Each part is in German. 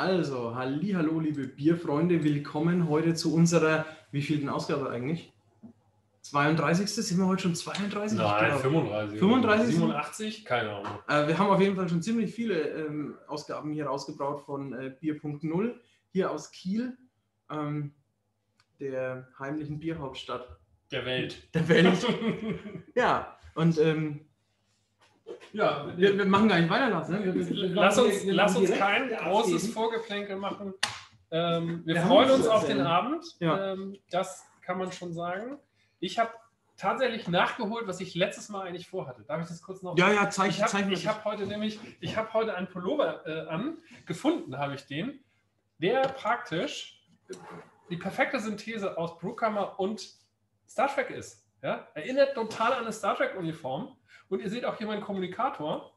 Also, hallo, liebe Bierfreunde, willkommen heute zu unserer, wievielten Ausgabe eigentlich? 32. Sind wir heute schon 32? Nein, 35. 35? 87? Keine Ahnung. Wir haben auf jeden Fall schon ziemlich viele Ausgaben hier rausgebraut von Bier.0, hier aus Kiel, der heimlichen Bierhauptstadt. Der Welt. Ja, und ja, wir machen gar nicht weiter, Lars. Ne? Lass uns kein großes Vorgeplänkel machen. Wir freuen uns auf den Abend. Ja. Das kann man schon sagen. Ich habe tatsächlich nachgeholt, was ich letztes Mal eigentlich vorhatte. Darf ich das kurz noch? Ja, zeig mir. Ich habe heute einen Pullover gefunden, habe ich den, der praktisch die perfekte Synthese aus Brewkammer und Star Trek ist. Ja? Erinnert total an eine Star Trek-Uniform. Und ihr seht auch hier meinen Kommunikator,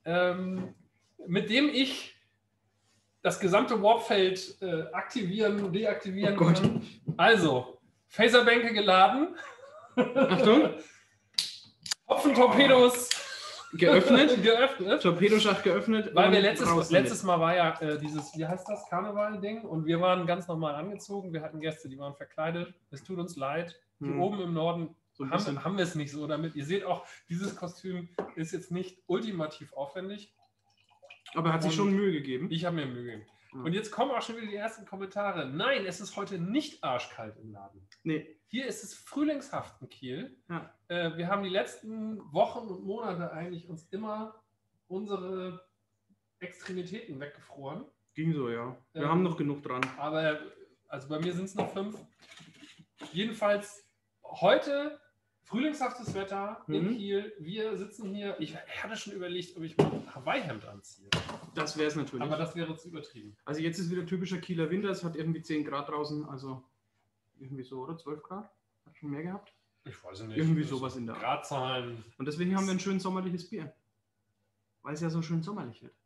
mit dem ich das gesamte Warpfeld aktivieren, deaktivieren kann. Also, Phaserbänke geladen. Achtung. Hopfentorpedos geöffnet. Torpedoschacht geöffnet. Weil wir letztes Mal war ja dieses, wie heißt das, Karneval-Ding. Und wir waren ganz normal angezogen. Wir hatten Gäste, die waren verkleidet. Es tut uns leid. Hier oben im Norden haben wir es nicht so damit. Ihr seht auch, dieses Kostüm ist jetzt nicht ultimativ aufwendig. Aber er hat sich schon Mühe gegeben. Ich habe mir Mühe gegeben. Ja. Und jetzt kommen auch schon wieder die ersten Kommentare. Nein, es ist heute nicht arschkalt im Laden. Nee. Hier ist es frühlingshaft in Kiel. Ja. Wir haben die letzten Wochen und Monate eigentlich uns immer unsere Extremitäten weggefroren. Ging so, ja. Wir haben noch genug dran. Aber also bei mir sind es noch 5. Jedenfalls heute frühlingshaftes Wetter in Kiel. Wir sitzen hier. Ich hatte schon überlegt, ob ich mal ein Hawaii-Hemd anziehe. Das wäre es natürlich. Aber das wäre zu übertrieben. Also jetzt ist wieder typischer Kieler Winter. Es hat irgendwie 10 Grad draußen. Also irgendwie so, oder? 12 Grad? Hat schon mehr gehabt? Ich weiß nicht. Irgendwie sowas in der Art. Gradzahlen. Und deswegen haben wir ein schön sommerliches Bier. Weil es ja so schön sommerlich wird.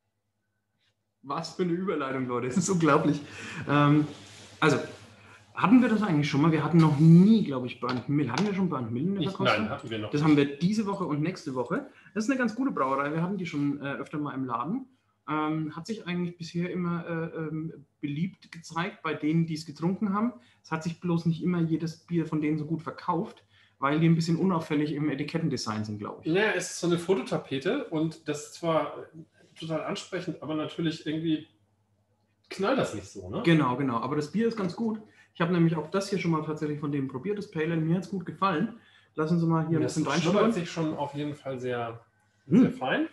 Was für eine Überleitung, Leute. Das ist unglaublich. Also, hatten wir das eigentlich schon mal? Wir hatten noch nie, glaube ich, Burnt Mill. Hatten wir schon Burnt Mill in der Verkostung? Nein, hatten wir noch Das nicht. haben wir diese Woche und nächste Woche. Das ist eine ganz gute Brauerei. Wir hatten die schon öfter mal im Laden. Hat sich eigentlich bisher immer beliebt gezeigt bei denen, die es getrunken haben. Es hat sich bloß nicht immer jedes Bier von denen so gut verkauft, weil die ein bisschen unauffällig im Etikettendesign sind, glaube ich. Naja, es ist so eine Fototapete und das ist zwar total ansprechend, aber natürlich irgendwie knallt das nicht so, ne? Genau. Aber das Bier ist ganz gut. Ich habe nämlich auch das hier schon mal tatsächlich von denen probiert. Das Pale Ale, mir hat es gut gefallen. Lassen Sie mal hier ein bisschen reinschauen. Das schnuppert sich schon auf jeden Fall sehr, sehr fein.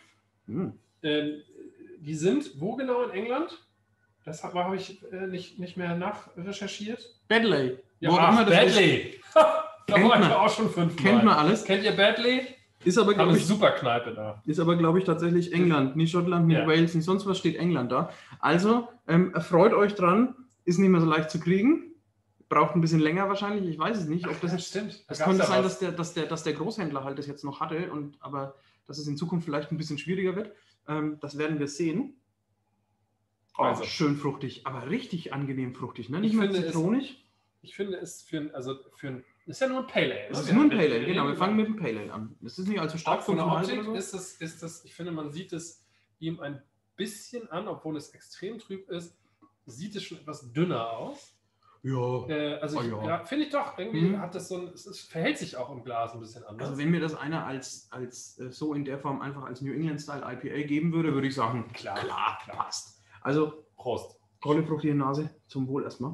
Die sind wo genau in England? Das habe ich nicht mehr nachrecherchiert. Badley. Ja, Badley. Da war ich auch schon 5 Mal. Kennt man alles. Kennt ihr Badley? Ist aber, glaube ich, super Kneipe da. Ist aber, glaube ich, tatsächlich England. Nicht Schottland, nicht Wales, nicht sonst was, steht England da. Also, freut euch dran. Ist nicht mehr so leicht zu kriegen. Braucht ein bisschen länger wahrscheinlich. Ich weiß es nicht. Ob das stimmt. Es könnte sein, dass der Großhändler halt das jetzt noch hatte. Aber dass es in Zukunft vielleicht ein bisschen schwieriger wird. Das werden wir sehen. Oh, also schön fruchtig, aber richtig angenehm fruchtig. Ne? Nicht mehr zitronig. Ich finde es ist ja nur ein Pale Ale. Es ist nur ein Pale Ale, genau. Wir fangen mit dem Pale Ale an. Das ist nicht allzu stark. Von der Optik ist das, ich finde, man sieht es ihm ein bisschen an, obwohl es extrem trüb ist, sieht es schon etwas dünner aus. Ja. Finde ich doch. Irgendwie hat das so es verhält sich auch im Glas ein bisschen anders. Also wenn mir das einer als so in der Form einfach als New England Style IPA geben würde, würde ich sagen, klar, passt. Also, Prost. Tolle fruchtige Nase, zum Wohl erstmal.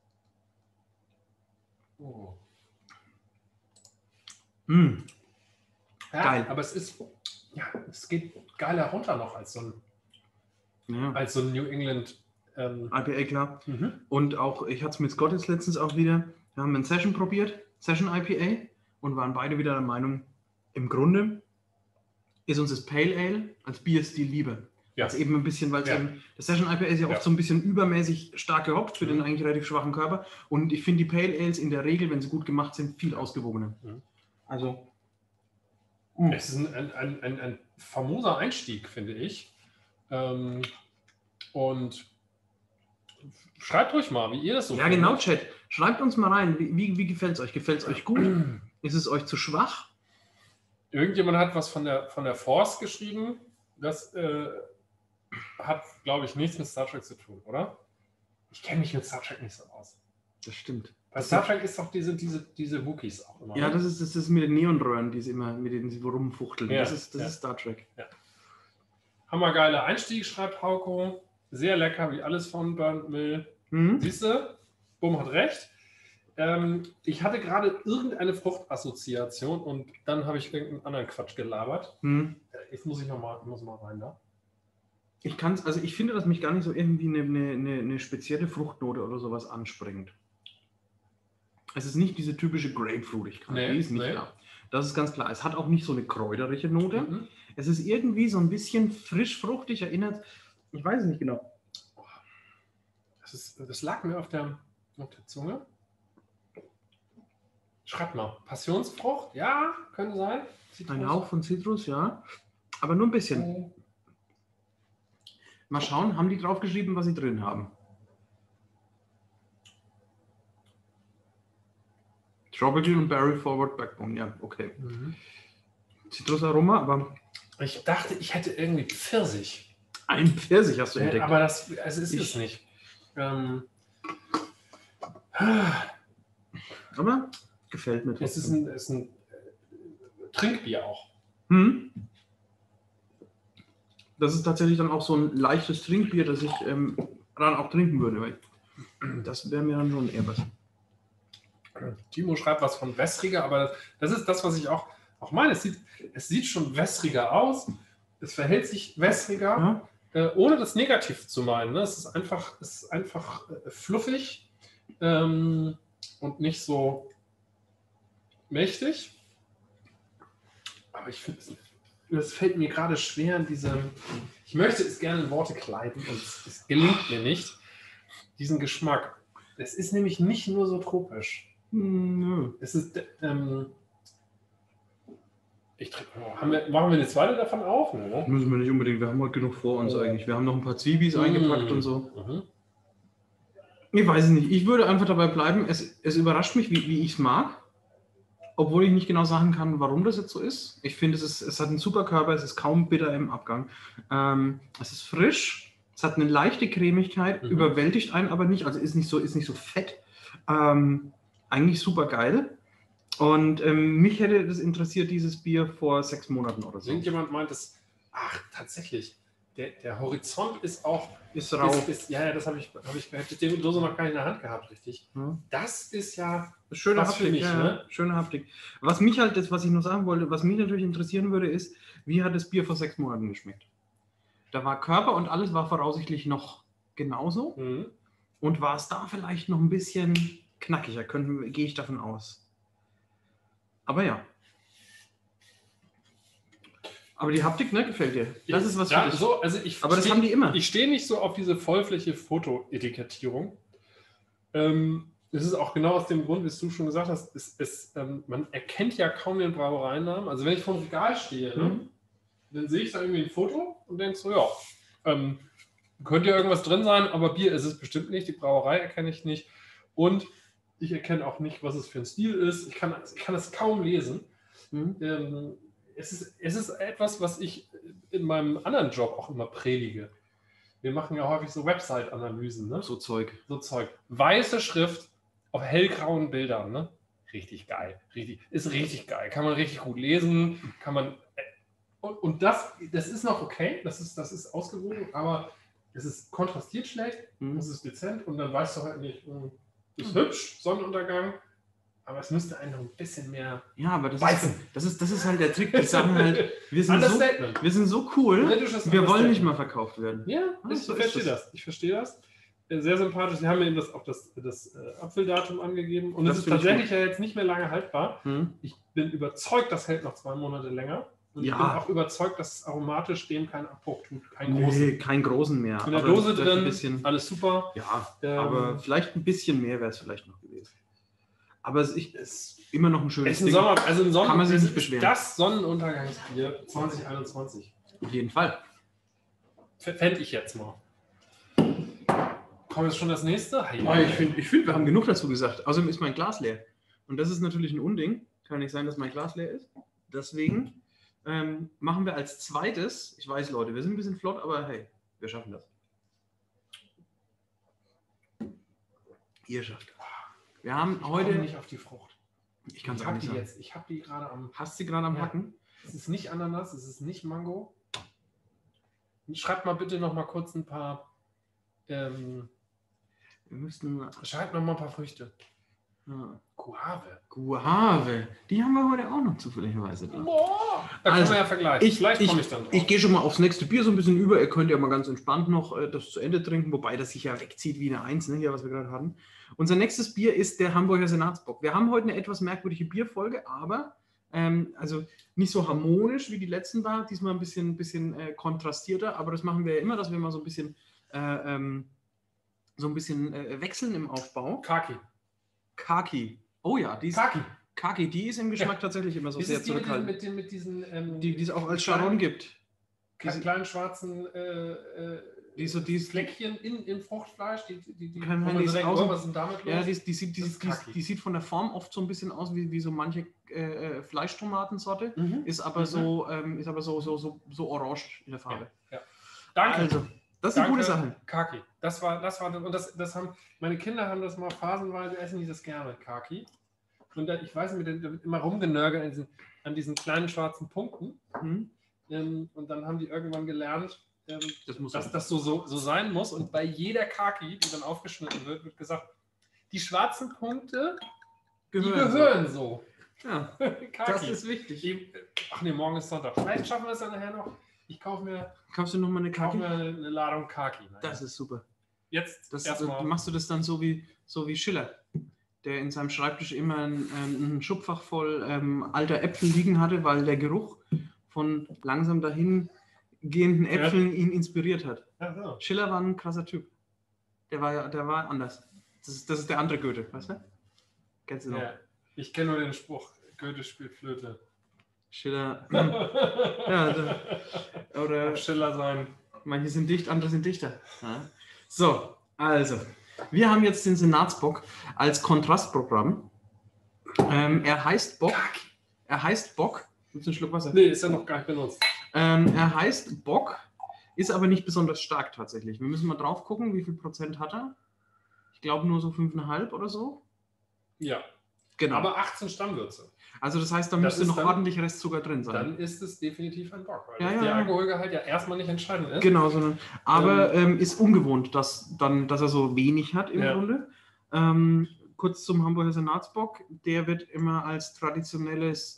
Oh. Ja, geil. Aber es geht geiler runter noch als so ein New England IPA, klar. Und auch, ich hatte es mit Scott jetzt letztens auch wieder, wir haben ein Session probiert, Session IPA, und waren beide wieder der Meinung, im Grunde ist uns das Pale Ale als Bierstil lieber. Ja. Also eben ein bisschen, weil das Session IPA ist ja oft so ein bisschen übermäßig stark gehopft für den eigentlich relativ schwachen Körper. Und ich finde die Pale Ales in der Regel, wenn sie gut gemacht sind, viel ausgewogener. Also. Es ist ein famoser Einstieg, finde ich. Und schreibt ruhig mal, wie ihr das so findet. Ja, genau, Chat. Schreibt uns mal rein, wie gefällt es euch? Gefällt es euch gut? Ist es euch zu schwach? Irgendjemand hat was von der Force geschrieben, dass hat, glaube ich, nichts mit Star Trek zu tun, oder? Ich kenne mich mit Star Trek nicht so aus. Das stimmt. Bei Star Trek ist doch diese Wookies auch immer. Ja, ne? das ist mit den Neonröhren, mit denen sie rumfuchteln. Ja, Das ist Star Trek. Ja. Hammergeile Einstieg, schreibt Hauko. Sehr lecker, wie alles von Burnt Mill. Siehst du? Bumm hat recht. Ich hatte gerade irgendeine Fruchtassoziation und dann habe ich irgendeinen anderen Quatsch gelabert. Jetzt muss ich mal rein da. Ich finde, dass mich gar nicht so irgendwie eine spezielle Fruchtnote oder sowas anspringt. Es ist nicht diese typische Grapefruitigkeit, die ist nicht da. Das ist ganz klar. Es hat auch nicht so eine kräuterliche Note. Es ist irgendwie so ein bisschen frisch-fruchtig, erinnert, ich weiß es nicht genau. Das lag mir auf der Zunge. Schreibt mal. Passionsfrucht? Ja, könnte sein. Zitrus. Ein Hauch von Zitrus, ja. Aber nur ein bisschen. Mal schauen, haben die draufgeschrieben, was sie drin haben? Tropical und Berry Forward Backbone, ja, okay. Zitrusaroma, aber... Ich dachte, ich hätte irgendwie Pfirsich. Ein Pfirsich hast du entdeckt. Aber das ist es nicht. Aber gefällt mir trotzdem. Es ist ein Trinkbier auch. Das ist tatsächlich dann auch so ein leichtes Trinkbier, das ich dann auch trinken würde. Weil das wäre mir dann schon eher was. Timo schreibt was von wässriger, aber das ist das, was ich auch meine. Es sieht schon wässriger aus. Es verhält sich wässriger, ohne das negativ zu meinen. Ne? Es ist einfach fluffig und nicht so mächtig. Aber ich finde, es fällt mir gerade schwer in diesem. Ich möchte es gerne in Worte kleiden und es gelingt mir nicht. Diesen Geschmack. Es ist nämlich nicht nur so tropisch. Es ist. Machen wir eine zweite davon auf? Ne? Müssen wir nicht unbedingt. Wir haben heute genug vor uns eigentlich. Wir haben noch ein paar Zwiebis eingepackt und so. Ich weiß es nicht. Ich würde einfach dabei bleiben. Es überrascht mich, wie ich es mag. Obwohl ich nicht genau sagen kann, warum das jetzt so ist. Ich finde, es hat einen super Körper, es ist kaum bitter im Abgang. Es ist frisch, es hat eine leichte Cremigkeit, überwältigt einen aber nicht, also ist nicht so fett. Eigentlich super geil. Und mich hätte das interessiert, dieses Bier vor 6 Monaten oder so. Irgendjemand meint es, tatsächlich, der Horizont ist auch... Ist rau. Ja, das habe ich die Dose noch gar nicht in der Hand gehabt, richtig. Das ist ja... Schöne Haptik, mich, ne? Schöne Haptik. Was ich noch sagen wollte, was mich natürlich interessieren würde, ist, wie hat das Bier vor 6 Monaten geschmeckt? Da war Körper und alles war voraussichtlich noch genauso. Und war es da vielleicht noch ein bisschen knackiger, gehe ich davon aus. Aber ja. Aber die Haptik, ne, gefällt dir. Das ist was für dich. So, also aber das haben die immer. Ich stehe nicht so auf diese Vollfläche-Foto-Etikettierung. Das ist auch genau aus dem Grund, wie du schon gesagt hast, man erkennt ja kaum den Brauereinamen. Also wenn ich vor dem Regal stehe, dann sehe ich da irgendwie ein Foto und denke so, ja, könnte ja irgendwas drin sein, aber Bier ist es bestimmt nicht, die Brauerei erkenne ich nicht und ich erkenne auch nicht, was es für ein Stil ist. Ich kann es kaum lesen. Es ist etwas, was ich in meinem anderen Job auch immer predige. Wir machen ja häufig so Website-Analysen. Ne? So Zeug. Weiße Schrift auf hellgrauen Bildern. Ne? Richtig geil. Ist richtig geil. Kann man richtig gut lesen. Kann man. Und das ist noch okay. Das ist ausgewogen, aber es ist kontrastiert schlecht. Es ist dezent und dann weißt du halt nicht, ist hübsch, Sonnenuntergang. Aber es müsste einen noch ein bisschen mehr. Ja, aber das ist halt der Trick. Die sagen halt, wir sind so cool, wir wollen nicht mal verkauft werden. Ja, ich verstehe das. Sehr sympathisch. Sie haben mir eben das Apfeldatum angegeben und es ist tatsächlich ja jetzt nicht mehr lange haltbar. Ich bin überzeugt, das hält noch 2 Monate länger. Und ich bin auch überzeugt, dass es aromatisch dem keinen Abbruch tut. Keinen großen mehr. In der Dose drin, alles super. Ja, aber vielleicht ein bisschen mehr wäre es vielleicht noch gewesen. Aber es ist immer noch ein schönes Ding. Kann man sich nicht beschweren. Das Sonnenuntergangsbier 2021. Auf jeden Fall. Fände ich jetzt mal. Kommt jetzt schon das nächste? Ich finde, wir haben genug dazu gesagt. Außerdem ist mein Glas leer. Und das ist natürlich ein Unding. Kann nicht sein, dass mein Glas leer ist. Deswegen machen wir als zweites, ich weiß, Leute, wir sind ein bisschen flott, aber hey, Wir schaffen das. Ihr schafft das. Wir haben Ich heute... komme nicht auf die Frucht. Ich kann es auch nicht sagen. Ich habe die gerade am... Hast du gerade am Hacken? Es ist nicht Ananas, es ist nicht Mango. Schreibt mal bitte noch mal kurz ein paar... Wir müssten... Schreibt noch mal ein paar Früchte. Ja. Guave. Die haben wir heute auch noch zufälligerweise da. Boah, da können Also, wir ja vergleichen. Vielleicht komme ich dann drauf. Ich gehe schon mal aufs nächste Bier so ein bisschen über. Ihr könnt ja mal ganz entspannt noch das zu Ende trinken, wobei das sich ja wegzieht wie eine Eins, ne, hier, was wir gerade hatten. Unser nächstes Bier ist der Hamburger Senatsbock. Wir haben heute eine etwas merkwürdige Bierfolge, aber also nicht so harmonisch wie die letzten war. Diesmal ein bisschen kontrastierter, aber das machen wir ja immer, dass wir mal so ein bisschen wechseln im Aufbau. Kaki. Oh ja, Kaki, die ist im Geschmack tatsächlich immer so Ist sehr es die zurückhaltend. mit diesen Die es auch als Charon gibt. kleinen schwarzen Die Fleckchen im Fruchtfleisch, Kann wo man man die so denkt, außen- oh, was ist denn damit los? Ja, Das ist Kaki. die sieht von der Form oft so ein bisschen aus wie so manche Fleischtomatensorte, Mhm. ist aber so orange in der Farbe. Ja. Danke. Also, das ist eine gute Sache. Kaki. Das haben meine Kinder haben das mal phasenweise, essen die das gerne, Kaki. Und dann, ich weiß nicht, da wird immer rumgenörgelt an diesen kleinen schwarzen Punkten. Mhm. Und dann haben die irgendwann gelernt, Das dass das so sein muss. Und bei jeder Kaki, die dann aufgeschnitten wird gesagt, die schwarzen Punkte, die gehören so. Ja, Kaki. das ist wichtig. Ach nee, morgen ist Sonntag. Vielleicht schaffen wir es dann nachher noch. Ich Kaufst du nochmal eine kaufe Kaki? mir eine Ladung Kaki. Das ist super. Jetzt erstmal. Machst du das dann so wie Schiller, der in seinem Schreibtisch immer ein Schubfach voll alter Äpfel liegen hatte, weil der Geruch von langsam dahingehenden Äpfeln ihn inspiriert hat. Ach so. Schiller war ein krasser Typ. Der war anders. Das ist der andere Goethe, weißt du? Kennst du noch? Ja, ich kenne nur den Spruch, Goethe spielt Flöte. Schiller. Oder Schiller sein. manche sind dicht, andere sind dichter. Ja. So, also, wir haben jetzt den Senatsbock als Kontrastprogramm. Er heißt Bock. Willst du einen Schluck Wasser? Nee, ist ja noch gar nicht benutzt. Er heißt Bock, ist aber nicht besonders stark tatsächlich. Wir müssen mal drauf gucken, wie viel Prozent hat er. Ich glaube nur so 5,5 oder so. Ja. Genau. Aber 18 Stammwürze. Also das heißt, da Das müsste ist noch dann- ordentlich Restzucker drin sein. Dann ist es definitiv ein Bock, weil Ja, ja, der ja. Alkoholgehalt ja erstmal nicht entscheidend ist. Genau, aber ist ungewohnt, dass er so wenig hat im Ja. Grunde. Kurz zum Hamburger Senatsbock. Der wird immer als traditionelles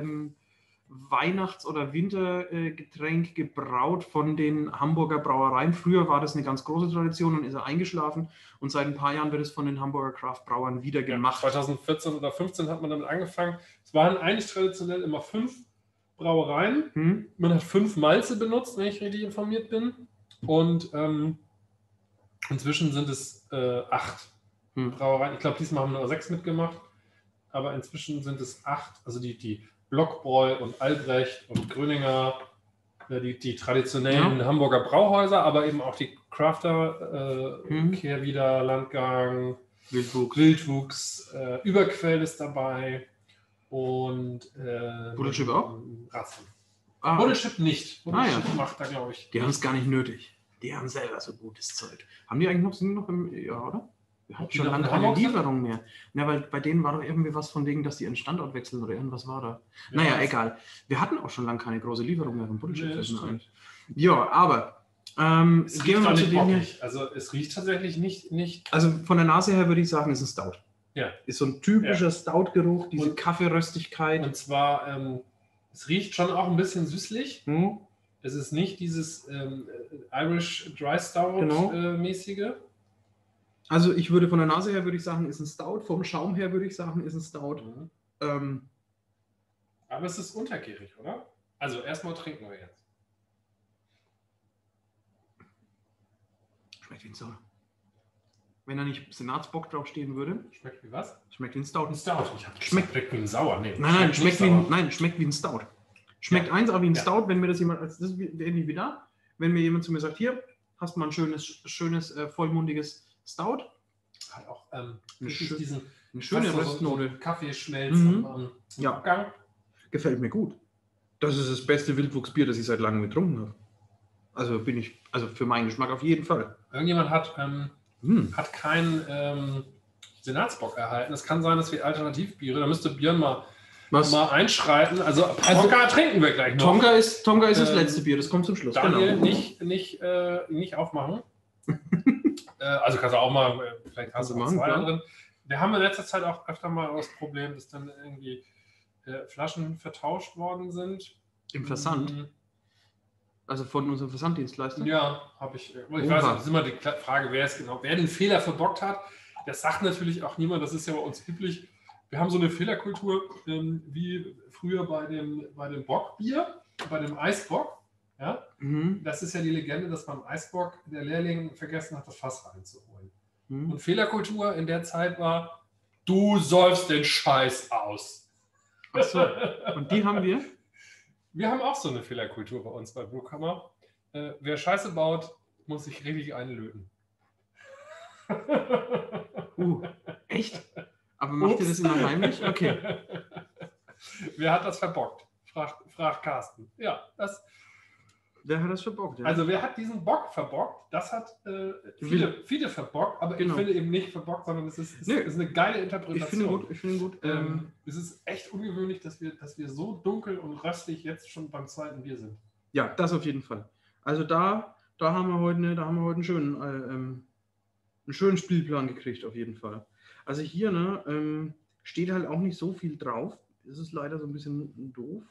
Weihnachts- oder Wintergetränk gebraut von den Hamburger Brauereien. Früher war das eine ganz große Tradition und ist er eingeschlafen. Und seit ein paar Jahren wird es von den Hamburger Craft-Brauern wieder Ja, gemacht. 2014 oder 2015 hat man damit angefangen. Es waren eigentlich traditionell immer 5 Brauereien. Man hat 5 Malze benutzt, wenn ich richtig informiert bin. Und inzwischen sind es 8 Brauereien. Ich glaube, diesmal haben nur 6 mitgemacht. Aber inzwischen sind es 8. Also die Blockbräu und Albrecht und Gröninger, die traditionellen Hamburger Brauhäuser, aber eben auch die Crafter, Kehrwieder, Landgang, Wildwuchs, Überquell ist dabei und Bullshit auch? Ratzen. Ah, Bullshit nicht. Bullshit ja. macht da, glaube ich. die haben es gar nicht nötig. Die haben selber so gutes Zeug. Haben die eigentlich sind die noch im... Ja, oder? Wir hatten die schon noch lange in keine Hamburg sind? Lieferung mehr. Na, weil bei denen war doch irgendwie was von wegen, dass die ihren Standort wechseln oder irgendwas war da. Naja, egal. Wir hatten auch schon lange keine große Lieferung mehr von Bullshit. Nee, das stimmt. Ja, aber Es gehen riecht wir auch mal zu nicht dem hier. bockig. Also es riecht tatsächlich nicht. Also von der Nase her würde ich sagen, ist ein Stout. Ja. Ist so ein typischer Stout-Geruch, diese Und- Kaffeeröstigkeit. Und zwar, es riecht schon auch ein bisschen süßlich. Hm? Es ist nicht dieses Irish Dry Stout Genau. mäßige. Also ich würde von der Nase her würde ich sagen, ist ein Stout. Vom Schaum her würde ich sagen, ist ein Stout. Aber es ist untergärig, oder? Also erstmal trinken wir jetzt. Schmeckt wie ein Stout. Wenn da nicht Senatsbock draufstehen würde, Schmeckt wie was? schmeckt wie ein Stout. Ein Stout. Ich hab Schmeckt- wie ein Sauer. Nee, Nein, schmeckt nicht wie ein Stout. Schmeckt Ja. eins, aber wie ein Ja. Stout, wenn mir das jemand, also das ist ähnlich wie da, wenn mir jemand zu mir sagt, hier, hast du mal ein schönes vollmundiges Stout, Hat auch schö- diesen eine schöne fast so Röstnote, Kaffeeschmelz Mhm. am Ja. Abgang. gefällt mir gut. Das ist das beste Wildwuchsbier, das ich seit langem getrunken habe. Also für meinen Geschmack auf jeden Fall. Irgendjemand hat keinen Senatsbock erhalten. Es kann sein, dass wir Alternativbiere, da müsste Björn mal einschreiten. Also Tonka trinken wir gleich noch. Tonka ist das letzte Bier, das kommt zum Schluss. Daniel, genau. nicht aufmachen. Also kannst du auch mal, vielleicht hast du mal zwei drin. Wir haben in letzter Zeit auch öfter mal das Problem, dass dann irgendwie Flaschen vertauscht worden sind. Im Versand? Also von unserem Versanddienstleister? Ja, habe ich. Ich weiß nicht, das ist immer die Frage, wer den Fehler verbockt hat. Das sagt natürlich auch niemand, das ist ja bei uns üblich. Wir haben so eine Fehlerkultur wie früher bei dem Bockbier, bei dem Eisbock. Ja? Das ist ja die Legende, dass beim Eisbock der Lehrling vergessen hat, das Fass reinzuholen. Und Fehlerkultur in der Zeit war, du säufst den Scheiß aus. Ach so. Und die haben wir? Wir haben auch so eine Fehlerkultur bei uns bei Brewkammer. Wer Scheiße baut, muss sich richtig einlöten. Echt? Aber macht ihr das immer heimlich? Okay. Wer hat das verbockt? Fragt Carsten. Ja, wer hat das verbockt? Ja. Also wer hat diesen Bock verbockt? Das hat viele verbockt, aber ich finde eben nicht verbockt, sondern es ist eine geile Interpretation. Ich finde gut. Es ist echt ungewöhnlich, dass wir so dunkel und röstig jetzt schon beim zweiten Bier sind. Ja, das auf jeden Fall. Also da haben wir heute einen schönen Spielplan gekriegt, auf jeden Fall. Also hier steht halt auch nicht so viel drauf. Das ist leider so ein bisschen doof.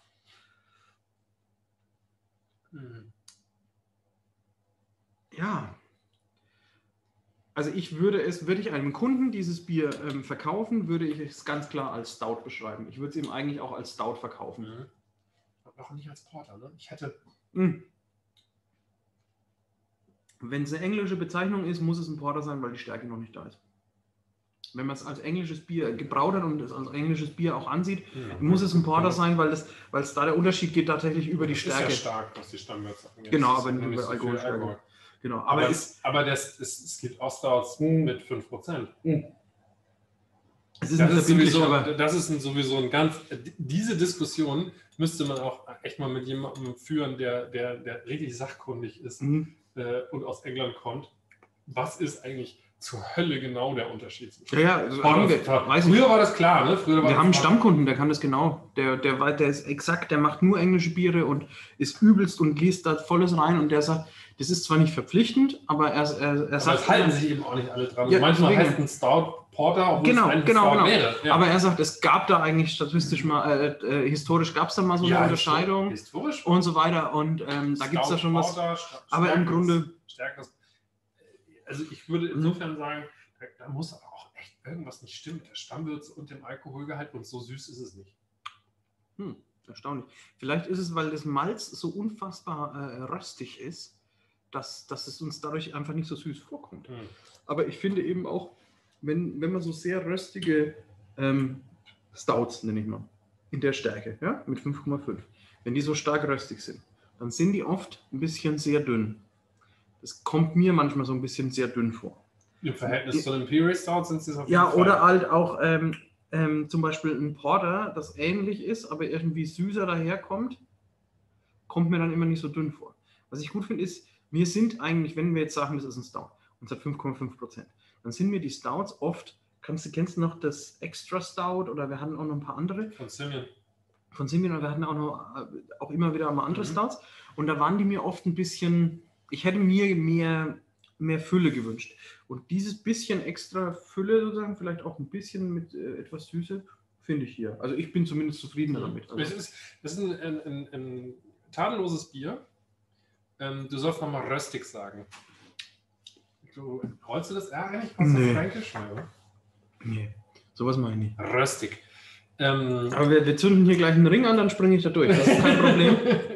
Ja. Also würde ich einem Kunden dieses Bier verkaufen, würde ich es ganz klar als Stout beschreiben. Ich würde es ihm eigentlich auch als Stout verkaufen. Auch nicht als Porter, ne? Ich hätte... Wenn es eine englische Bezeichnung ist, muss es ein Porter sein, weil die Stärke noch nicht da ist. Wenn man es als englisches Bier gebraut hat und es als englisches Bier auch ansieht, muss es ein Porter sein, weil es da der Unterschied geht tatsächlich über die Stärke. Ist ja stark, was die Stammwürze angeht. Genau, aber nicht über Alkoholstärke. Genau, aber es gibt auch Stouts mit 5%. Diese Diskussion müsste man auch echt mal mit jemandem führen, der richtig sachkundig ist und aus England kommt. Was ist eigentlich zur Hölle genau der Unterschied zwischen früher war das klar, ne? Wir haben einen Stammkunden, der kann das genau. Der ist exakt, der macht nur englische Biere und ist übelst und liest da volles rein und der sagt, das ist zwar nicht verpflichtend, aber er sagt... Es halten sich eben auch nicht alle dran. Ja, manchmal heißt ein Stout Porter, obwohl es ein Stout wäre. Ja. Aber er sagt, es gab da eigentlich statistisch mal, historisch gab es da mal so eine Unterscheidung historisch und so weiter und da gibt es da schon was. Aber im Grunde... Also ich würde insofern sagen, da muss auch echt irgendwas nicht stimmen mit der Stammwürze und dem Alkoholgehalt und so süß ist es nicht. Erstaunlich. Vielleicht ist es, weil das Malz so unfassbar röstig ist, dass es uns dadurch einfach nicht so süß vorkommt. Aber ich finde eben auch, wenn man so sehr röstige Stouts, nenne ich mal, in der Stärke, ja, mit 5,5, wenn die so stark röstig sind, dann sind die oft ein bisschen sehr dünn. Das kommt mir manchmal so ein bisschen sehr dünn vor. Im Verhältnis zu einem Imperial Stout sind sie auf jeden Ja, Fall. oder halt auch zum Beispiel ein Porter, das ähnlich ist, aber irgendwie süßer daherkommt, kommt mir dann immer nicht so dünn vor. Was ich gut finde, ist, wir sind eigentlich, wenn wir jetzt sagen, das ist ein Stout und es hat 5,5%, dann sind mir die Stouts oft, kennst du noch das Extra Stout oder wir hatten auch noch ein paar andere? Von Simeon, und wir hatten auch immer wieder mal andere Stouts und da waren die mir oft ein bisschen... Ich hätte mir mehr Fülle gewünscht. Und dieses bisschen extra Fülle, sozusagen, vielleicht auch ein bisschen mit etwas Süße, finde ich hier. Also ich bin zumindest zufrieden damit. Also das ist ein tadelloses Bier. Du sollst nochmal röstig sagen. Rollst du das eigentlich? Nee. Fränkisch? Oder? Nee, sowas meine ich nicht. Röstig. Aber wir zünden hier gleich einen Ring an, dann springe ich da durch. Das ist kein Problem.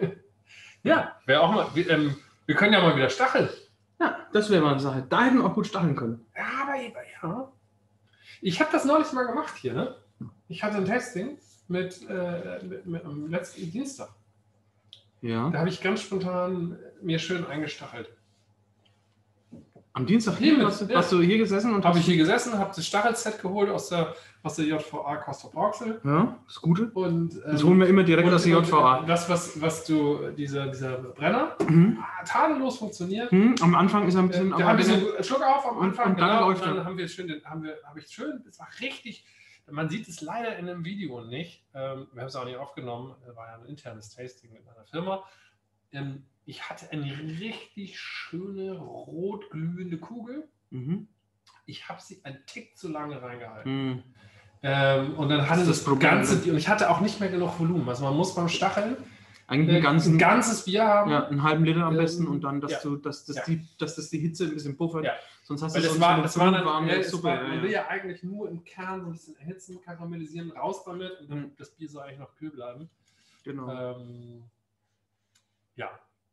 Ja, wäre auch mal... Wir können ja mal wieder stacheln. Ja, das wäre mal eine Sache. Da hätten wir auch gut stacheln können. Ja, aber ja. Ich habe das neulich mal gemacht hier, ne? Ich hatte ein Testing mit am letzten Dienstag. Ja. Da habe ich ganz spontan mir schön eingestachelt. Am Dienstag hier, hast du hier gesessen? Und habe ich hier gesessen, habe das Stachelset geholt aus der JVA Castrop-Rauxel. Ja, das Gute. Und, das holen wir immer direkt aus der JVA. Das, was du, dieser Brenner, tadellos funktioniert. Am Anfang ist er ein bisschen... Wir haben einen Schluck auf am Anfang, und dann läuft dann habe ich schön, das war richtig... Man sieht es leider in dem Video nicht. Wir haben es auch nicht aufgenommen. Das war ja ein internes Tasting mit meiner Firma. Ich hatte eine richtig schöne rot glühende Kugel. Ich habe sie einen Tick zu lange reingehalten. Und dann hatte das Ganze, und ich hatte auch nicht mehr genug Volumen. Also man muss beim Stacheln eigentlich ein ganzes Bier haben. Ja, einen halben Liter am besten und dann, dass das die Hitze ein bisschen buffert. Ja. Sonst hast du das war dann warme Suppe. Man will ja eigentlich nur im Kern so ein bisschen erhitzen, karamellisieren, raus damit und dann das Bier soll eigentlich noch kühl bleiben. Genau. Ja.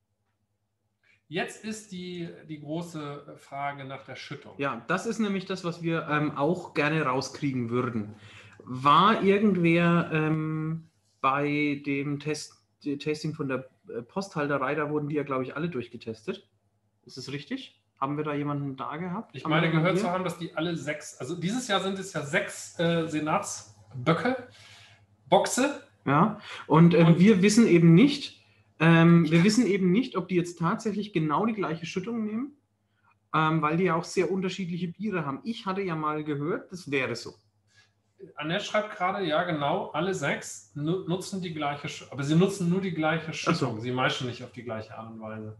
Jetzt ist die große Frage nach der Schüttung. Ja, das ist nämlich das, was wir auch gerne rauskriegen würden. War irgendwer bei dem Tasting von der Posthalterei, da wurden die ja, glaube ich, alle durchgetestet. Ist es richtig? Haben wir da jemanden da gehabt? Ich meine, gehört zu haben, dass die alle 6, also dieses Jahr sind es ja 6 Senatsböcke, Boxe. Ja, und wir wissen eben nicht, ob die jetzt tatsächlich genau die gleiche Schüttung nehmen, weil die ja auch sehr unterschiedliche Biere haben. Ich hatte ja mal gehört, das wäre so. Annette schreibt gerade, ja genau, alle 6 nutzen die gleiche Schüttung, aber sie nutzen nur die gleiche Schüttung. Sie meischen nicht auf die gleiche Art und Weise.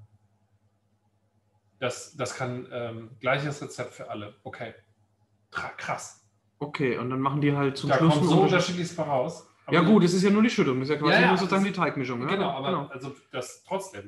Das kann gleiches Rezept für alle. Okay. Krass. Okay, und dann machen die halt zum Schluss. Da kommt so unterschiedliches voraus. Ja gut, es ist ja nur die Schüttung, das ist ja quasi nur sozusagen die Teigmischung. Genau, ja? Aber also das trotzdem.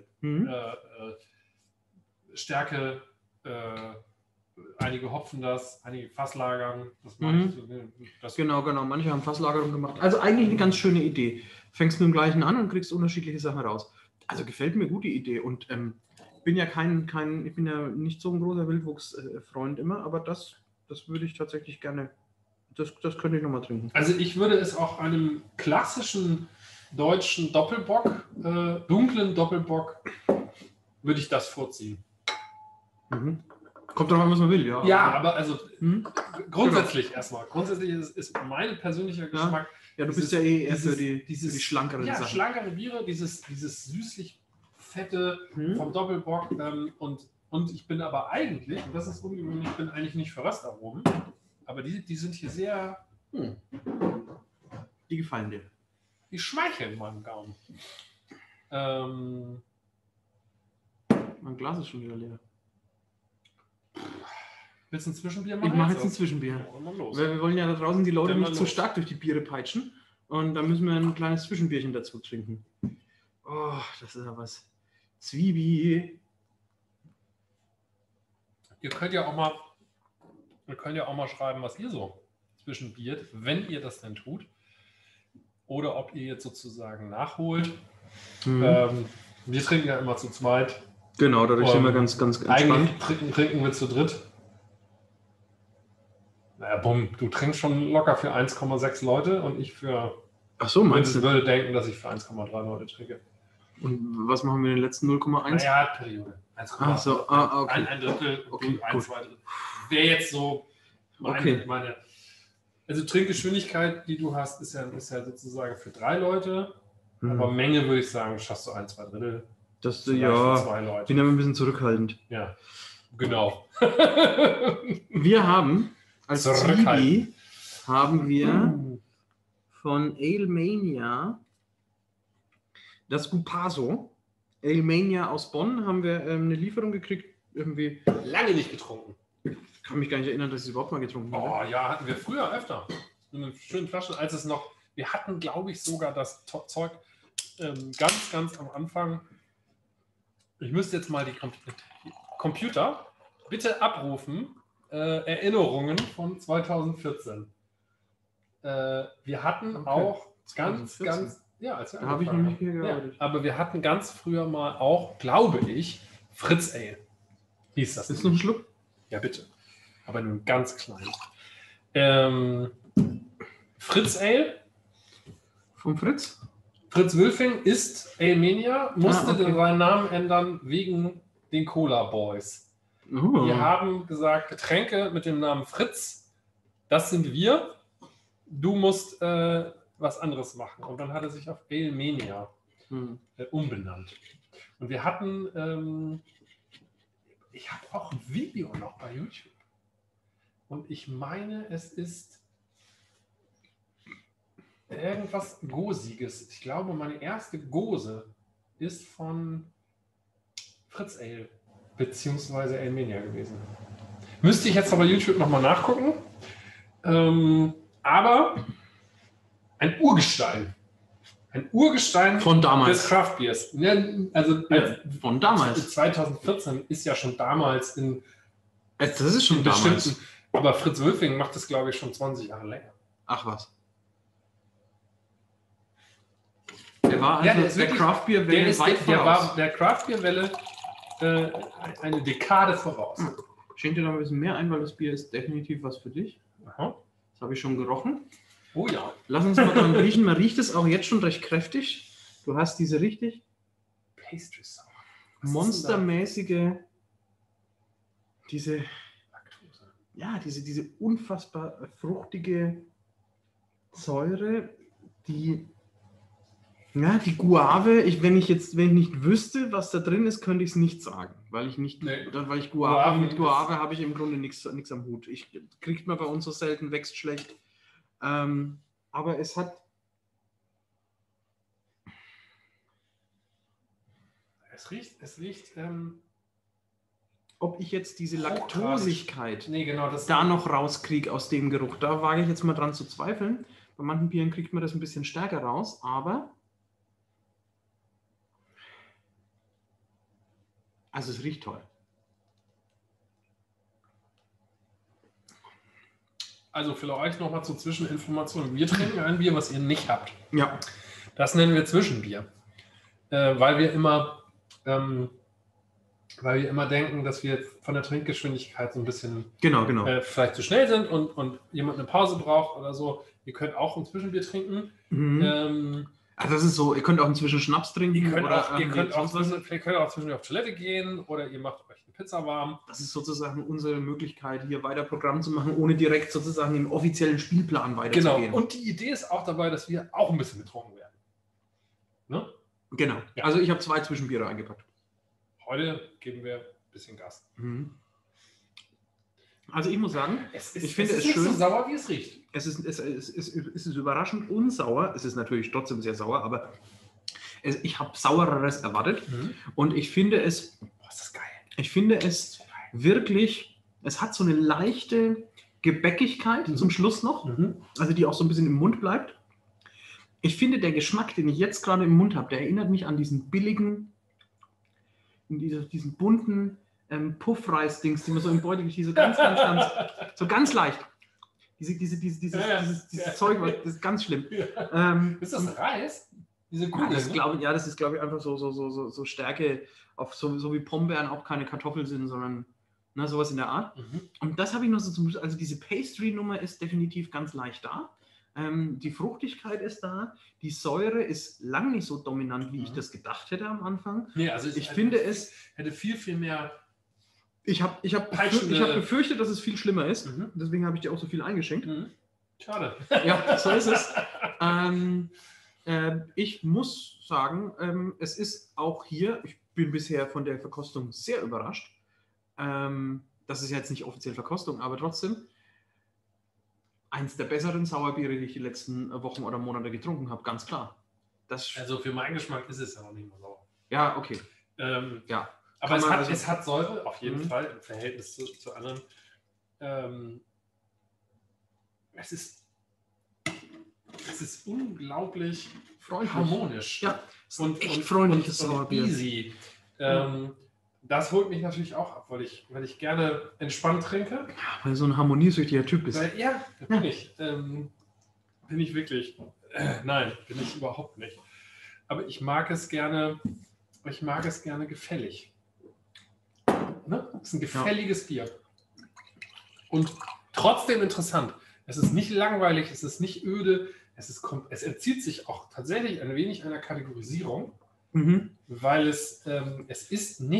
Stärke, einige hopfen das, einige Fasslagern. Genau, manche haben Fasslagerung gemacht. Also eigentlich eine ganz schöne Idee. Fängst mit dem gleichen an und kriegst unterschiedliche Sachen raus. Also gefällt mir gut die Idee und ich bin ja nicht so ein großer Wildwuchs-Freund immer, aber das würde ich tatsächlich gerne, das könnte ich nochmal trinken. Also ich würde es auch einem klassischen deutschen Doppelbock, dunklen Doppelbock, würde ich das vorziehen. Kommt drauf an, was man will, ja. Ja, aber also grundsätzlich erstmal. Grundsätzlich ist mein persönlicher Geschmack. Ja, du bist ja eher für die schlankeren Sachen. Ja, schlankere Biere, dieses süßlich fette vom Doppelbock und ich bin aber eigentlich, und das ist ungewöhnlich, ich bin eigentlich nicht für Röstaromen, aber die sind hier sehr... Die gefallen dir. Die schmeicheln meinem Gaumen. Mein Glas ist schon wieder leer. Willst du ein Zwischenbier machen? Ich mache jetzt ein Zwischenbier. Weil wir wollen ja da draußen die Leute nicht zu stark durch die Biere peitschen. Und da müssen wir ein kleines Zwischenbierchen dazu trinken. Oh, das ist ja was. Zwiebel. Ihr könnt ja auch mal schreiben, was ihr so zwischenbiert, wenn ihr das denn tut. Oder ob ihr jetzt sozusagen nachholt. Wir trinken ja immer zu zweit. Genau, dadurch sind wir ganz entspannt. Eigentlich trinken wir zu dritt. Naja, bumm, du trinkst schon locker für 1,6 Leute und ich für... Ach so, meinst du? Ich würde denken, dass ich für 1,3 Leute trinke. Und was machen wir in den letzten 0,1? Naja, Periode. Ach so, okay. Ein Drittel, okay, ein, zwei Drittel. Wäre jetzt so meine... Also Trinkgeschwindigkeit, die du hast, ist ja sozusagen für 3 Leute. Aber Menge würde ich sagen, schaffst du 1, 2 Drittel. Das ja, 2 Leute. Bin aber ein bisschen zurückhaltend. Ja, genau. Wir haben als Zwiebel von Alemania das Gupaso. Alemania aus Bonn haben wir eine Lieferung gekriegt. Irgendwie lange nicht getrunken. Ich kann mich gar nicht erinnern, dass ich es überhaupt mal getrunken habe. Oh ja, hatten wir früher öfter. In einer schönen Flasche, als es noch... Wir hatten, glaube ich, sogar das Zeug ganz, ganz am Anfang. Ich müsste jetzt mal die Computer bitte abrufen. Erinnerungen von 2014. Wir hatten auch 2014. ganz... Ja, als wir da habe ich nämlich hier gearbeitet. Ja, aber wir hatten ganz früher mal auch, glaube ich, Fritz Ale. Hieß das. Ist noch ein Schluck? Ja, bitte. Aber nur ganz klein. Fritz Ale. Vom Fritz? Fritz Wülfing ist Alemania, musste seinen Namen ändern wegen den Cola Boys. Wir haben gesagt, Getränke mit dem Namen Fritz, das sind wir. Du musst was anderes machen. Und dann hat er sich auf Ale Mania umbenannt. Und wir hatten, ich habe auch ein Video noch bei YouTube. Und ich meine, es ist irgendwas Gosiges. Ich glaube, meine erste Gose ist von Fritz Ale beziehungsweise Ale Mania gewesen. Müsste ich jetzt aber YouTube nochmal nachgucken. Aber ein Urgestein. Ein Urgestein von damals des Craft Beers. Ja, also von damals. 2014 ist ja schon damals Das ist schon damals. Aber Fritz Wölfing macht das, glaube ich, schon 20 Jahre länger. Ach was. Der war also der Craft Beer Welle weit voraus. Der war der Craft Beer Welle eine Dekade voraus. Schenk dir noch ein bisschen mehr ein, weil das Bier ist definitiv was für dich. Aha. Das habe ich schon gerochen. Oh ja. Lass uns mal dran riechen. Man riecht es auch jetzt schon recht kräftig. Du hast diese richtig Pastry Sour. monstermäßige, diese Laktose. Ja, diese unfassbar fruchtige Säure, die Guave, wenn ich nicht wüsste, was da drin ist, könnte ich es nicht sagen. Weil ich Guave, mit Guave habe ich im Grunde nichts am Hut. Kriegt man bei uns so selten, wächst schlecht. Aber es hat. Es riecht. Ob ich jetzt diese Laktosigkeit das da noch rauskriege aus dem Geruch, da wage ich jetzt mal dran zu zweifeln. Bei manchen Bieren kriegt man das ein bisschen stärker raus, aber also es riecht toll. Also für euch nochmal zur Zwischeninformation. Wir trinken ein Bier, was ihr nicht habt. Ja. Das nennen wir Zwischenbier. Weil wir immer denken, dass wir von der Trinkgeschwindigkeit so ein bisschen vielleicht zu schnell sind und jemand eine Pause braucht oder so. Ihr könnt auch ein Zwischenbier trinken. Also das ist so, ihr könnt auch inzwischen Schnaps trinken. Ihr könnt auch zwischendurch auf Toilette gehen oder ihr macht euch eine Pizza warm. Das ist sozusagen unsere Möglichkeit, hier weiter Programm zu machen, ohne direkt sozusagen im offiziellen Spielplan weiterzugehen. Genau, und die Idee ist auch dabei, dass wir auch ein bisschen betrunken werden. Ne? Genau, ja. Also ich habe 2 Zwischenbiere eingepackt. Heute geben wir ein bisschen Gas. Also ich muss sagen, ich finde es nicht schön. So sauer, wie es riecht. Es ist überraschend unsauer. Es ist natürlich trotzdem sehr sauer, aber ich habe sauereres erwartet. Und ich finde es. Boah, ist das geil. Ich finde es wirklich. Es hat so eine leichte Gebäckigkeit zum Schluss noch. Also die auch so ein bisschen im Mund bleibt. Ich finde, der Geschmack, den ich jetzt gerade im Mund habe, der erinnert mich an diesen billigen, diesen bunten Puffreis-Dings, die man so im Beutel so ganz leicht. Dieses Zeug, das ist ganz schlimm. Ist das Reis? Diese Kugel? Das ist, glaube ich, einfach so Stärke, so wie Pombeeren auch keine Kartoffeln sind, sondern sowas in der Art. Und das habe ich noch so zum Schluss. Also diese Pastry-Nummer ist definitiv ganz leicht da. Die Fruchtigkeit ist da. Die Säure ist lang nicht so dominant, wie ich das gedacht hätte am Anfang. Nee, also ich finde, es hätte viel mehr. Ich hab befürchtet, dass es viel schlimmer ist. Deswegen habe ich dir auch so viel eingeschenkt. Schade. Ja, so ist es. Ich muss sagen, es ist auch hier, ich bin bisher von der Verkostung sehr überrascht. Das ist jetzt nicht offiziell Verkostung, aber trotzdem eins der besseren Sauerbiere, die ich die letzten Wochen oder Monate getrunken habe, ganz klar. Also für meinen Geschmack ist es ja noch nicht mehr sauer. Ja, okay. Ja. Aber es hat Säure, auf jeden Fall, im Verhältnis zu anderen. Es ist unglaublich harmonisch. Ja, und freundliches Sauerbier. Easy. Das holt mich natürlich auch ab, weil ich gerne entspannt trinke. Weil du so ein harmoniesüchtiger Typ bist. Bin ich. Bin ich wirklich. Nein, bin ich überhaupt nicht. Aber ich mag es gerne gefällig. Ne? Es ist ein gefälliges Bier. Und trotzdem interessant. Es ist nicht langweilig, es ist nicht öde, es entzieht sich auch tatsächlich ein wenig einer Kategorisierung, weil es ist nicht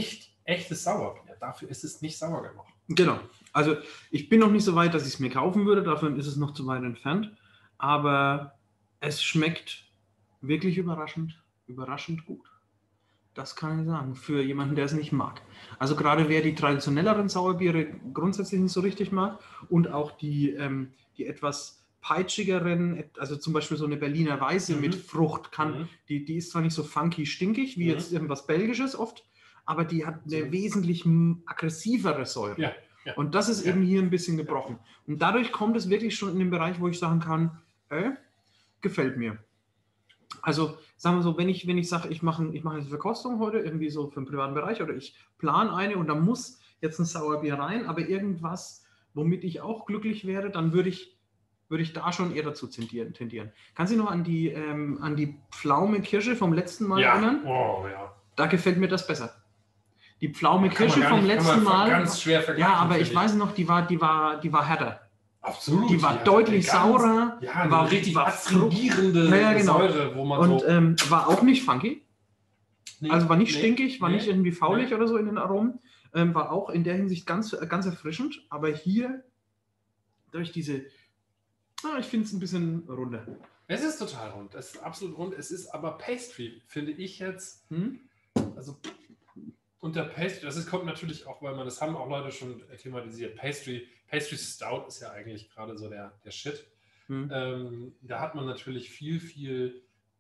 echtes Sauerbier. Dafür ist es nicht sauer genug. Genau. Also ich bin noch nicht so weit, dass ich es mir kaufen würde. Dafür ist es noch zu weit entfernt. Aber es schmeckt wirklich überraschend gut. Das kann ich sagen, für jemanden, der es nicht mag. Also gerade wer die traditionelleren Sauerbiere grundsätzlich nicht so richtig mag und auch die etwas peitschigeren, also zum Beispiel so eine Berliner Weiße mit Frucht, die ist zwar nicht so funky stinkig, wie jetzt irgendwas Belgisches oft, aber die hat eine wesentlich aggressivere Säure. Ja, ja. Und das ist eben hier ein bisschen gebrochen. Und dadurch kommt es wirklich schon in den Bereich, wo ich sagen kann, gefällt mir. Also sagen wir so, wenn ich sage, ich mache eine Verkostung heute, irgendwie so für den privaten Bereich oder ich plane eine und da muss jetzt ein Sauerbier rein, aber irgendwas, womit ich auch glücklich werde, dann würde ich da schon eher dazu tendieren. Kannst du dich noch an die Pflaume Kirsche vom letzten Mal erinnern? Oh, ja. Da gefällt mir das besser. Die Pflaume Kirsche vom letzten Mal. Ganz schwer vergleichen. Ja, aber ich weiß noch, die war härter. Absolut. Die war deutlich saurer. Ja, war richtig war astringierende genau. Säure, wo man und war auch nicht funky. Nee, also war nicht stinkig, war nicht irgendwie faulig oder so in den Aromen. War auch in der Hinsicht ganz erfrischend. Aber hier durch diese, ich finde es ein bisschen runder. Es ist total rund. Es ist absolut rund. Es ist aber Pastry, finde ich jetzt. Also unter Pastry, kommt natürlich auch, weil das haben auch Leute schon thematisiert. Pastry Stout ist ja eigentlich gerade so der Shit. Da hat man natürlich viel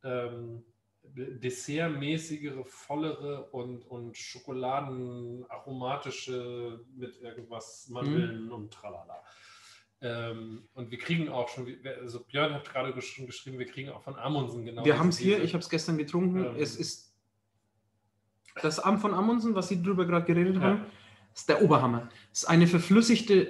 dessertmäßigere, vollere und schokoladenaromatische mit irgendwas Mandeln und tralala. Und wir kriegen auch schon, also Björn hat gerade schon geschrieben, wir kriegen auch von Amundsen genau. Wir haben es hier, ich habe es gestern getrunken, es ist das von Amundsen, was Sie darüber gerade geredet haben, ist der Oberhammer. Es ist ein verflüssigter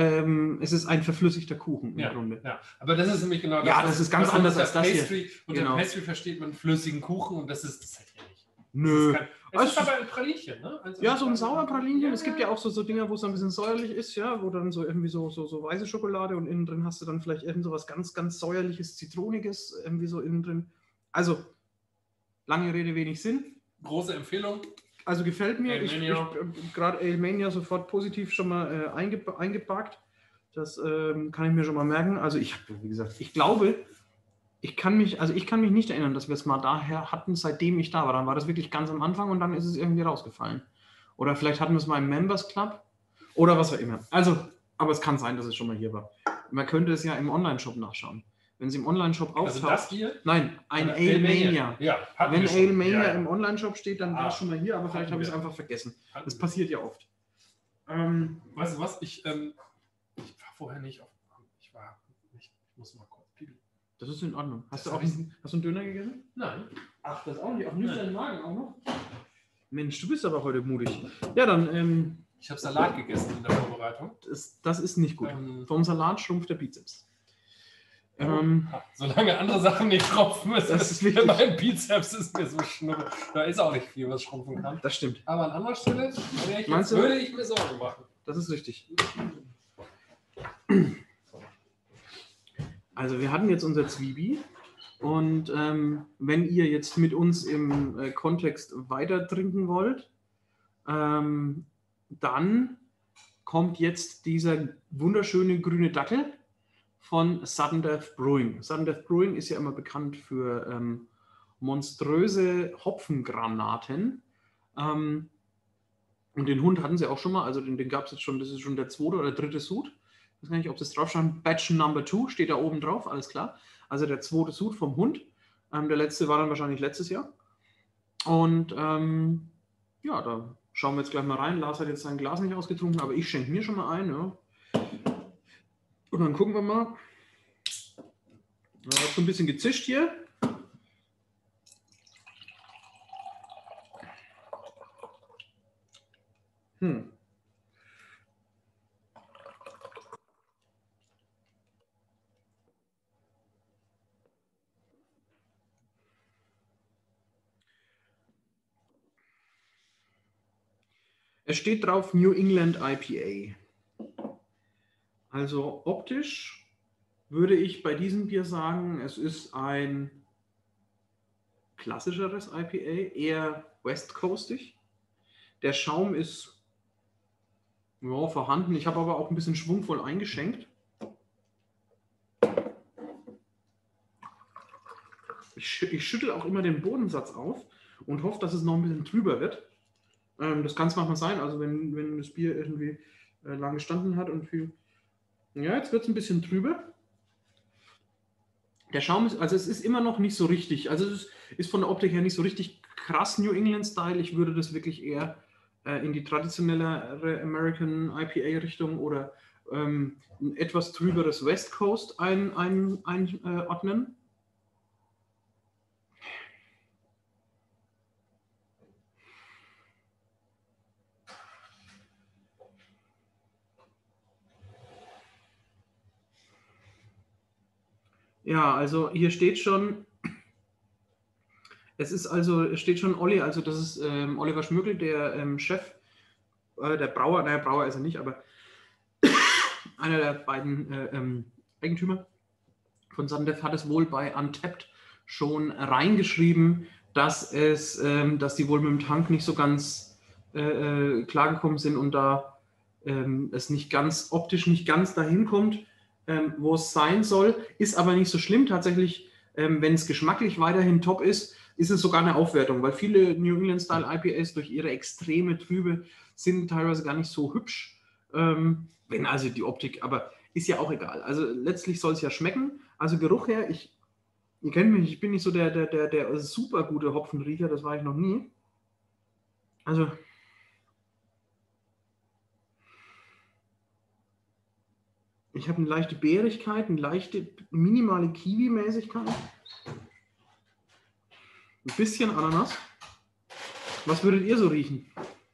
Kuchen im Grunde. Ja, aber das ist nämlich genau das. Ja, das ist ganz anders als das Pastry, hier. Unter Pastry versteht man flüssigen Kuchen und das ist halt ja nicht. Nö. Es ist aber ein Pralinchen, ne? Also ja, so ein Sauerpralinchen. Es gibt ja auch so Dinger, wo es ein bisschen säuerlich ist, ja, wo dann so irgendwie so weiße Schokolade und innen drin hast du dann vielleicht irgend so was ganz, ganz säuerliches, zitroniges, irgendwie so innen drin. Also, lange Rede, wenig Sinn. Große Empfehlung. Also gefällt mir. Ich gerade Ale Mania sofort positiv schon mal eingepackt. Das kann ich mir schon mal merken. Also wie gesagt, ich glaube, ich kann mich nicht erinnern, dass wir es mal daher hatten, seitdem ich da war. Dann war das wirklich ganz am Anfang und dann ist es irgendwie rausgefallen. Oder vielleicht hatten wir es mal im Members Club oder was auch immer. Also, aber es kann sein, dass es schon mal hier war. Man könnte es ja im Online-Shop nachschauen. Wenn sie im Online-Shop auftaucht. Also das hier? Nein, ein Ale Mania. Ja, wenn Ale Mania im Online-Shop steht, dann war es schon mal hier, aber vielleicht habe ich es einfach vergessen. Das passiert ja oft. Weißt du was? Ich war vorher nicht auf. Ich muss mal kurz pipi. Das ist in Ordnung. Hast du einen Döner gegessen? Nein. Ach, das auch nicht. Auf nüchternen Magen auch noch? Mensch, du bist aber heute mutig. Ja, dann. Ich habe Salat gegessen in der Vorbereitung. Das ist nicht gut. Vom Salat schrumpft der Bizeps. Solange andere Sachen nicht schrumpfen müssen, das ist wichtig. Mein Bizeps ist mir so schnurre. Da ist auch nicht viel, was schrumpfen kann. Das stimmt. Aber an anderer Stelle würde ich mir Sorgen machen. Das ist richtig. Also wir hatten jetzt unser Zwiebel und wenn ihr jetzt mit uns im Kontext weiter trinken wollt, dann kommt jetzt dieser wunderschöne grüne Dackel von Sudden Death Brewing. Sudden Death Brewing ist ja immer bekannt für monströse Hopfengranaten. Und den Hund hatten sie auch schon mal, also den gab es jetzt schon, das ist schon der zweite oder dritte Sud. Ich weiß gar nicht, ob das drauf stand. Batch Number 2 steht da oben drauf, alles klar. Also der zweite Sud vom Hund. Der letzte war dann wahrscheinlich letztes Jahr. Und ja, da schauen wir jetzt gleich mal rein. Lars hat jetzt sein Glas nicht ausgetrunken, aber ich schenke mir schon mal ein. Ja. Und dann gucken wir mal. Ich habe so ein bisschen gezischt hier. Es steht drauf New England IPA. Also optisch würde ich bei diesem Bier sagen, es ist ein klassischeres IPA, eher West Coastig. Der Schaum ist ja, vorhanden. Ich habe aber auch ein bisschen schwungvoll eingeschenkt. Ich schüttel auch immer den Bodensatz auf und hoffe, dass es noch ein bisschen trüber wird. Das kann es manchmal sein, also wenn das Bier irgendwie lange gestanden hat und viel... Ja, jetzt wird es ein bisschen trüber. Der Schaum ist, also es ist immer noch nicht so richtig, also es ist von der Optik her nicht so richtig krass New England-Style. Ich würde das wirklich eher in die traditionellere American IPA-Richtung oder ein etwas trüberes West Coast einordnen. Ja, also hier steht schon, es steht schon Olli, also das ist Oliver Schmögel, der Chef, der Brauer, naja, Brauer ist er nicht, aber einer der beiden Eigentümer von Sudden Death hat es wohl bei Untapped schon reingeschrieben, dass die wohl mit dem Tank nicht so ganz klargekommen sind und da es nicht ganz optisch nicht ganz dahin kommt, wo es sein soll, ist aber nicht so schlimm. Tatsächlich, wenn es geschmacklich weiterhin top ist, ist es sogar eine Aufwertung, weil viele New England-Style IPAs durch ihre extreme Trübe sind teilweise gar nicht so hübsch, wenn also die Optik, aber ist ja auch egal. Also letztlich soll es ja schmecken. Also Geruch her, ihr kennt mich, ich bin nicht so der super gute Hopfenriecher, das war ich noch nie. Also ich habe eine leichte Beerigkeit, eine leichte minimale Kiwi-Mäßigkeit. Ein bisschen Ananas. Was würdet ihr so riechen?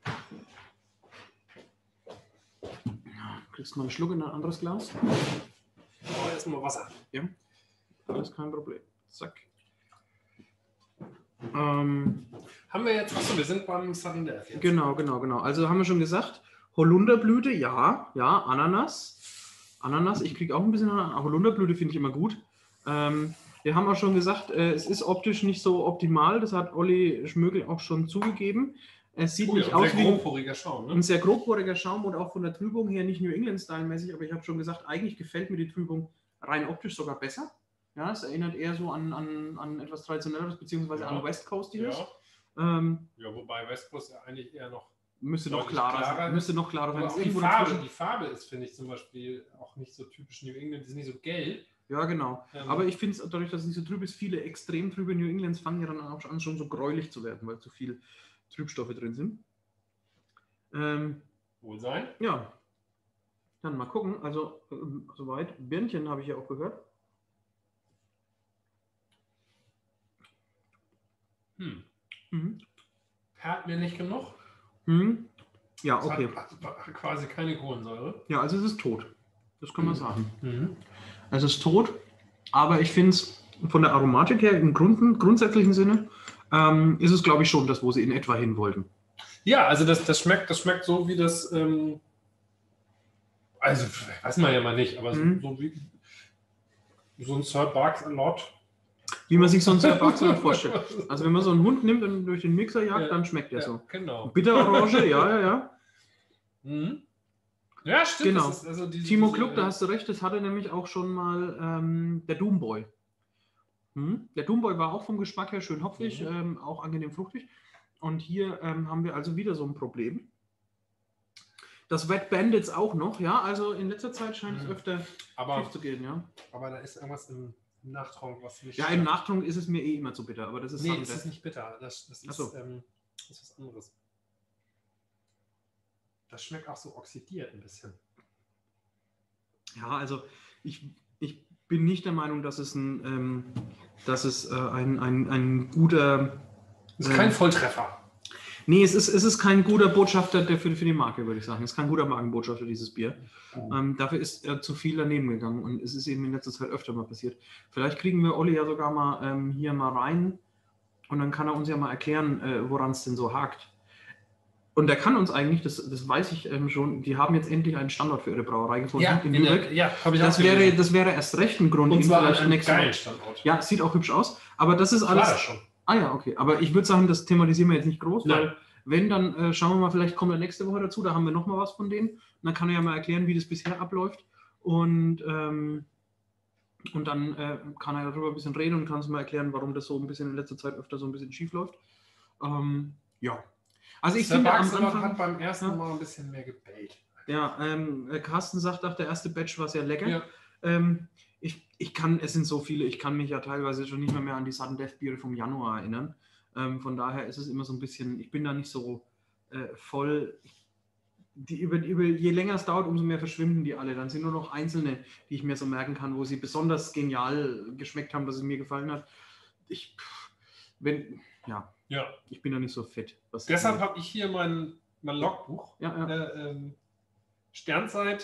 Kriegst du mal einen Schluck in ein anderes Glas? Oh, erstmal Wasser. Ja, alles kein Problem. Zack. Haben wir jetzt, achso, wir sind beim Sudden Death jetzt. Genau. Also haben wir schon gesagt, Holunderblüte, ja, Ananas. Ich kriege auch ein bisschen Ananas. Holunderblüte finde ich immer gut. Wir haben auch schon gesagt, es ist optisch nicht so optimal. Das hat Olli Schmögel auch schon zugegeben. Es sieht nicht aus wie ein sehr grobporiger Schaum und auch von der Trübung her nicht New England-Style-mäßig. Aber ich habe schon gesagt, eigentlich gefällt mir die Trübung rein optisch sogar besser. Ja, es erinnert eher so an etwas Traditionelleres, beziehungsweise an West Coast hier. Ja, wobei West Coast ja eigentlich eher noch müsste noch klarer sein. Die Farbe ist, finde ich, zum Beispiel auch nicht so typisch New England, die ist nicht so gelb. Ja, genau. Aber ich finde es, dadurch, dass es nicht so trüb ist, viele extrem trübe New Englands fangen ja dann auch an, schon so gräulich zu werden, weil zu viel Trübstoffe drin sind. Wohl sein. Ja. Dann mal gucken. Also, soweit. Birnchen habe ich ja auch gehört. Perlt mir nicht genug. Ja, okay. Hat quasi keine Kohlensäure. Ja, also es ist tot. Das kann man sagen. Es ist tot, aber ich finde es von der Aromatik her im grundsätzlichen Sinne ist es, glaube ich, schon das, wo sie in etwa hin wollten. Ja, also das schmeckt so wie das, also weiß man ja mal nicht, aber so wie so ein Sir Barks a Lot. Wie man sich so ein Sir Barks a Lot vorstellt. Also wenn man so einen Hund nimmt und durch den Mixer jagt, dann schmeckt der so. Genau. Bitterorange, ja. Ja, stimmt. Genau. Das ist also Timo Kluck, da hast du recht, das hatte nämlich auch schon mal der Doomboy. Der Doomboy war auch vom Geschmack her schön hopfig, auch angenehm fruchtig. Und hier haben wir also wieder so ein Problem. Das Wet Bandits auch noch, ja, also in letzter Zeit scheint es öfter schief zu gehen, ja. Aber da ist irgendwas im Nachtrunk, was nicht... Ja, im Nachtrunk ist es mir eh immer zu bitter, aber das ist... Nee, es ist nicht bitter, das ist was anderes. Das schmeckt auch so oxidiert ein bisschen. Ja, also ich bin nicht der Meinung, dass es ein guter... Es ist kein Volltreffer. Nee, es ist kein guter Botschafter für die Marke, würde ich sagen. Es ist kein guter Markenbotschafter, dieses Bier. Dafür ist er zu viel daneben gegangen und es ist eben in letzter Zeit öfter mal passiert. Vielleicht kriegen wir Olli ja sogar mal hier mal rein und dann kann er uns ja mal erklären, woran es denn so hakt. Und der kann uns eigentlich, das weiß ich schon, die haben jetzt endlich einen Standort für ihre Brauerei gefunden in Lübeck. Ja, habe ich das wäre erst recht ein Grund. Und zwar einen geilen Standort. Ja, sieht auch hübsch aus. Aber das ist alles... Klar, schon. Ah ja, okay. Aber ich würde sagen, das thematisieren wir jetzt nicht groß, weil Wenn, dann schauen wir mal, vielleicht kommt er nächste Woche dazu, da haben wir nochmal was von denen. Und dann kann er ja mal erklären, wie das bisher abläuft. Und dann kann er darüber ein bisschen reden und kann uns mal erklären, warum das so ein bisschen in letzter Zeit öfter so ein bisschen schief läuft. Ja. Also ich finde am Anfang hat beim ersten Mal ein bisschen mehr gebellt. Ja, Carsten sagt auch, der erste Batch war sehr lecker. Ja. Es sind so viele, ich kann mich ja teilweise schon nicht mehr an die Sudden Death Biere vom Januar erinnern. Von daher ist es immer so ein bisschen, ich bin da nicht so voll. Je länger es dauert, umso mehr verschwinden die alle. Dann sind nur noch einzelne, die ich mir so merken kann, wo sie besonders genial geschmeckt haben, dass es mir gefallen hat. Ich bin da nicht so fit. Deshalb habe ich hier mein Logbuch. Sternzeit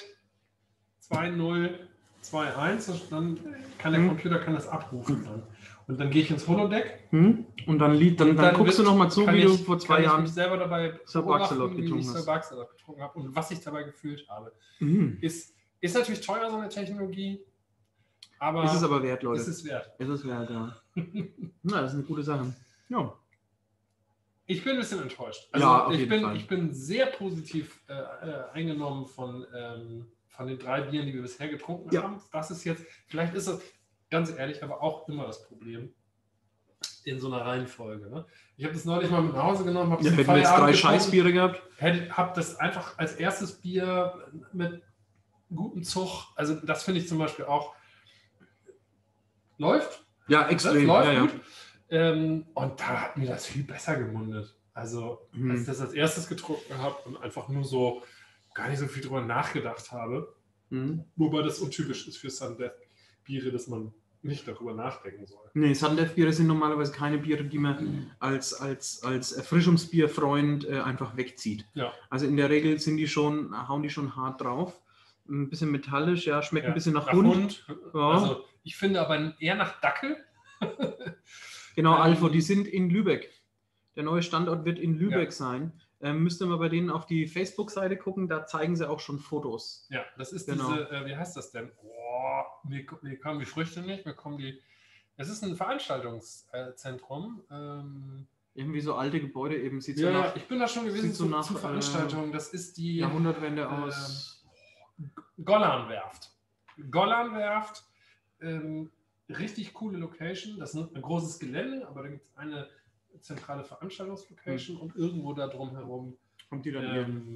2021, dann kann der Computer das abrufen. Dann. Und dann gehe ich ins Holodeck. Und dann guckst du nochmal zu, wie du vor 2 Jahren mich selber dabei Sir Baxalot getrunken habe und was ich dabei gefühlt habe. Ist natürlich teuer, so eine Technologie. Aber ist es aber wert, Leute. Ist es wert. Ist es wert, ja. Na, das ist eine gute Sache. Ja. Ich bin ein bisschen enttäuscht. Also ja, ich bin sehr positiv eingenommen von den 3 Bieren, die wir bisher getrunken haben. Das ist jetzt, vielleicht ist es, ganz ehrlich, aber auch immer das Problem in so einer Reihenfolge. Ne? Ich habe das neulich mal mit nach Hause genommen, habe hätten wir jetzt 3 Scheißbiere gehabt. Habe das einfach als erstes Bier mit gutem Zug, also das finde ich zum Beispiel auch, läuft. Ja, extrem. Das läuft gut. Und da hat mir das viel besser gemundet. Also, als ich das als erstes getrunken habe und einfach nur so gar nicht so viel drüber nachgedacht habe. Wobei das untypisch ist für Sudden Death Biere, dass man nicht darüber nachdenken soll. Nee, Sudden Death Biere sind normalerweise keine Biere, die man als Erfrischungsbierfreund einfach wegzieht. Ja. Also in der Regel hauen die schon hart drauf. Ein bisschen metallisch, schmeckt ein bisschen nach Hund. Ja. Also ich finde aber eher nach Dackel. Genau, Alpha, die sind in Lübeck. Der neue Standort wird in Lübeck sein. Müsst ihr mal bei denen auf die Facebook-Seite gucken, da zeigen sie auch schon Fotos. Ja, das ist diese, wie heißt das denn? Mir kommen die Früchte nicht, es ist ein Veranstaltungszentrum. Irgendwie so alte Gebäude eben. Sieht so nach, ich bin da schon gewesen zu Veranstaltungen. Das ist die Jahrhundertwende aus Gollanwerft. Richtig coole Location. Das ist ein großes Gelände, aber da gibt es eine zentrale Veranstaltungslocation und irgendwo da drumherum kommt die dann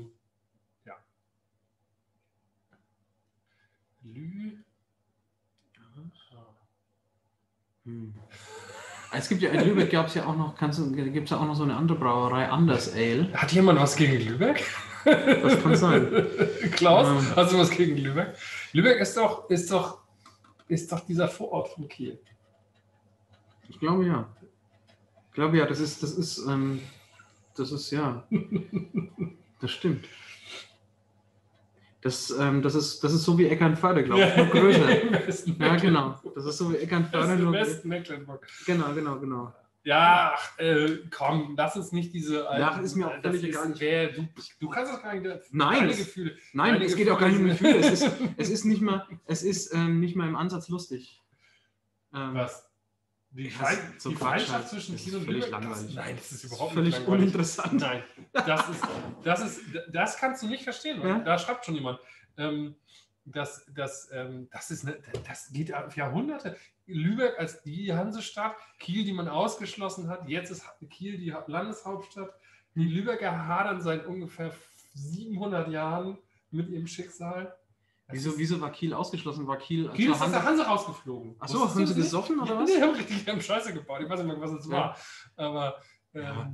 Es gibt ja in Lübeck gibt es ja auch noch so eine andere Brauerei, Anders Ale. Hat jemand was gegen Lübeck? Das kann sein. Klaus, hast du was gegen Lübeck? Lübeck ist doch dieser Vorort von Kiel. Ich glaube ja. Das ist ja. Das stimmt. Das ist so wie Eckernförde, glaube ich, nur größer. Ja, genau. Das ist so wie Eckernförde. Das ist im Westen Mecklenburg. Genau. Ja, komm, lass uns nicht diese... ist mir auch völlig egal. Du kannst das gar nicht... Nein, Gefühle. Nein, es geht auch gar nicht um Gefühle. Es ist nicht mal im Ansatz lustig. Was? Die Feindschaft zwischen Kiel und Lübeck? Nein, das ist überhaupt völlig nicht uninteressant. Nein, das kannst du nicht verstehen. Ja? Da schreibt schon jemand. Das geht auf Jahrhunderte. Lübeck als die Hansestadt, Kiel, die man ausgeschlossen hat. Jetzt ist Kiel die Landeshauptstadt. Die Lübecker hadern seit ungefähr 700 Jahren mit ihrem Schicksal. Wieso war Kiel ausgeschlossen? Kiel ist aus der Hanse rausgeflogen. Achso, haben sie gesoffen oder was? Nee, die haben Scheiße gebaut. Ich weiß nicht mehr, was es war. Aber ja.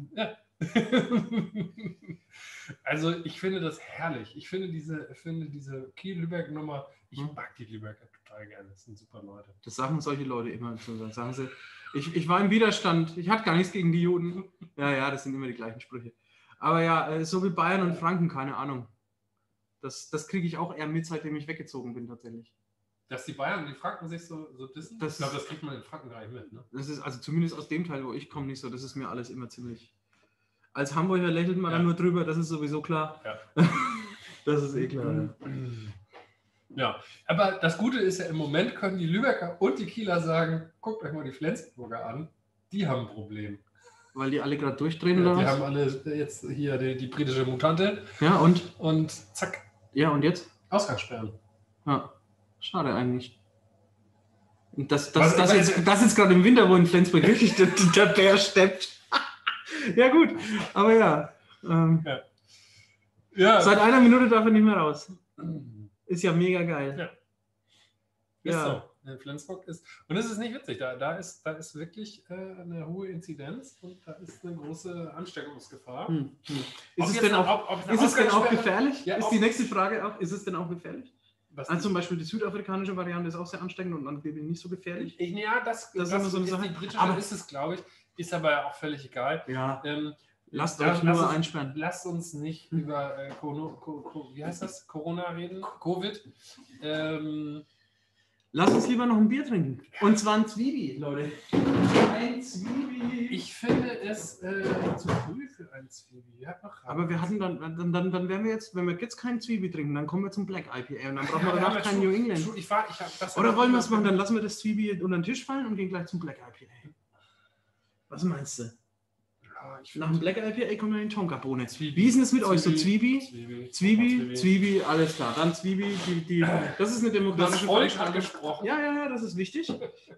Also ich finde das herrlich. Ich finde diese Kiel-Lübeck-Nummer, ich mag die Lübecker total gerne. Das sind super Leute. Das sagen solche Leute immer. Dann sagen sie, ich war im Widerstand, ich hatte gar nichts gegen die Juden. Ja, das sind immer die gleichen Sprüche. Aber ja, so wie Bayern und Franken, keine Ahnung. Das kriege ich auch eher mit, seitdem ich weggezogen bin tatsächlich. Dass die Bayern und die Franken sich so dissen? Ich glaube, das kriegt man in Franken gar nicht mit. Ne? Das ist also zumindest aus dem Teil, wo ich komme, nicht so. Das ist mir alles immer ziemlich... Als Hamburger lächelt man dann nur drüber, das ist sowieso klar. Ja. Das ist eh klar. Ja, aber das Gute ist ja, im Moment können die Lübecker und die Kieler sagen, guckt euch mal die Flensburger an, die haben ein Problem. weil die alle gerade durchdrehen. Ja, oder die was? haben alle jetzt hier die britische Mutante Ja, und zack, Ja, und jetzt? Ausgangssperren. Ja, schade eigentlich. Und das Was- jetzt gerade im Winter, wo in Flensburg wirklich der Bär steppt. Ja, gut. Aber ja. Ja. Seit einer Minute darf er nicht mehr raus. Ist ja mega geil. Ja. Ist so. In Flensburg ist. Und es ist nicht witzig. Da ist wirklich eine hohe Inzidenz und da ist eine große Ansteckungsgefahr. Ist es denn auch gefährlich? Ja, ist die nächste Frage auch, ist es denn auch gefährlich? Was Also zum Beispiel die südafrikanische Variante ist auch sehr ansteckend und angeblich nicht so gefährlich. Ja, das ist immer so eine ist Sache. die britische, Aber ist es, glaube ich. Ist aber auch völlig egal. Ja. Lasst Ja, euch nur einsperren. Lasst uns nicht über wie heißt das? Corona reden? Covid. Lasst uns lieber noch ein Bier trinken. Und zwar ein Zwiebel, Leute. Ein Zwiebel. Ich finde es zu früh für ein Zwiebel. Aber wir hatten dann wären wir jetzt, wenn wir jetzt kein Zwiebel trinken, dann kommen wir zum Black IPA und dann brauchen wir danach kein New England. Oder wollen wir es machen, dann lassen wir das Zwiebel unter den Tisch fallen und gehen gleich zum Black IPA. Was meinst du? Nach dem Black IPA kommen wir in die Tonkabohne. Wie ist denn das mit euch? So Zwiebel, alles klar. Dann Zwiebel, das ist eine demokratische Veranstaltung. Ja, das ist wichtig.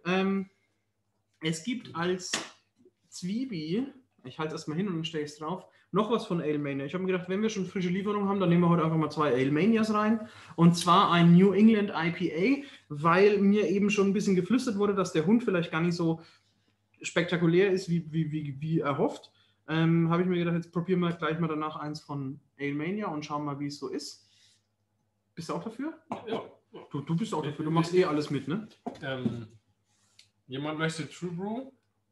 Es gibt als Zwiebel, ich halte es erstmal hin und dann stelle ich es drauf, noch was von Ale Mania. Ich habe mir gedacht, wenn wir schon frische Lieferung haben, dann nehmen wir heute einfach mal 2 Ale Manias rein. Und zwar ein New England IPA, weil mir eben schon ein bisschen geflüstert wurde, dass der Hund vielleicht gar nicht so spektakulär ist, wie erhofft. Habe ich mir gedacht, jetzt probieren wir gleich mal danach eins von Ale Mania und schauen mal, wie es so ist. Bist du auch dafür? Ja. Du bist auch dafür, du machst alles mit, ne? Jemand möchte True Brew?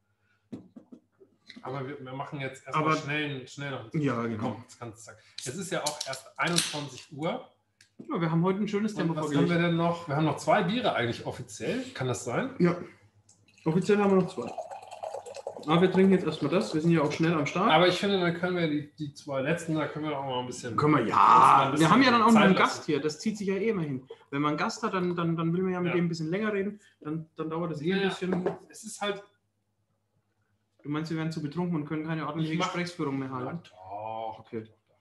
Aber wir machen jetzt erstmal schnell noch. Ja, genau. Komm, das kannst du sagen. Es ist ja auch erst 21 Uhr. Ja, wir haben heute ein schönes Tempo vorgelegt. Was haben wir denn noch? Wir haben noch 2 Biere eigentlich offiziell. Kann das sein? Ja. Offiziell haben wir noch 2. Aber wir trinken jetzt erstmal das. Wir sind ja auch schnell am Start. Aber ich finde, dann können wir die 2 letzten, da können wir auch mal ein bisschen. Wir haben ja dann auch noch einen Gast hier. Das zieht sich ja eh immer hin. Wenn man einen Gast hat, dann will man ja mit dem ein bisschen länger reden. Dann dauert das ein bisschen. Es ist halt. Du meinst, wir werden zu betrunken und können keine ordentliche Gesprächsführung mehr halten? Doch. Okay.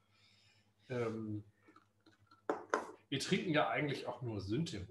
Wir trinken ja eigentlich auch nur Synthehol.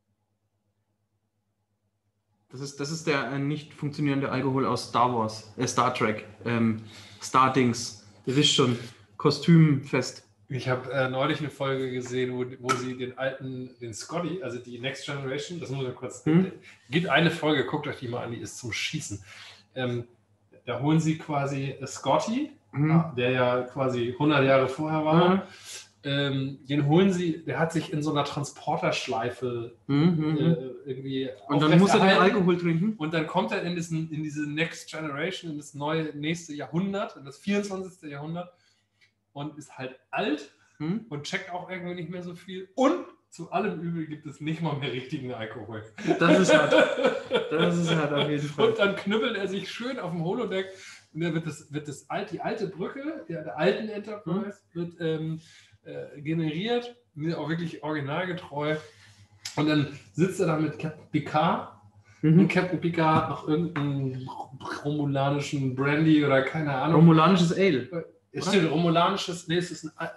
Das ist der nicht funktionierende Alkohol aus Star Trek, Star-Dings. Ihr wisst schon, Kostümfest. Ich habe neulich eine Folge gesehen, wo sie den Scotty, also die Next Generation, das muss ich kurz, gibt eine Folge, guckt euch die mal an, die ist zum Schießen. Da holen sie quasi Scotty, der ja quasi 100 Jahre vorher war. Den holen sie, der hat sich in so einer Transporterschleife irgendwie. Und dann muss er den Alkohol trinken. Und dann kommt er in diese Next Generation, in das nächste Jahrhundert, in das 24. Jahrhundert und ist halt alt und checkt auch irgendwie nicht mehr so viel. Und zu allem Übel gibt es nicht mal mehr richtigen Alkohol. Das ist hart. Das ist hart auf jeden Fall. Und dann knüppelt er sich schön auf dem Holodeck und dann wird die alte Brücke der alten Enterprise wird generiert, auch wirklich originalgetreu. Und dann sitzt er da mit Captain Picard und Captain Picard noch irgendeinen romulanischen Brandy oder keine Ahnung. Romulanisches Ale. Es steht romulanisches, es ist ein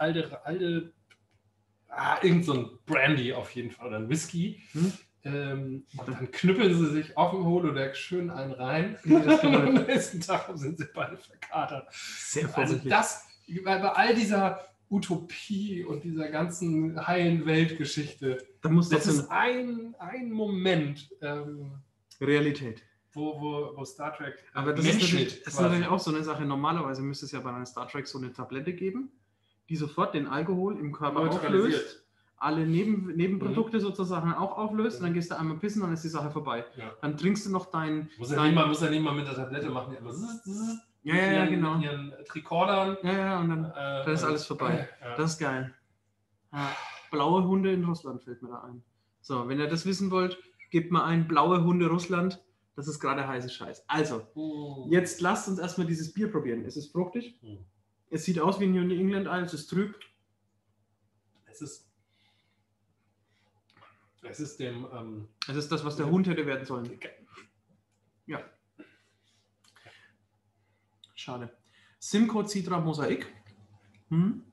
irgend so ein Brandy auf jeden Fall oder ein Whisky. Und dann knüppeln sie sich auf dem Holodeck schön einen rein. Und am nächsten Tag sind sie beide verkatert. Sehr vorbildlich. Also bei all dieser Utopie und dieser ganzen heilen Weltgeschichte. Das ist ein Moment. Realität. Wo Star Trek. Aber das ist natürlich auch so eine Sache. Normalerweise müsste es ja bei einer Star Trek so eine Tablette geben, die sofort den Alkohol im Körper auflöst, alle Nebenprodukte sozusagen auch auflöst und dann gehst du einmal pissen, dann ist die Sache vorbei. Ja. Dann trinkst du noch muss er nicht mal mit der Tablette machen, aber genau. Mit ihren Tricordern. Ja, und dann ist alles vorbei. Das ist geil. Blaue Hunde in Russland fällt mir da ein. So, wenn ihr das wissen wollt, gebt mal ein blaue Hunde Russland. Das ist gerade heiße Scheiß. Also, jetzt lasst uns erstmal dieses Bier probieren. Es ist fruchtig. Es sieht aus wie ein New England Ale, es ist trüb. Es ist es ist das, was der Hund hätte werden sollen. Okay. Ja. Schade. Simcoe Citra Mosaik. Hm.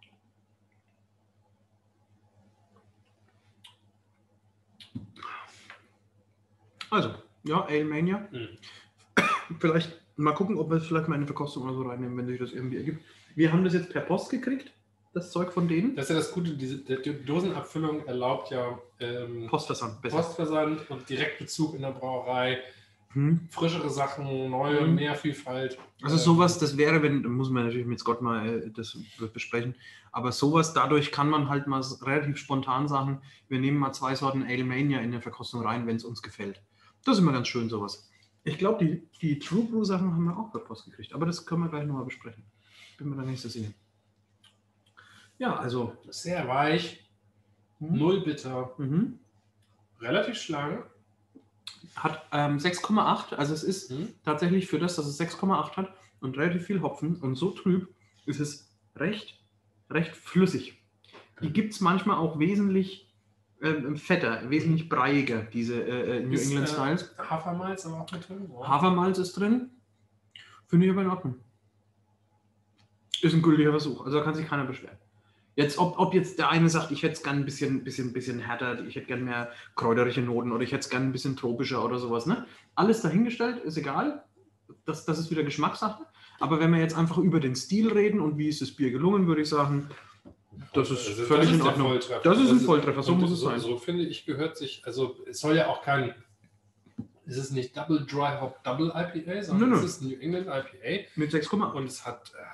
Also, ja, Ale Mania. Vielleicht mal gucken, ob wir es vielleicht mal in eine Verkostung oder so reinnehmen, wenn sich das irgendwie ergibt. Wir haben das jetzt per Post gekriegt, das Zeug von denen. Das ist ja das Gute, die Dosenabfüllung erlaubt ja Postversand. Postversand und Direktbezug in der Brauerei. Frischere Sachen, neue, mehr Vielfalt. Also sowas, das wäre, muss man natürlich mit Scott mal das besprechen, aber sowas, dadurch kann man halt mal relativ spontan sagen, wir nehmen mal 2 Sorten Ale Mania in der Verkostung rein, wenn es uns gefällt. Das ist immer ganz schön, sowas. Ich glaube, die True Brew Sachen haben wir auch per Post gekriegt, aber das können wir gleich nochmal besprechen. Bin mir da nicht so sicher. Ja, also. Sehr weich, null bitter, relativ schlank. Hat 6,8, also es ist tatsächlich für das, dass es 6,8 hat und relativ viel Hopfen und so trüb, ist es recht flüssig. Die gibt es manchmal auch wesentlich fetter, wesentlich breiiger, diese New England Styles. Hafermalz aber auch mit drin? Oder? Hafermalz ist drin, finde ich aber in Ordnung. Ist ein gültiger Versuch, also da kann sich keiner beschweren. Jetzt, ob jetzt der eine sagt, ich hätte es gerne ein bisschen härter, ich hätte gerne mehr kräuterliche Noten oder ich hätte es gerne ein bisschen tropischer oder sowas. Ne? Alles dahingestellt, ist egal. Das ist wieder Geschmackssache. Aber wenn wir jetzt einfach über den Stil reden und wie ist das Bier gelungen, würde ich sagen, das ist völlig in Ordnung. Das ist ein Volltreffer, so muss es sein. So finde ich, gehört sich, also es soll ja auch kein, es ist nicht Double Dry Hop Double IPA, sondern es ist ein New England IPA. Mit 6,8. Und es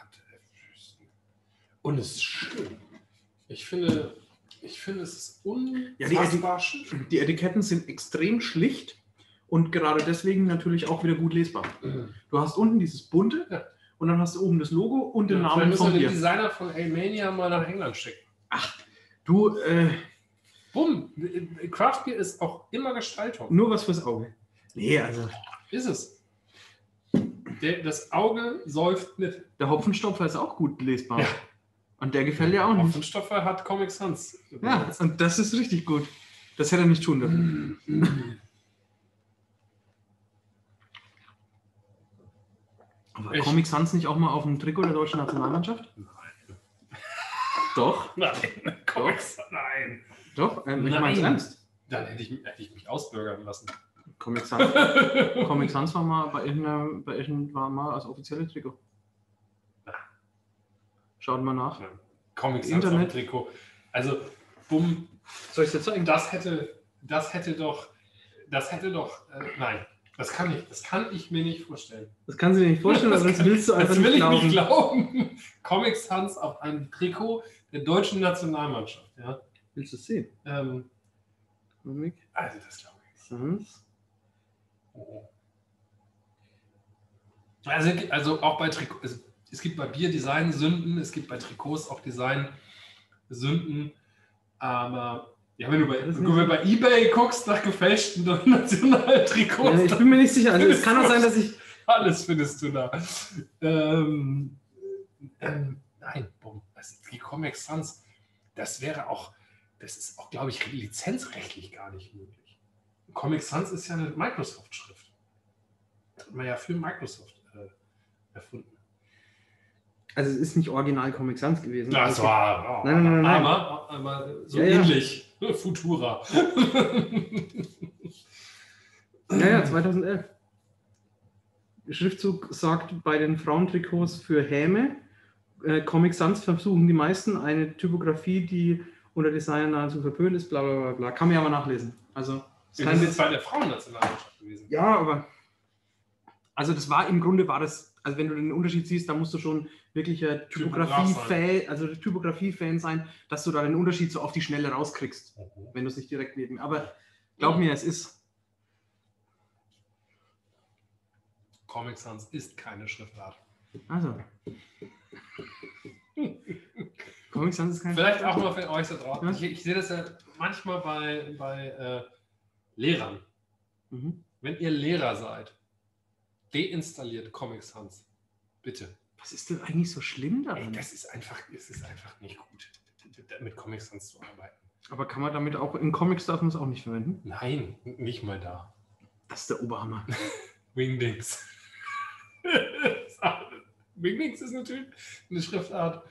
und es ist schön. Ich finde, es ist unfassbar schön. Die Etiketten sind extrem schlicht und gerade deswegen natürlich auch wieder gut lesbar. Du hast unten dieses bunte und dann hast du oben das Logo und den Namen von Bier. Den Designer von Ale Mania mal nach England schicken. Ach, du, bumm, Craft Beer ist auch immer Gestaltung. Nur was fürs Auge. Nee, also. Ist es. Das Auge säuft mit. Der Hopfenstopfer ist auch gut lesbar. Ja. Und der gefällt ja auch nicht. Hopfenstopfer hat Comic Sans. Ja, und das ist richtig gut. Das hätte er nicht tun dürfen. Aber Comic Sans nicht auch mal auf dem Trikot der deutschen Nationalmannschaft? Nein. Doch? Nein. Comic Sans, nein. Doch? Ich meine es ernst. Dann hätte ich mich ausbürgern lassen. Comic Sans war mal bei irgendeinem war mal als offizielles Trikot. Schaut mal nach. Ja. Comic Sans auf Trikot. Also, bumm. Soll ich es dir zeigen? Das hätte doch, nein. Das kann ich mir nicht vorstellen. Das kannst du dir nicht vorstellen, aber das willst du einfach nicht glauben. Das will ich nicht glauben. Comic Sans auf einem Trikot der deutschen Nationalmannschaft. Ja? Willst du es sehen? Comic. Also das glaube ich. Sans. Oh. Also auch bei Trikots. Es gibt bei Bier Design-Sünden, es gibt bei Trikots auch Design-Sünden. Aber ja, wenn du bei eBay guckst nach gefälschten Nationaltrikots. Ja, ich bin mir nicht sicher. Also es kann auch sein, dass ich. Alles findest du da. Nein, bumm. Die Comic Sans, das ist auch, glaube ich, lizenzrechtlich gar nicht möglich. Comic Sans ist ja eine Microsoft-Schrift. Das hat man ja für Microsoft erfunden. Also es ist nicht original Comic Sans gewesen. Das war nein. Aber so ähnlich. Ja. Futura. Ja, 2011. Schriftzug sagt bei den Frauentrikots für Häme, Comic Sans versuchen die meisten eine Typografie, die unter Designer nahezu verpönt ist, bla bla bla bla. Kann man ja mal nachlesen. Also, das ist bei der Frauennationalmannschaft gewesen. Ja, aber also also wenn du den Unterschied siehst, da musst du schon wirklicher Typografie-Fan sein, dass du da den Unterschied so auf die Schnelle rauskriegst, wenn du es nicht direkt neben. Aber glaub mir, es ist. Comic Sans ist keine Schriftart. Also. Comic Sans ist keine Vielleicht Schriftart. Auch mal für euch da draußen. Ja? Ich sehe das ja manchmal bei Lehrern. Wenn ihr Lehrer seid, deinstalliert Comic Sans. Bitte. Was ist denn eigentlich so schlimm daran? Es ist einfach nicht gut, mit Comic Sans zu arbeiten. Aber kann man damit auch, in Comics darf man es auch nicht verwenden? Nein, nicht mal da. Das ist der Oberhammer. Wingdings. Wingwings ist natürlich eine Schriftart.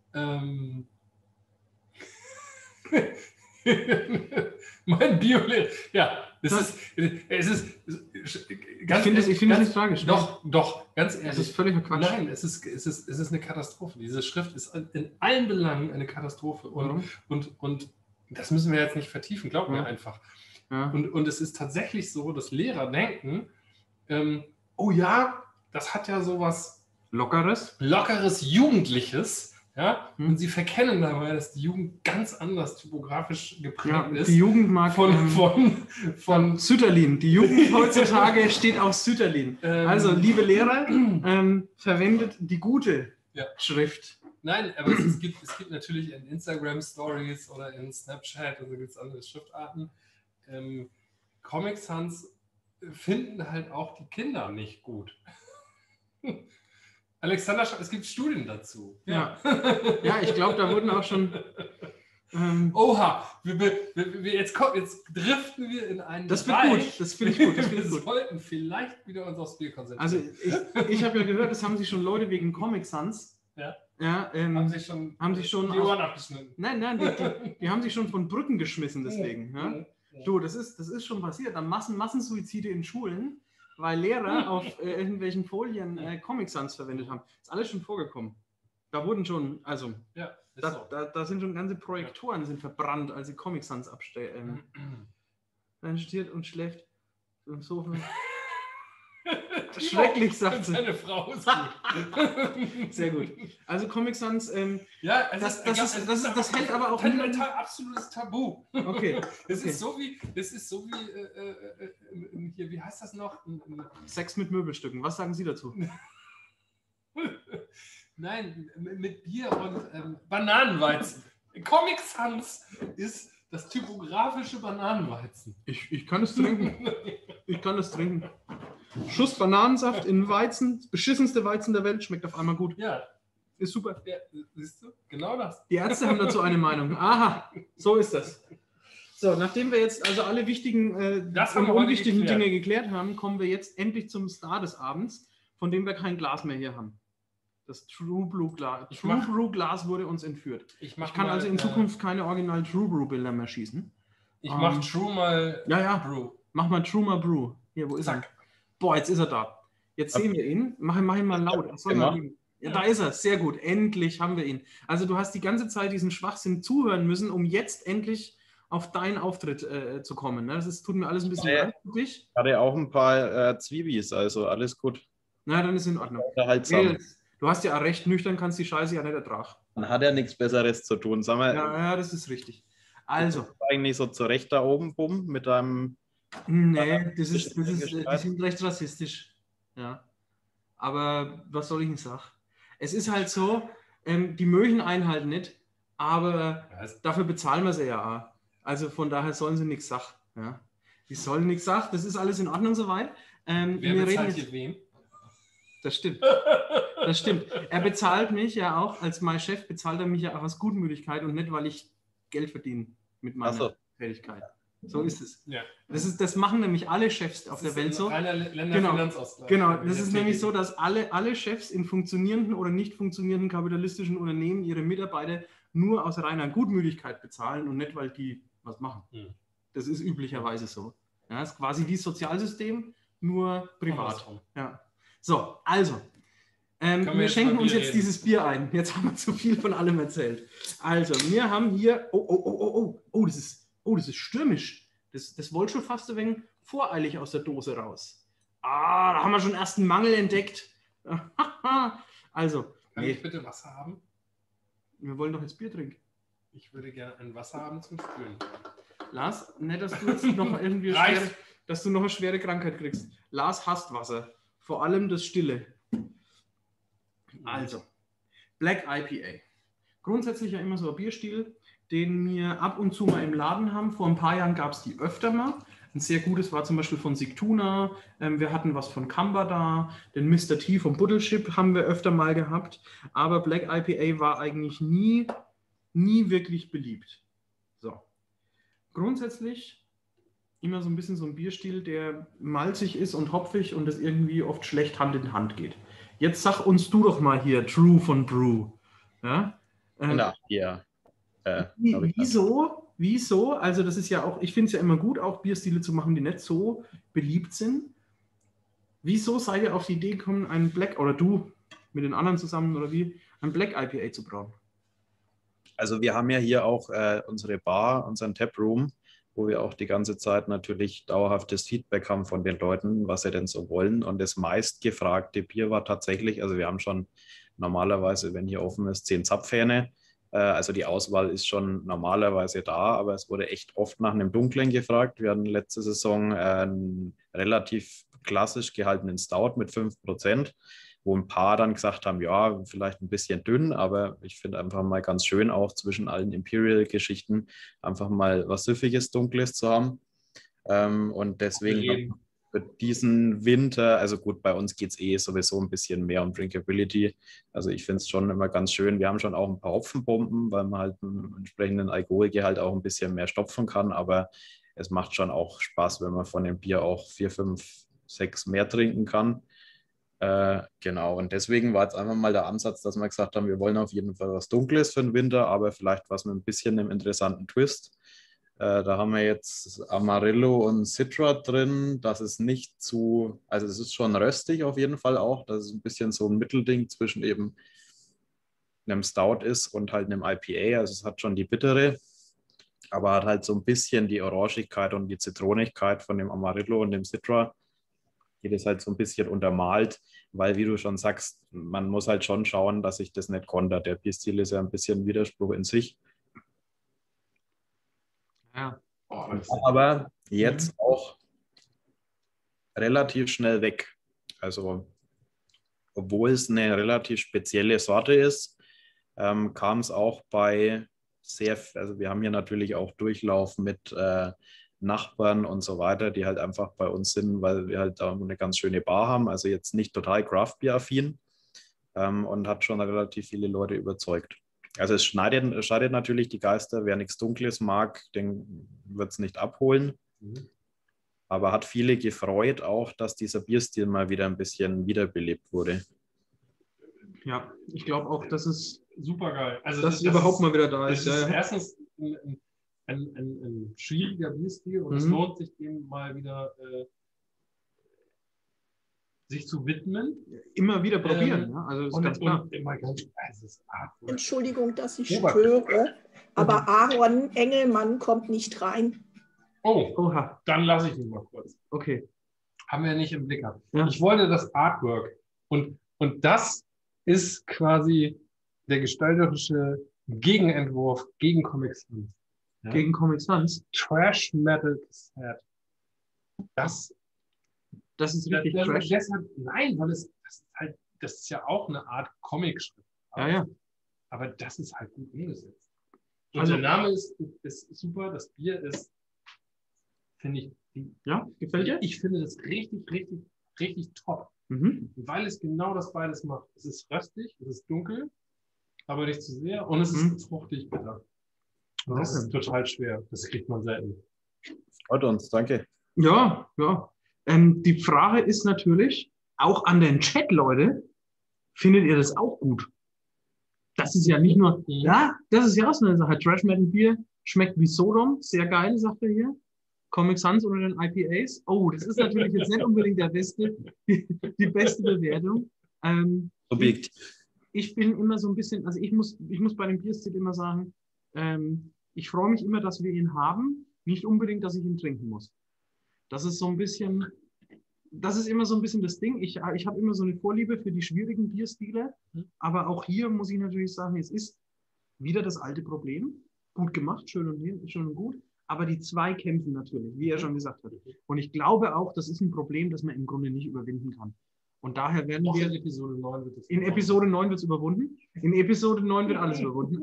Mein Biolehrer. Ja, es ist ganz ich finde es nicht tragisch. Doch, ganz ehrlich. Das ist völliger Quatsch. Nein, es ist eine Katastrophe. Diese Schrift ist in allen Belangen eine Katastrophe. Und das müssen wir jetzt nicht vertiefen, glaub mir einfach. Ja. Und es ist tatsächlich so, dass Lehrer denken, oh ja, das hat ja sowas Lockeres, Jugendliches. Ja? Und sie verkennen dabei, dass die Jugend ganz anders typografisch geprägt ist. Die Jugend mag von Sütterlin. Die Jugend heutzutage steht auf Sütterlin. Also, liebe Lehrer, verwendet die gute Schrift. Nein, aber es gibt natürlich in Instagram-Stories oder in Snapchat, also gibt es andere Schriftarten. Comic Sans finden halt auch die Kinder nicht gut. Alexander, es gibt Studien dazu. Ja, ich glaube, da wurden auch schon... Oha, jetzt driften wir in einen Das wird gut, das finde ich gut. Wir sollten vielleicht wieder uns aufs Bier konzentrieren. Also ich habe ja gehört, das haben sich schon Leute wegen Comic Sans... haben sich schon die Ohren abgeschnitten. Nein, die haben sich schon von Brücken geschmissen deswegen. Ja? Du, das ist schon passiert. Dann Massensuizide in Schulen, weil Lehrer auf irgendwelchen Folien Comic Sans verwendet haben. Ist alles schon vorgekommen. Da wurden schon, also da sind schon ganze Projektoren sind verbrannt, als sie Comic Sans abstellen. Dann steht und schläft im Sofa. Schrecklich, sagt sie. Seine Frau ist gut. Sehr gut. Also Comic Sans, das hält aber auch fundamental absolutes Tabu. Okay. Das ist so wie hier, wie heißt das noch? Sex mit Möbelstücken. Was sagen Sie dazu? Nein, mit Bier und Bananenweizen. Comic Sans ist das typografische Bananenweizen. Ich kann es trinken. Ich kann es trinken. Schuss Bananensaft in Weizen, das beschissenste Weizen der Welt, schmeckt auf einmal gut. Ja. Ist super. Ja, siehst du? Genau das. Die Ärzte haben dazu eine Meinung. Aha, so ist das. So, nachdem wir jetzt also alle wichtigen und unwichtigen Dinge geklärt haben, kommen wir jetzt endlich zum Star des Abends, von dem wir kein Glas mehr hier haben. Das True Brew Glas wurde uns entführt. Ich kann also in Zukunft keine original True Brew Bilder mehr schießen. Ich mach True mal Brew. Mach mal True mal Brew. Hier, wo ist er? Boah, jetzt ist er da. Jetzt sehen wir ihn. Mach ihn mal laut. Ja, da ist er. Sehr gut. Endlich haben wir ihn. Also du hast die ganze Zeit diesen Schwachsinn zuhören müssen, um jetzt endlich auf deinen Auftritt zu kommen. Ne? Tut mir alles ein bisschen leid für dich. Ich hatte auch ein paar Zwiebis, also alles gut. Na, dann ist in Ordnung. Du hast ja recht nüchtern, kannst die Scheiße ja nicht ertragen. Dann hat er nichts Besseres zu tun. Sag mal, ja, das ist richtig. Also. Eigentlich so zurecht da oben, bumm, mit deinem... Nee, die sind recht rassistisch. Ja. Aber was soll ich denn sagen? Es ist halt so, die mögen einen halt nicht, aber dafür bezahlen wir sie ja auch. Also von daher sollen sie nichts sagen. Ja. Die sollen nichts sagen, das ist alles in Ordnung soweit. Wer bezahlt hier wen? Das stimmt. Das stimmt. Er bezahlt mich ja auch, als mein Chef bezahlt er mich ja auch aus Gutmütigkeit und nicht, weil ich Geld verdiene mit meiner Tätigkeit. So ist es. Ja. Das machen nämlich alle Chefs auf der Welt so. Genau, das ist nämlich so, dass alle Chefs in funktionierenden oder nicht funktionierenden kapitalistischen Unternehmen ihre Mitarbeiter nur aus reiner Gutmütigkeit bezahlen und nicht, weil die was machen. Das ist üblicherweise so. Ja, das ist quasi wie das Sozialsystem, nur privat. Ja. So, also, wir schenken uns jetzt dieses Bier ein. Jetzt haben wir zu viel von allem erzählt. Also, wir haben hier, das ist stürmisch. Das wollte schon fast ein wenig voreilig aus der Dose raus. Da haben wir schon erst einen Mangel entdeckt. Also. Kann ich bitte Wasser haben? Wir wollen doch jetzt Bier trinken. Ich würde gerne ein Wasser haben zum Spülen. Lars, nicht, dass du jetzt noch irgendwie dass du noch eine schwere Krankheit kriegst. Lars hasst Wasser. Vor allem das Stille. Also, Black IPA. Grundsätzlich ja immer so ein Bierstil, den wir ab und zu mal im Laden haben. Vor ein paar Jahren gab es die öfter mal. Ein sehr gutes war zum Beispiel von Sigtuna. Wir hatten was von Kamba da. Den Mr. T vom Buttelship haben wir öfter mal gehabt. Aber Black IPA war eigentlich nie wirklich beliebt. So. Grundsätzlich immer so ein bisschen so ein Bierstil, der malzig ist und hopfig und das irgendwie oft schlecht Hand in Hand geht. Jetzt sag uns du doch mal hier, True von Brew. Ja? Ja. Wieso? Also das ist ja auch, ich finde es ja immer gut, auch Bierstile zu machen, die nicht so beliebt sind. Wieso seid ihr auf die Idee gekommen, einen Black, oder du mit den anderen zusammen oder wie, ein Black IPA zu brauen? Also wir haben ja hier auch unsere Bar, unseren Taproom, wo wir auch die ganze Zeit natürlich dauerhaftes Feedback haben von den Leuten, was sie denn so wollen. Und das meistgefragte Bier war tatsächlich, also wir haben schon normalerweise, wenn hier offen ist, 10 Zapfhähne. Also die Auswahl ist schon normalerweise da, aber es wurde echt oft nach einem Dunklen gefragt. Wir hatten letzte Saison einen relativ klassisch gehaltenen Stout mit 5%, wo ein paar dann gesagt haben, ja, vielleicht ein bisschen dünn, aber ich finde einfach mal ganz schön auch zwischen allen Imperial-Geschichten einfach mal was Süffiges, Dunkles zu haben. Und deswegen für diesen Winter, also gut, bei uns geht es sowieso ein bisschen mehr um Drinkability. Also ich finde es schon immer ganz schön. Wir haben schon auch ein paar Hopfenbomben, weil man halt einen entsprechenden Alkoholgehalt auch ein bisschen mehr stopfen kann, aber es macht schon auch Spaß, wenn man von dem Bier auch 4, 5, 6 mehr trinken kann. Genau, und deswegen war jetzt einfach mal der Ansatz, dass wir gesagt haben, wir wollen auf jeden Fall was Dunkles für den Winter, aber vielleicht was mit ein bisschen einem interessanten Twist. Da haben wir jetzt Amarillo und Citra drin. Das ist nicht zu, also es ist schon röstig auf jeden Fall auch. Das ist ein bisschen so ein Mittelding zwischen eben einem Stout ist und halt einem IPA. Also es hat schon die bittere, aber hat halt so ein bisschen die Orangigkeit und die Zitronigkeit von dem Amarillo und dem Citra. Geht es halt so ein bisschen untermalt, weil, wie du schon sagst, man muss halt schon schauen, dass sich das nicht kontert. Der Bierstil ist ja ein bisschen Widerspruch in sich. Ja. Aber jetzt auch relativ schnell weg. Also, obwohl es eine relativ spezielle Sorte ist, kam es auch bei also wir haben hier natürlich auch Durchlauf mit Nachbarn und so weiter, die halt einfach bei uns sind, weil wir halt da eine ganz schöne Bar haben. Also jetzt nicht total Craft-Bier-affin und hat schon relativ viele Leute überzeugt. Also es scheidet natürlich die Geister. Wer nichts Dunkles mag, den wird es nicht abholen. Aber hat viele gefreut auch, dass dieser Bierstil mal wieder ein bisschen wiederbelebt wurde. Ja, ich glaube auch, dass es super geil. Also dass es überhaupt mal wieder da ist. Das ist erstens ein schwieriger Bierstil und es lohnt sich dem mal wieder sich zu widmen. Immer wieder probieren. Ja? Also ist ganz klar. Entschuldigung, dass ich störe, aber Aaron Engelmann kommt nicht rein. Oh, oha. Dann lasse ich ihn mal kurz. Okay. Haben wir nicht im Blick gehabt. Ja. Ich wollte das Artwork und das ist quasi der gestalterische Gegenentwurf gegen Comic Sans. Ja? Gegen Comic Sans? Trash Metal Set. Das ist richtig trash. Deshalb, nein, weil das ist ja auch eine Art Comic-Schrift. Ja. Aber das ist halt gut umgesetzt. Und also, der Name ist super, das Bier ist, finde ich. Ja, gefällt dir? Ich finde das richtig top. Weil es genau das beides macht. Es ist röstig, es ist dunkel, aber nicht zu sehr und es ist fruchtig bitter. Und das ist total schwer. Das kriegt man selten. Freut uns, danke. Ja. Die Frage ist natürlich, auch an den Chat, Leute, findet ihr das auch gut? Das ist ja nicht nur, das ist ja auch so eine Sache. Trash Metal Bier schmeckt wie Sodom, sehr geil, sagt er hier. Comic Sans oder den IPAs. Oh, das ist natürlich jetzt nicht unbedingt die beste Bewertung. Objektiv. Ich bin immer so ein bisschen, also ich muss bei dem Bierstil immer sagen, ich freue mich immer, dass wir ihn haben, nicht unbedingt, dass ich ihn trinken muss. Das ist so ein bisschen, das ist immer so ein bisschen das Ding. Ich habe immer so eine Vorliebe für die schwierigen Bierstile, aber auch hier muss ich natürlich sagen, es ist wieder das alte Problem. Gut gemacht, schön und gut. Aber die zwei kämpfen natürlich, wie er schon gesagt hat. Und ich glaube auch, das ist ein Problem, das man im Grunde nicht überwinden kann. Und daher werden wir... In Episode 9 wird es überwunden. In Episode 9 wird alles überwunden.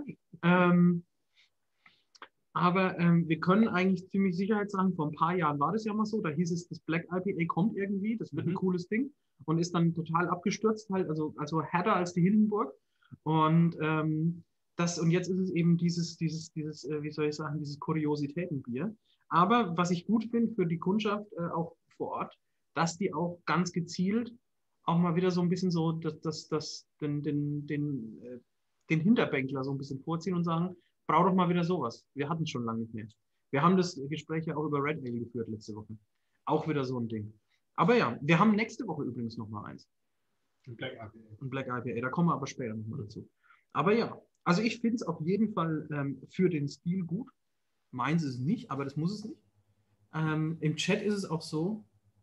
Aber wir können eigentlich ziemlich Sicherheit sagen, vor ein paar Jahren war das ja mal so, da hieß es, das Black IPA kommt irgendwie, das wird ein cooles Ding und ist dann total abgestürzt, halt, also härter als die Hindenburg. Und jetzt ist es eben dieses, wie soll ich sagen, dieses Kuriositätenbier. Aber was ich gut finde für die Kundschaft auch vor Ort, dass die auch ganz gezielt auch mal wieder so ein bisschen so den Hinterbänkler so ein bisschen vorziehen und sagen, brauch doch mal wieder sowas. Wir hatten es schon lange nicht mehr. Wir haben das Gespräch ja auch über Red Ale geführt letzte Woche. Auch wieder so ein Ding. Aber ja, wir haben nächste Woche übrigens noch mal eins. Ein Black IPA. Ein Black IPA, da kommen wir aber später nochmal dazu. Aber ja, also ich finde es auf jeden Fall für den Stil gut. Meins ist es nicht, aber das muss es nicht. Im Chat ist es auch so.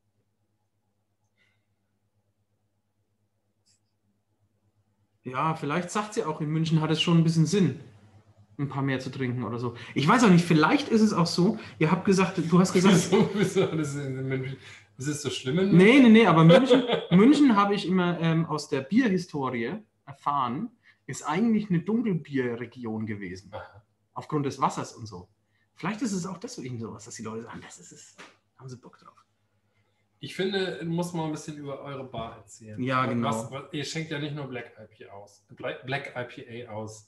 Ja, vielleicht sagt sie auch, in München hat es schon ein bisschen Sinn, ein paar mehr zu trinken oder so. Ich weiß auch nicht, vielleicht ist es auch so, ihr habt gesagt, du hast gesagt... Wieso? Das ist so schlimm in München? Nee, aber München habe ich immer aus der Bierhistorie erfahren, ist eigentlich eine Dunkelbierregion gewesen. Aufgrund des Wassers und so. Vielleicht ist es auch deswegen sowas, dass die Leute sagen, das ist es. Haben sie Bock drauf. Ich finde, du musst mal ein bisschen über eure Bar erzählen. Ja, genau. Ihr schenkt ja nicht nur Black IPA aus.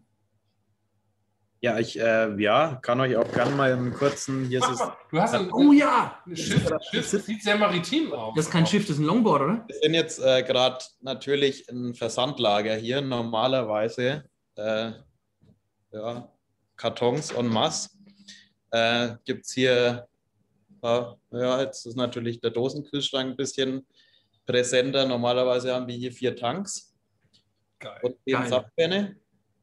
Ja, ich kann euch auch gerne mal einen kurzen... Hier ist es, Du hast ein Schiff, sieht sehr maritim aus. Das ist kein Schiff, das ist ein Longboard, oder? wir sind jetzt gerade natürlich ein Versandlager hier. Normalerweise Kartons en masse. Gibt es hier, jetzt ist natürlich der Dosenkühlschrank ein bisschen präsenter. Normalerweise haben wir hier 4 Tanks und 10 Zapfhähne,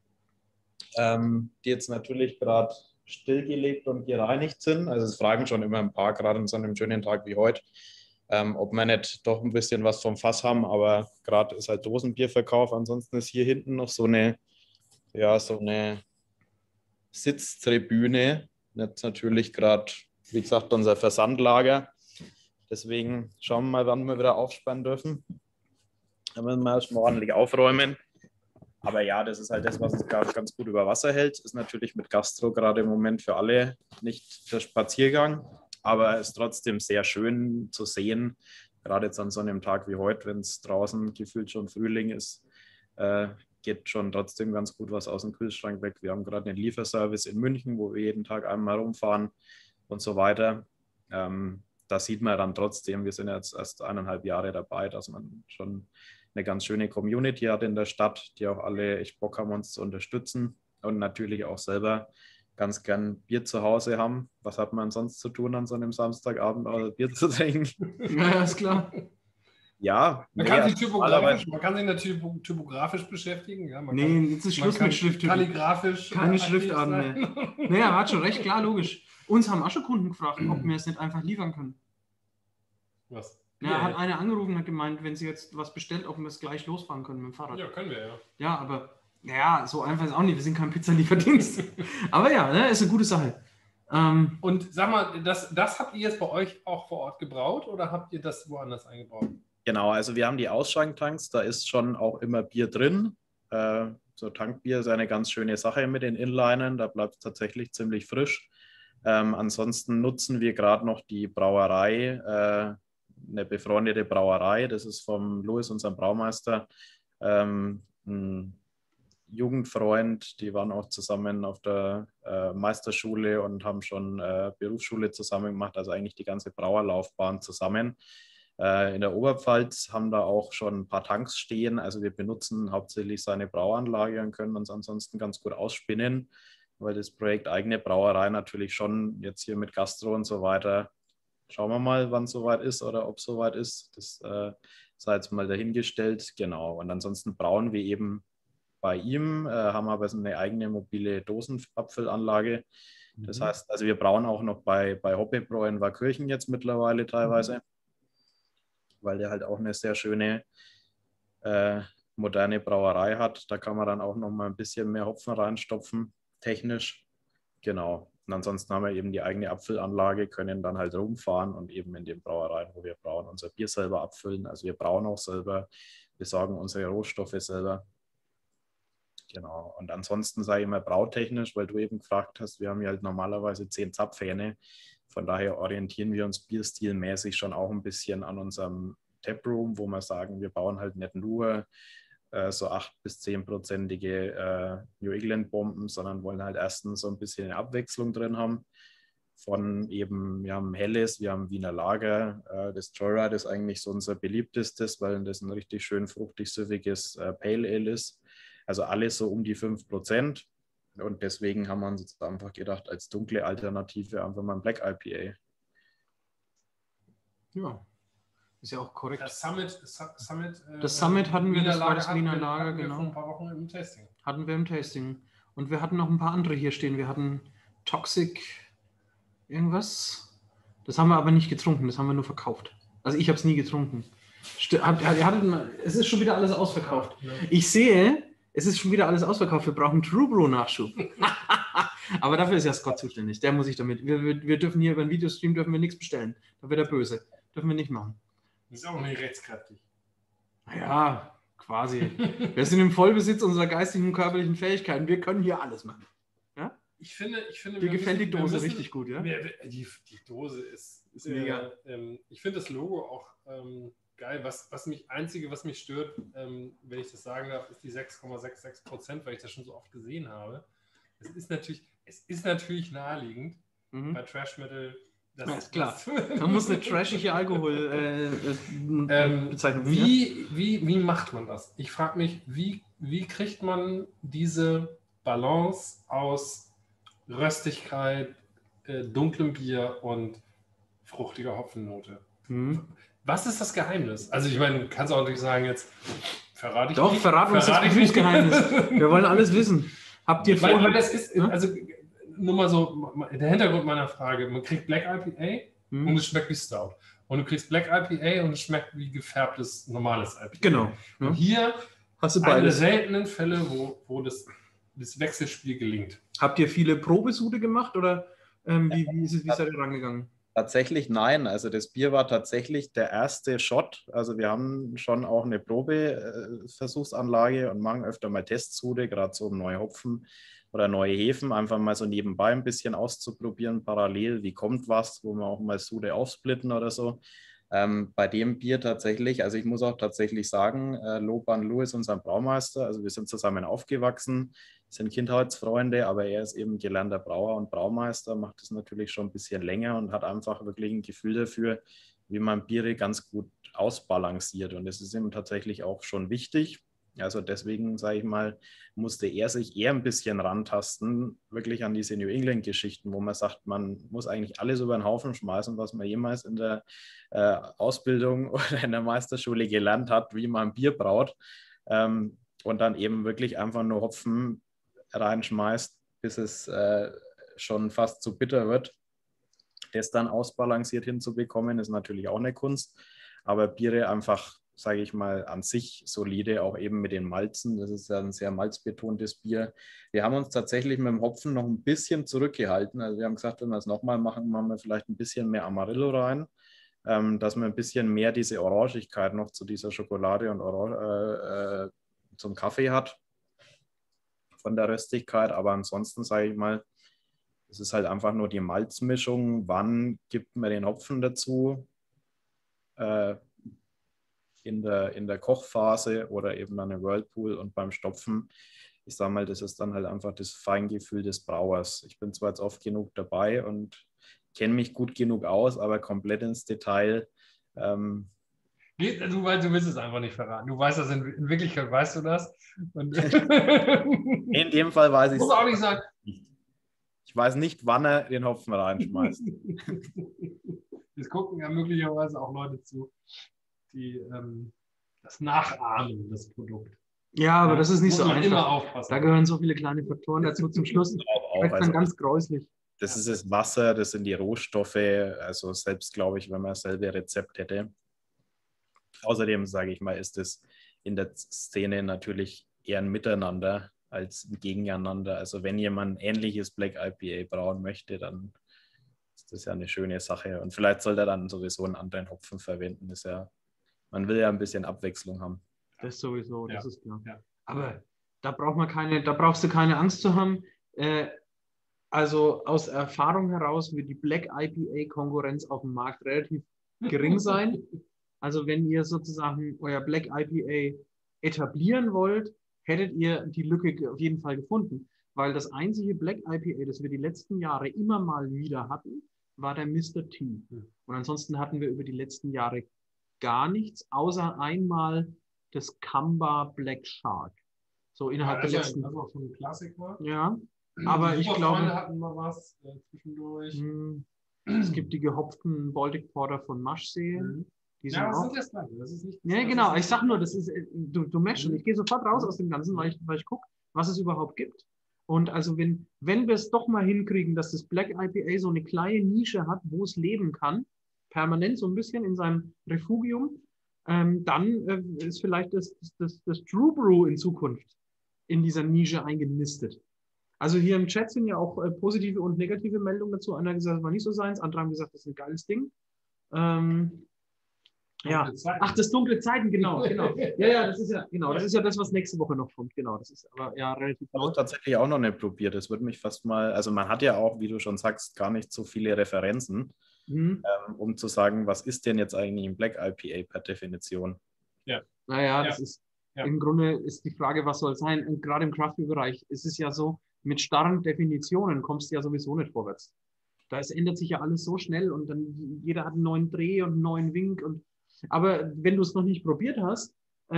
die jetzt natürlich gerade stillgelegt und gereinigt sind. Also es fragen schon immer ein paar, gerade an so einem schönen Tag wie heute, ob wir nicht doch ein bisschen was vom Fass haben, aber gerade ist halt Dosenbierverkauf. Ansonsten ist hier hinten noch so eine Sitztribüne. Jetzt natürlich gerade, wie gesagt, unser Versandlager. Deswegen schauen wir mal, wann wir wieder aufspannen dürfen. Da müssen wir erstmal ordentlich aufräumen. Aber ja, das ist halt das, was uns ganz gut über Wasser hält. Ist natürlich mit Gastro gerade im Moment für alle nicht der Spaziergang, aber ist trotzdem sehr schön zu sehen. Gerade jetzt an so einem Tag wie heute, wenn es draußen gefühlt schon Frühling ist, geht schon trotzdem ganz gut was aus dem Kühlschrank weg. Wir haben gerade einen Lieferservice in München, wo wir jeden Tag einmal rumfahren und so weiter. Da sieht man dann trotzdem, wir sind jetzt erst 1,5 Jahre dabei, dass man schon eine ganz schöne Community hat in der Stadt, die auch alle echt Bock haben, uns zu unterstützen und natürlich auch selber ganz gern Bier zu Hause haben. Was hat man sonst zu tun an so einem Samstagabend, außer Bier zu trinken? Ja, ist klar. Ja, man kann sich natürlich typografisch beschäftigen. Ja, jetzt ist Schluss mit Schrifttypen. Kalligrafisch. Keine Schriftarten mehr. Naja, hat schon recht, klar, logisch. Uns haben Aschekunden gefragt, ob wir es nicht einfach liefern können. Was? Ja, hat einer angerufen und hat gemeint, wenn sie jetzt was bestellt, ob wir es gleich losfahren können mit dem Fahrrad. Ja, können wir, ja. Ja, aber so einfach ist auch nicht. Wir sind kein Pizzalieferdienst. Aber ja, ist eine gute Sache. Und sag mal, das habt ihr jetzt bei euch auch vor Ort gebraut oder habt ihr das woanders eingebaut? Genau, also wir haben die Ausschanktanks, da ist schon auch immer Bier drin. So Tankbier ist eine ganz schöne Sache mit den Inlinern, da bleibt es tatsächlich ziemlich frisch. Ansonsten nutzen wir gerade noch die Brauerei, eine befreundete Brauerei, das ist vom Louis, unserem Braumeister, ein Jugendfreund, die waren auch zusammen auf der Meisterschule und haben schon Berufsschule zusammen gemacht, also eigentlich die ganze Brauerlaufbahn zusammen. In der Oberpfalz haben da auch schon ein paar Tanks stehen, also wir benutzen hauptsächlich seine Brauanlage und können uns ansonsten ganz gut ausspinnen, weil das Projekt eigene Brauerei natürlich schon jetzt hier mit Gastro und so weiter, schauen wir mal, wann es soweit ist oder ob es soweit ist, das sei jetzt mal dahingestellt, genau. Und ansonsten brauen wir eben bei ihm, haben aber so eine eigene mobile Dosenabfüllanlage. Das heißt, also wir brauen auch noch bei Hoppebräu in Waakirchen jetzt mittlerweile teilweise, weil der halt auch eine sehr schöne moderne Brauerei hat. Da kann man dann auch noch mal ein bisschen mehr Hopfen reinstopfen, technisch. Genau. Und ansonsten haben wir eben die eigene Abfüllanlage, können dann halt rumfahren und eben in den Brauereien, wo wir brauen, unser Bier selber abfüllen. Also wir brauen auch selber, besorgen unsere Rohstoffe selber. Genau. Und ansonsten sage ich immer brautechnisch, weil du eben gefragt hast, wir haben ja halt normalerweise 10 Zapfhähne. Von daher orientieren wir uns bierstilmäßig schon auch ein bisschen an unserem Taproom, wo wir sagen, wir bauen halt nicht nur so 8- bis 10-prozentige New England Bomben, sondern wollen halt erstens so ein bisschen eine Abwechslung drin haben von eben, wir haben Helles, wir haben Wiener Lager. Das Joyride ist eigentlich so unser beliebtestes, weil das ein richtig schön fruchtig-süffiges Pale Ale ist. Also alles so um die 5%. Und deswegen haben wir uns jetzt einfach gedacht, als dunkle Alternative einfach mal ein Black IPA. Ja, ist ja auch korrekt. Das Summit hatten wir, das war das Wiener Lager, hatten wir genau. vor ein paar Wochen im Tasting. Hatten wir im Tasting. Und wir hatten noch ein paar andere hier stehen. Wir hatten Toxic irgendwas. Das haben wir aber nicht getrunken, das haben wir nur verkauft. Also ich habe es nie getrunken. Es ist schon wieder alles ausverkauft. Ja. Ich sehe, es ist schon wieder alles ausverkauft. Wir brauchen True Brew Nachschub. Aber dafür ist ja Scott zuständig. Der muss sich damit. Wir dürfen hier über einen Videostream dürfen wir nichts bestellen. Da wird er böse. Dürfen wir nicht machen. Das ist auch nicht rechtskräftig. Naja, quasi. Wir sind im Vollbesitz unserer geistigen und körperlichen Fähigkeiten. Wir können hier alles machen. Ja? Ich finde, Dir gefällt die Dose richtig gut, ja? Die Dose ist mega. Ich finde das Logo auch geil. Was mich stört, wenn ich das sagen darf, ist die 6,66%, weil ich das schon so oft gesehen habe. Es ist natürlich naheliegend bei Trash Metal. Ja, ist klar. Man muss eine trashige Alkoholbezeichnung. Wie macht man das? Ich frage mich, wie kriegt man diese Balance aus Röstigkeit, dunklem Bier und fruchtiger Hopfennote? Was ist das Geheimnis? Also ich meine, du kannst auch natürlich sagen, jetzt verrate ich Doch, nicht. verrat uns das Geheimnis. Wir wollen alles wissen. Habt ihr vorher... Weil das ist, also nur mal so, der Hintergrund meiner Frage, man kriegt Black IPA und es schmeckt wie Stout. Und du kriegst Black IPA und es schmeckt wie gefärbtes, normales IPA. Genau. Und hier hast du eine der beides. seltenen Fälle, wo das Wechselspiel gelingt. Habt ihr viele Probesude gemacht oder wie seid ihr rangegangen? Tatsächlich nein. Also das Bier war tatsächlich der erste Shot. Also wir haben schon auch eine Probeversuchsanlage und machen öfter mal Testsude, gerade so um neue Hopfen oder neue Hefen, einfach mal so nebenbei ein bisschen auszuprobieren, parallel, wie kommt was, wo wir auch mal Sude aufsplitten oder so. Bei dem Bier tatsächlich, also ich muss auch tatsächlich sagen, Lob an Louis, unseren Braumeister, also wir sind zusammen aufgewachsen, sind Kindheitsfreunde, aber er ist eben gelernter Brauer und Braumeister, macht das natürlich schon ein bisschen länger und hat einfach wirklich ein Gefühl dafür, wie man Biere ganz gut ausbalanciert, und das ist ihm tatsächlich auch schon wichtig. Also deswegen, sage ich mal, musste er sich eher ein bisschen rantasten, wirklich an diese New England-Geschichten, wo man sagt, man muss eigentlich alles über den Haufen schmeißen, was man jemals in der Ausbildung oder in der Meisterschule gelernt hat, wie man Bier braut, und dann eben wirklich einfach nur Hopfen reinschmeißt, bis es schon fast zu bitter wird. Das dann ausbalanciert hinzubekommen, ist natürlich auch eine Kunst, aber Biere einfach, sage ich mal, an sich solide, auch eben mit den Malzen. Das ist ja ein sehr malzbetontes Bier. Wir haben uns tatsächlich mit dem Hopfen noch ein bisschen zurückgehalten. Also wir haben gesagt, wenn wir es nochmal machen, machen wir vielleicht ein bisschen mehr Amarillo rein, dass man ein bisschen mehr diese Orangigkeit noch zu dieser Schokolade und zum Kaffee hat von der Röstigkeit. Aber ansonsten, sage ich mal, es ist halt einfach nur die Malzmischung. Wann gibt man den Hopfen dazu? In der Kochphase oder eben dann im Whirlpool, und beim Stopfen, ich sage mal, das ist dann halt einfach das Feingefühl des Brauers. Ich bin zwar jetzt oft genug dabei und kenne mich gut genug aus, aber komplett ins Detail. Du willst es einfach nicht verraten. Du weißt das, in Wirklichkeit weißt du das. Und in dem Fall weiß ich es. Muss auch nicht sagen. Ich weiß nicht, wann er den Hopfen reinschmeißt. Es gucken ja möglicherweise auch Leute zu, die das nachahmen, das Produkt. Ja, aber das ist nicht so einfach. Immer aufpassen. Da gehören so viele kleine Faktoren dazu. Zum Schluss schmeckt dann ganz gräuslich. Das ist das Wasser, das sind die Rohstoffe. Also selbst, glaube ich, wenn man dasselbe Rezept hätte. Außerdem, sage ich mal, ist es in der Szene natürlich eher ein Miteinander als ein Gegeneinander. Also wenn jemand ein ähnliches Black IPA brauen möchte, dann ist das ja eine schöne Sache. Und vielleicht sollte er dann sowieso einen anderen Hopfen verwenden. Ist ja, man will ja ein bisschen Abwechslung haben. Das sowieso, das ist klar. Ja. Aber da brauchst du keine Angst zu haben. Also aus Erfahrung heraus wird die Black IPA-Konkurrenz auf dem Markt relativ gering sein. Also wenn ihr sozusagen euer Black IPA etablieren wollt, hättet ihr die Lücke auf jeden Fall gefunden. weil das einzige Black IPA, das wir die letzten Jahre immer mal wieder hatten, war der Mr. T. Und ansonsten hatten wir über die letzten Jahre gar nichts, außer einmal das Kamba Black Shark. So innerhalb der letzten... Das war schon ein Klassiker. Ja, aber ich glaube... Freunde hatten mal was zwischendurch. Es gibt die gehopften Baltic Porter von Maschsee. Die sind Das auch... sind das Gleiche. Das ist nicht, Ja, genau. Ich sag nur, das ist, du merkst schon, ich gehe sofort raus aus dem Ganzen, weil ich gucke, was es überhaupt gibt. Und also wenn wir es doch mal hinkriegen, dass das Black IPA so eine kleine Nische hat, wo es leben kann, permanent so ein bisschen in seinem Refugium, dann ist vielleicht das True Brew in Zukunft in dieser Nische eingenistet. Also hier im Chat sind ja auch positive und negative Meldungen dazu. Einer hat gesagt, das war nicht so seins, andere haben gesagt, das ist ein geiles Ding. Ja, ach, das dunkle Zeiten, genau. Ja, das ist ja das, was nächste Woche noch kommt, genau. Das ist aber ja relativ Ich habe es tatsächlich auch noch nicht probiert. Das würde mich fast mal, also man hat ja auch, wie du schon sagst, gar nicht so viele Referenzen, um zu sagen, was ist denn jetzt eigentlich ein Black IPA per Definition? Ja. Naja, das ist im Grunde ist die Frage, was soll es sein? Und gerade im Craft-Bereich ist es ja so, mit starren Definitionen kommst du ja sowieso nicht vorwärts. Es ändert sich ja alles so schnell und dann jeder hat einen neuen Dreh und einen neuen Wink aber wenn du es noch nicht probiert hast,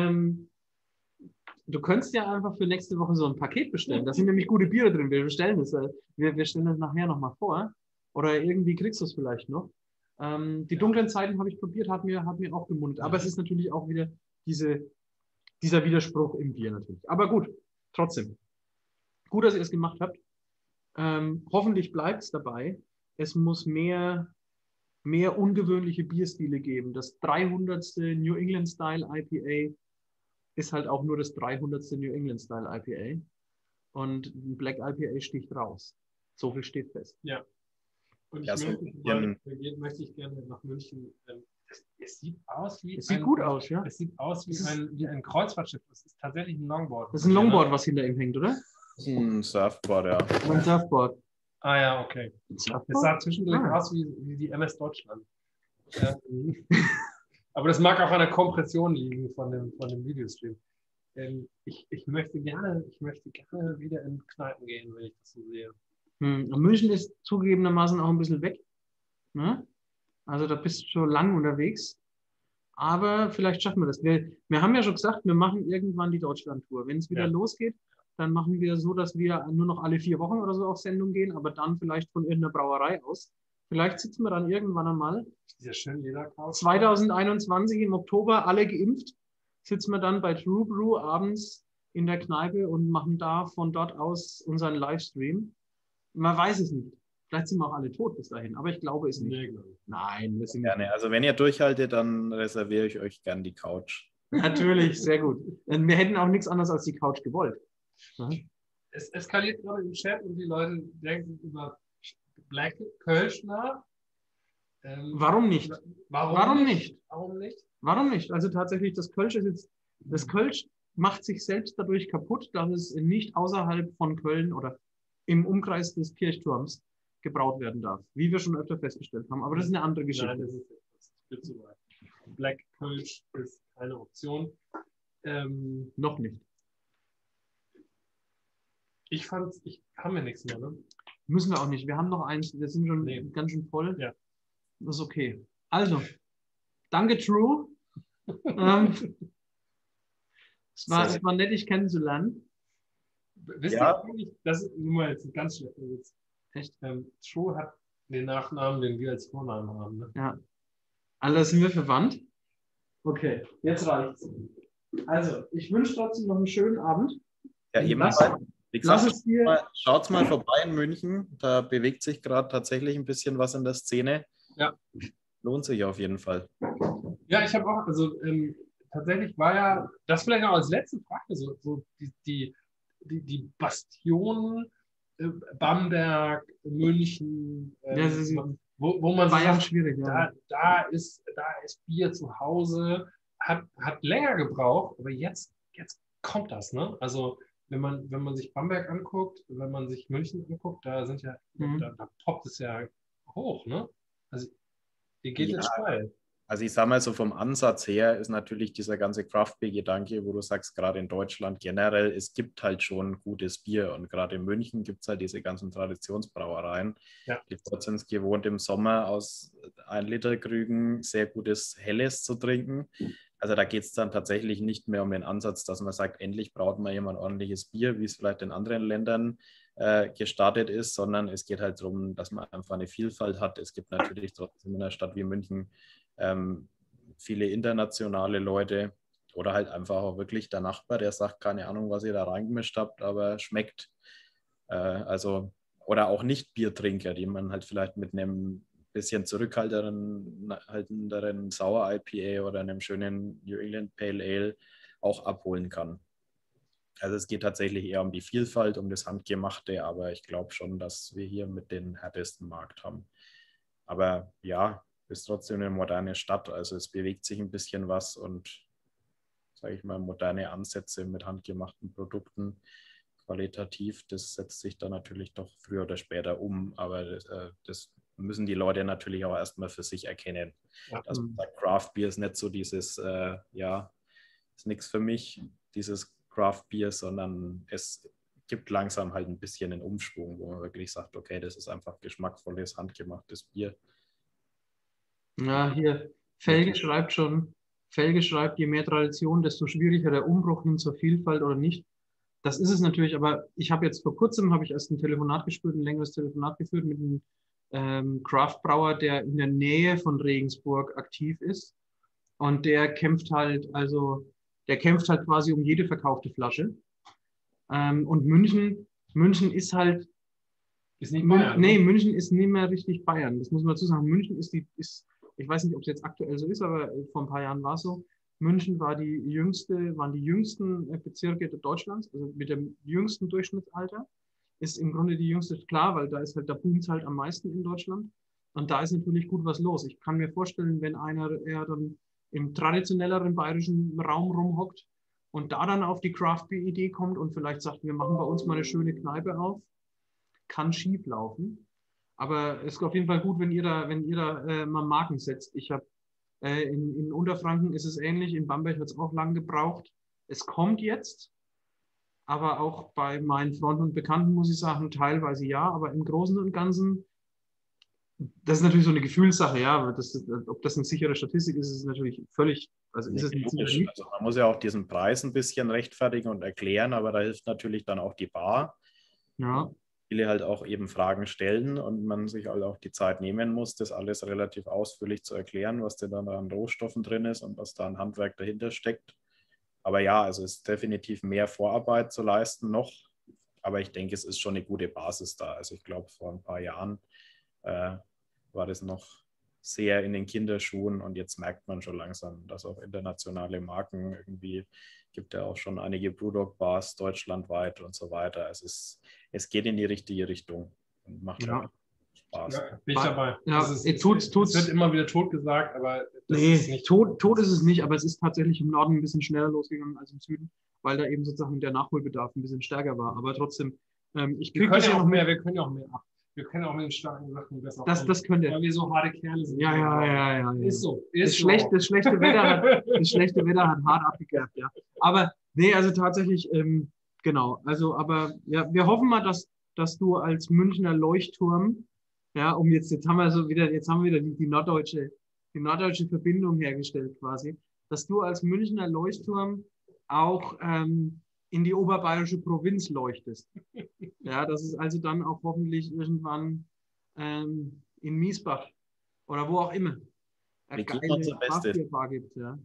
du könntest ja einfach für nächste Woche so ein Paket bestellen. Da sind nämlich gute Biere drin. Wir bestellen das. Wir stellen das nachher nochmal vor. Oder irgendwie kriegst du es vielleicht noch. Die dunklen Zeiten habe ich probiert, hat mir auch gemundet. Aber es ist natürlich auch wieder dieser Widerspruch im Bier natürlich. Aber gut, trotzdem. Gut, dass ihr es gemacht habt. Hoffentlich bleibt es dabei. Es muss mehr ungewöhnliche Bierstile geben. Das 300. New England Style IPA ist halt auch nur das 300. New England Style IPA. Und ein Black IPA sticht raus. So viel steht fest. Ja. Und möchte ich gerne nach München. Es sieht aus wie Es sieht gut aus, ja. Es sieht aus wie ein Kreuzfahrtschiff. Das ist tatsächlich ein Longboard. Das ist ein Longboard, was hinter ihm hängt, oder? Das ist ein Surfboard, ja. Ein Surfboard. Ah ja, okay. Es sah zwischendurch aus wie die MS Deutschland. Ja. Aber das mag auch an der Kompression liegen von dem Videostream. Ich möchte gerne wieder in Kneipen gehen, wenn ich das so sehe. München ist zugegebenermaßen auch ein bisschen weg. Ne? Also da bist du schon lang unterwegs. Aber vielleicht schaffen wir das. Wir haben ja schon gesagt, wir machen irgendwann die Deutschland-Tour. Wenn es wieder losgeht, dann machen wir so, dass wir nur noch alle 4 Wochen oder so auf Sendung gehen, aber dann vielleicht von irgendeiner Brauerei aus. Vielleicht sitzen wir dann irgendwann einmal. Dieser schöne Lederkauf. 2021 im Oktober, alle geimpft, sitzen wir dann bei True Brew abends in der Kneipe und machen da von dort aus unseren Livestream. Man weiß es nicht. Vielleicht sind wir auch alle tot bis dahin, aber ich glaube es nicht. Nee, nein, wir sind gerne. Also wenn ihr durchhaltet, dann reserviere ich euch gern die Couch. Natürlich, sehr gut. Wir hätten auch nichts anderes als die Couch gewollt. Es eskaliert gerade im Chat und die Leute denken über Black Kölsch nach. Warum nicht? Warum nicht? Warum nicht? Also tatsächlich, das Kölsch macht sich selbst dadurch kaputt, dass es nicht außerhalb von Köln oder im Umkreis des Kirchturms gebraut werden darf, wie wir schon öfter festgestellt haben. Aber das ist eine andere Geschichte. Nein, das ist viel zu weit. Black Kölsch ist keine Option. Noch nicht. Haben wir nichts mehr, ne? Müssen wir auch nicht. Wir haben noch eins, wir sind schon ganz schön voll. Ja. Das ist okay. Also, danke, True. Es war nett, dich kennenzulernen. Wisst ihr eigentlich, das ist nur mal jetzt ein ganz schlechter Witz. Echt? True hat den Nachnamen, den wir als Vornamen haben. Ne? Ja. Also sind wir verwandt? Okay, jetzt reicht's. Also, ich wünsche trotzdem noch einen schönen Abend. Ja, ebenfalls. Wie gesagt, schaut mal vorbei in München. Da bewegt sich gerade tatsächlich ein bisschen was in der Szene. Ja. Lohnt sich auf jeden Fall. Ja, ich habe auch, also tatsächlich war ja, das vielleicht noch als letzte Frage, so die Bastionen, Bamberg, München, wo man war sagt, schwierig, da ist Bier zu Hause, hat länger gebraucht, aber jetzt kommt das, ne? Also wenn man sich Bamberg anguckt, wenn man sich München anguckt, da sind ja, da poppt es ja hoch, ne? Also ihr geht jetzt steil. Also ich sage mal so, vom Ansatz her ist natürlich dieser ganze Craft-Beer-Gedanke, wo du sagst, gerade in Deutschland generell, es gibt halt schon gutes Bier und gerade in München gibt es halt diese ganzen Traditionsbrauereien. Ja. Die dort sind es gewohnt, im Sommer aus 1 Liter Krügen sehr gutes Helles zu trinken. Also da geht es dann tatsächlich nicht mehr um den Ansatz, dass man sagt, endlich braut man jemand ordentliches Bier, wie es vielleicht in anderen Ländern gestartet ist, sondern es geht halt darum, dass man einfach eine Vielfalt hat. Es gibt natürlich trotzdem in einer Stadt wie München viele internationale Leute oder halt einfach auch wirklich der Nachbar, der sagt, keine Ahnung, was ihr da reingemischt habt, aber schmeckt. Oder auch Nicht-Biertrinker, die man halt vielleicht mit einem bisschen zurückhaltenderen Sour-IPA oder einem schönen New England Pale Ale auch abholen kann. Also es geht tatsächlich eher um die Vielfalt, um das Handgemachte, aber ich glaube schon, dass wir hier mit den härtesten Markt haben. Aber ja, ist trotzdem eine moderne Stadt, also es bewegt sich ein bisschen was und, sage ich mal, moderne Ansätze mit handgemachten Produkten qualitativ, das setzt sich dann natürlich doch früher oder später um, aber das müssen die Leute natürlich auch erstmal für sich erkennen. Ja. Dass man sagt, Craft Beer ist nicht so dieses, ist nichts für mich, dieses Craft Beer, sondern es gibt langsam halt ein bisschen einen Umschwung, wo man wirklich sagt, okay, das ist einfach geschmackvolles, handgemachtes Bier. Ja, hier, Felge schreibt, je mehr Tradition, desto schwieriger der Umbruch hin zur Vielfalt oder nicht. Das ist es natürlich, aber ich habe jetzt vor kurzem, erst ein Telefonat geführt, ein längeres Telefonat geführt mit einem Craft-Brauer, der in der Nähe von Regensburg aktiv ist. Und der kämpft halt quasi um jede verkaufte Flasche. Und München ist halt, Ist nicht Bayern, ne? München ist nicht mehr richtig Bayern. Das muss man dazu sagen. München ist ich weiß nicht, ob es jetzt aktuell so ist, aber vor ein paar Jahren war es so. München waren die jüngsten Bezirke Deutschlands, also mit dem jüngsten Durchschnittsalter. Ist im Grunde die jüngste, klar, weil da boomt es halt am meisten in Deutschland. Und da ist natürlich gut was los. Ich kann mir vorstellen, wenn einer eher dann im traditionelleren bayerischen Raum rumhockt und da dann auf die Craft-Beer-Idee kommt und vielleicht sagt, wir machen bei uns mal eine schöne Kneipe auf, kann schief laufen. Aber es ist auf jeden Fall gut, wenn ihr da mal Marken setzt. Ich habe in Unterfranken ist es ähnlich, in Bamberg hat es auch lang gebraucht. Es kommt jetzt, aber auch bei meinen Freunden und Bekannten muss ich sagen, teilweise ja, aber im Großen und Ganzen, das ist natürlich so eine Gefühlssache, ja, ob das eine sichere Statistik ist, ist natürlich völlig, also ist es nicht sicher nicht. Also man muss ja auch diesen Preis ein bisschen rechtfertigen und erklären, aber da hilft natürlich dann auch die Bar. Ja. Viele halt auch eben Fragen stellen und man sich halt auch die Zeit nehmen muss, das alles relativ ausführlich zu erklären, was denn dann an Rohstoffen drin ist und was da an Handwerk dahinter steckt. Aber ja, also es ist definitiv mehr Vorarbeit zu leisten noch, aber ich denke, es ist schon eine gute Basis da. Also ich glaube, vor ein paar Jahren war das noch sehr in den Kinderschuhen und jetzt merkt man schon langsam, dass auch internationale Marken irgendwie, gibt ja auch schon einige Brewdog-Bars deutschlandweit und so weiter. Es geht in die richtige Richtung und macht Ja. Spaß. Ja, bin ich dabei. Ja, Es wird immer wieder tot gesagt, aber das ist nicht tot ist es nicht, aber es ist tatsächlich im Norden ein bisschen schneller losgegangen als im Süden, weil da eben sozusagen der Nachholbedarf ein bisschen stärker war. Aber trotzdem, wir können ja auch mehr ab. Wir können auch mit den starken Sachen besser. Das könnte. Weil wir so harte Kerle sind. Ja. Ist so. Das schlechte Wetter hat hart abgegerbt, ja. Aber nee, also tatsächlich, genau. Also, aber ja, wir hoffen mal, dass du als Münchner Leuchtturm, ja, jetzt haben wir wieder die norddeutsche Verbindung hergestellt quasi, dass du als Münchner Leuchtturm auch in die oberbayerische Provinz leuchtest. Ja, dass es also dann auch hoffentlich irgendwann in Miesbach oder wo auch immer eine geile Craft-Bier-Bar gibt. Ja.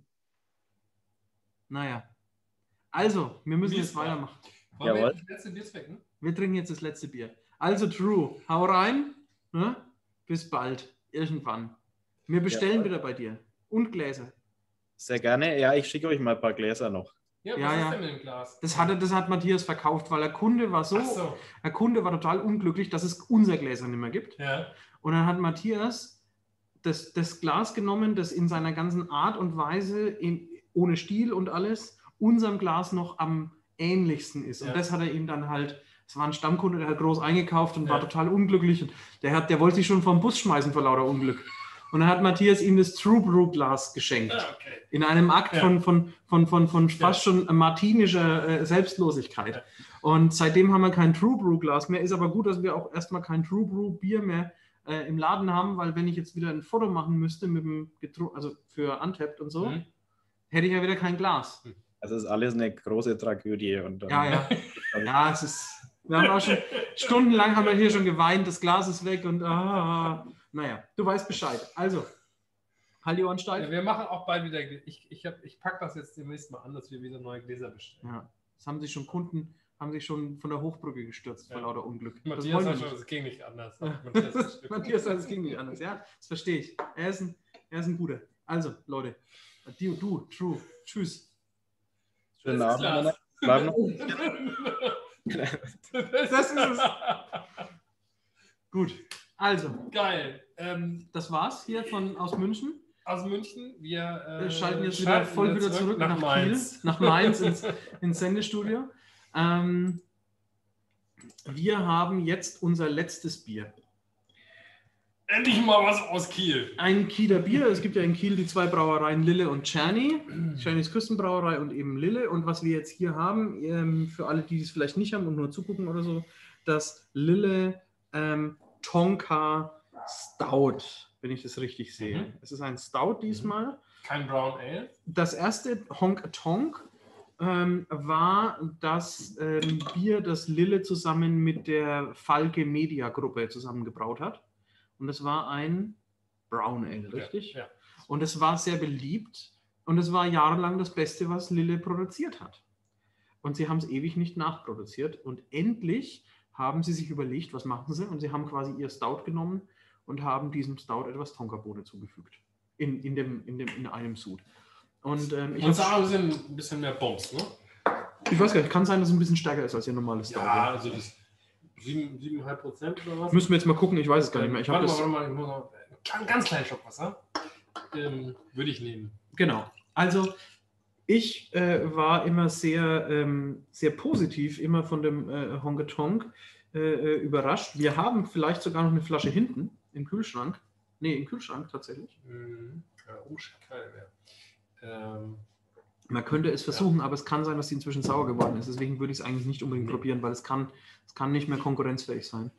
Naja. Also, wir müssen jetzt weitermachen. Wollen wir das letzte Bier zwecken? Wir trinken jetzt das letzte Bier. Also, Drew, hau rein. Ne? Bis bald. Irgendwann. Wir bestellen wieder bei dir. Und Gläser. Sehr gerne. Ja, ich schicke euch mal ein paar Gläser noch. Ja, was ist denn mit dem Glas? Das hat Matthias verkauft, weil der Kunde war der Kunde war total unglücklich, dass es unser Gläser nicht mehr gibt. Ja. Und dann hat Matthias das Glas genommen, das in seiner ganzen Art und Weise, ohne Stiel und alles, unserem Glas noch am ähnlichsten ist. Und das hat er ihm dann halt, es war ein Stammkunde, der hat groß eingekauft und war total unglücklich. Und der wollte sich schon vom Bus schmeißen vor lauter Unglück. Und dann hat Matthias ihm das True Brew Glas geschenkt. Ah, okay. In einem Akt von fast schon martinischer Selbstlosigkeit. Ja. Und seitdem haben wir kein True Brew Glas mehr. Ist aber gut, dass wir auch erstmal kein True Brew Bier mehr im Laden haben, weil wenn ich jetzt wieder ein Foto machen müsste mit dem also für Untapped und so, hätte ich ja wieder kein Glas. Das ist alles eine große Tragödie. Und dann, Ja. Ja, es ist. Wir haben auch schon stundenlang haben wir hier schon geweint, das Glas ist weg und naja, du weißt Bescheid. Also, halt die Ohren steif. Ja, wir machen auch bald wieder. Ich packe das jetzt demnächst mal an, dass wir wieder neue Gläser bestellen. Ja, das haben sich schon Kunden, haben sich schon von der Hochbrücke gestürzt vor lauter Unglück. Matthias sagt schon, es ging nicht anders. Matthias sagt, es ging nicht anders. Ja, das verstehe ich. Er ist ein guter. Also, Leute, du, True, tschüss. Schönen Abend. Das ist es. Gut, also. Geil. Das war's hier aus München. Aus München. Wir schalten jetzt wieder zurück nach Mainz. Kiel, nach Mainz ins Sendestudio. Wir haben jetzt unser letztes Bier. Endlich mal was aus Kiel. Ein Kieler Bier. Es gibt ja in Kiel die 2 Brauereien Lille und Czerny. Czernys Küstenbrauerei und eben Lille. Und was wir jetzt hier haben, für alle, die es vielleicht nicht haben und nur zugucken oder so, das Lille Tonka Stout, wenn ich das richtig sehe. Es ist ein Stout diesmal. Kein Brown Ale. Das erste Honk Tonk war das Bier, das Lille zusammen mit der Falke Media Gruppe zusammengebraut hat. Und es war ein Brown Ale, richtig? Ja. Und es war sehr beliebt und es war jahrelang das Beste, was Lille produziert hat. Und sie haben es ewig nicht nachproduziert und endlich haben sie sich überlegt, was machen sie? Und sie haben quasi ihr Stout genommen und haben diesem Stout etwas Tonkabohne zugefügt. In einem Sud. Und ich würde sagen, ein bisschen mehr Bums, ne? Ich weiß gar nicht, kann sein, dass es ein bisschen stärker ist als ihr normales Stout. Ja, also das 7,5% oder was? Müssen wir jetzt mal gucken, ich weiß es gar nicht mehr. Warte mal, ich muss noch einen ganz kleinen Schluck Wasser. Würde ich nehmen. Genau. Also ich war immer sehr, sehr positiv, immer von dem Honk Tonk überrascht. Wir haben vielleicht sogar noch eine Flasche hinten im Kühlschrank. Nee, im Kühlschrank tatsächlich. Keine mehr. Man könnte es versuchen, aber es kann sein, dass sie inzwischen sauer geworden ist. Deswegen würde ich es eigentlich nicht unbedingt probieren, weil es kann nicht mehr konkurrenzfähig sein.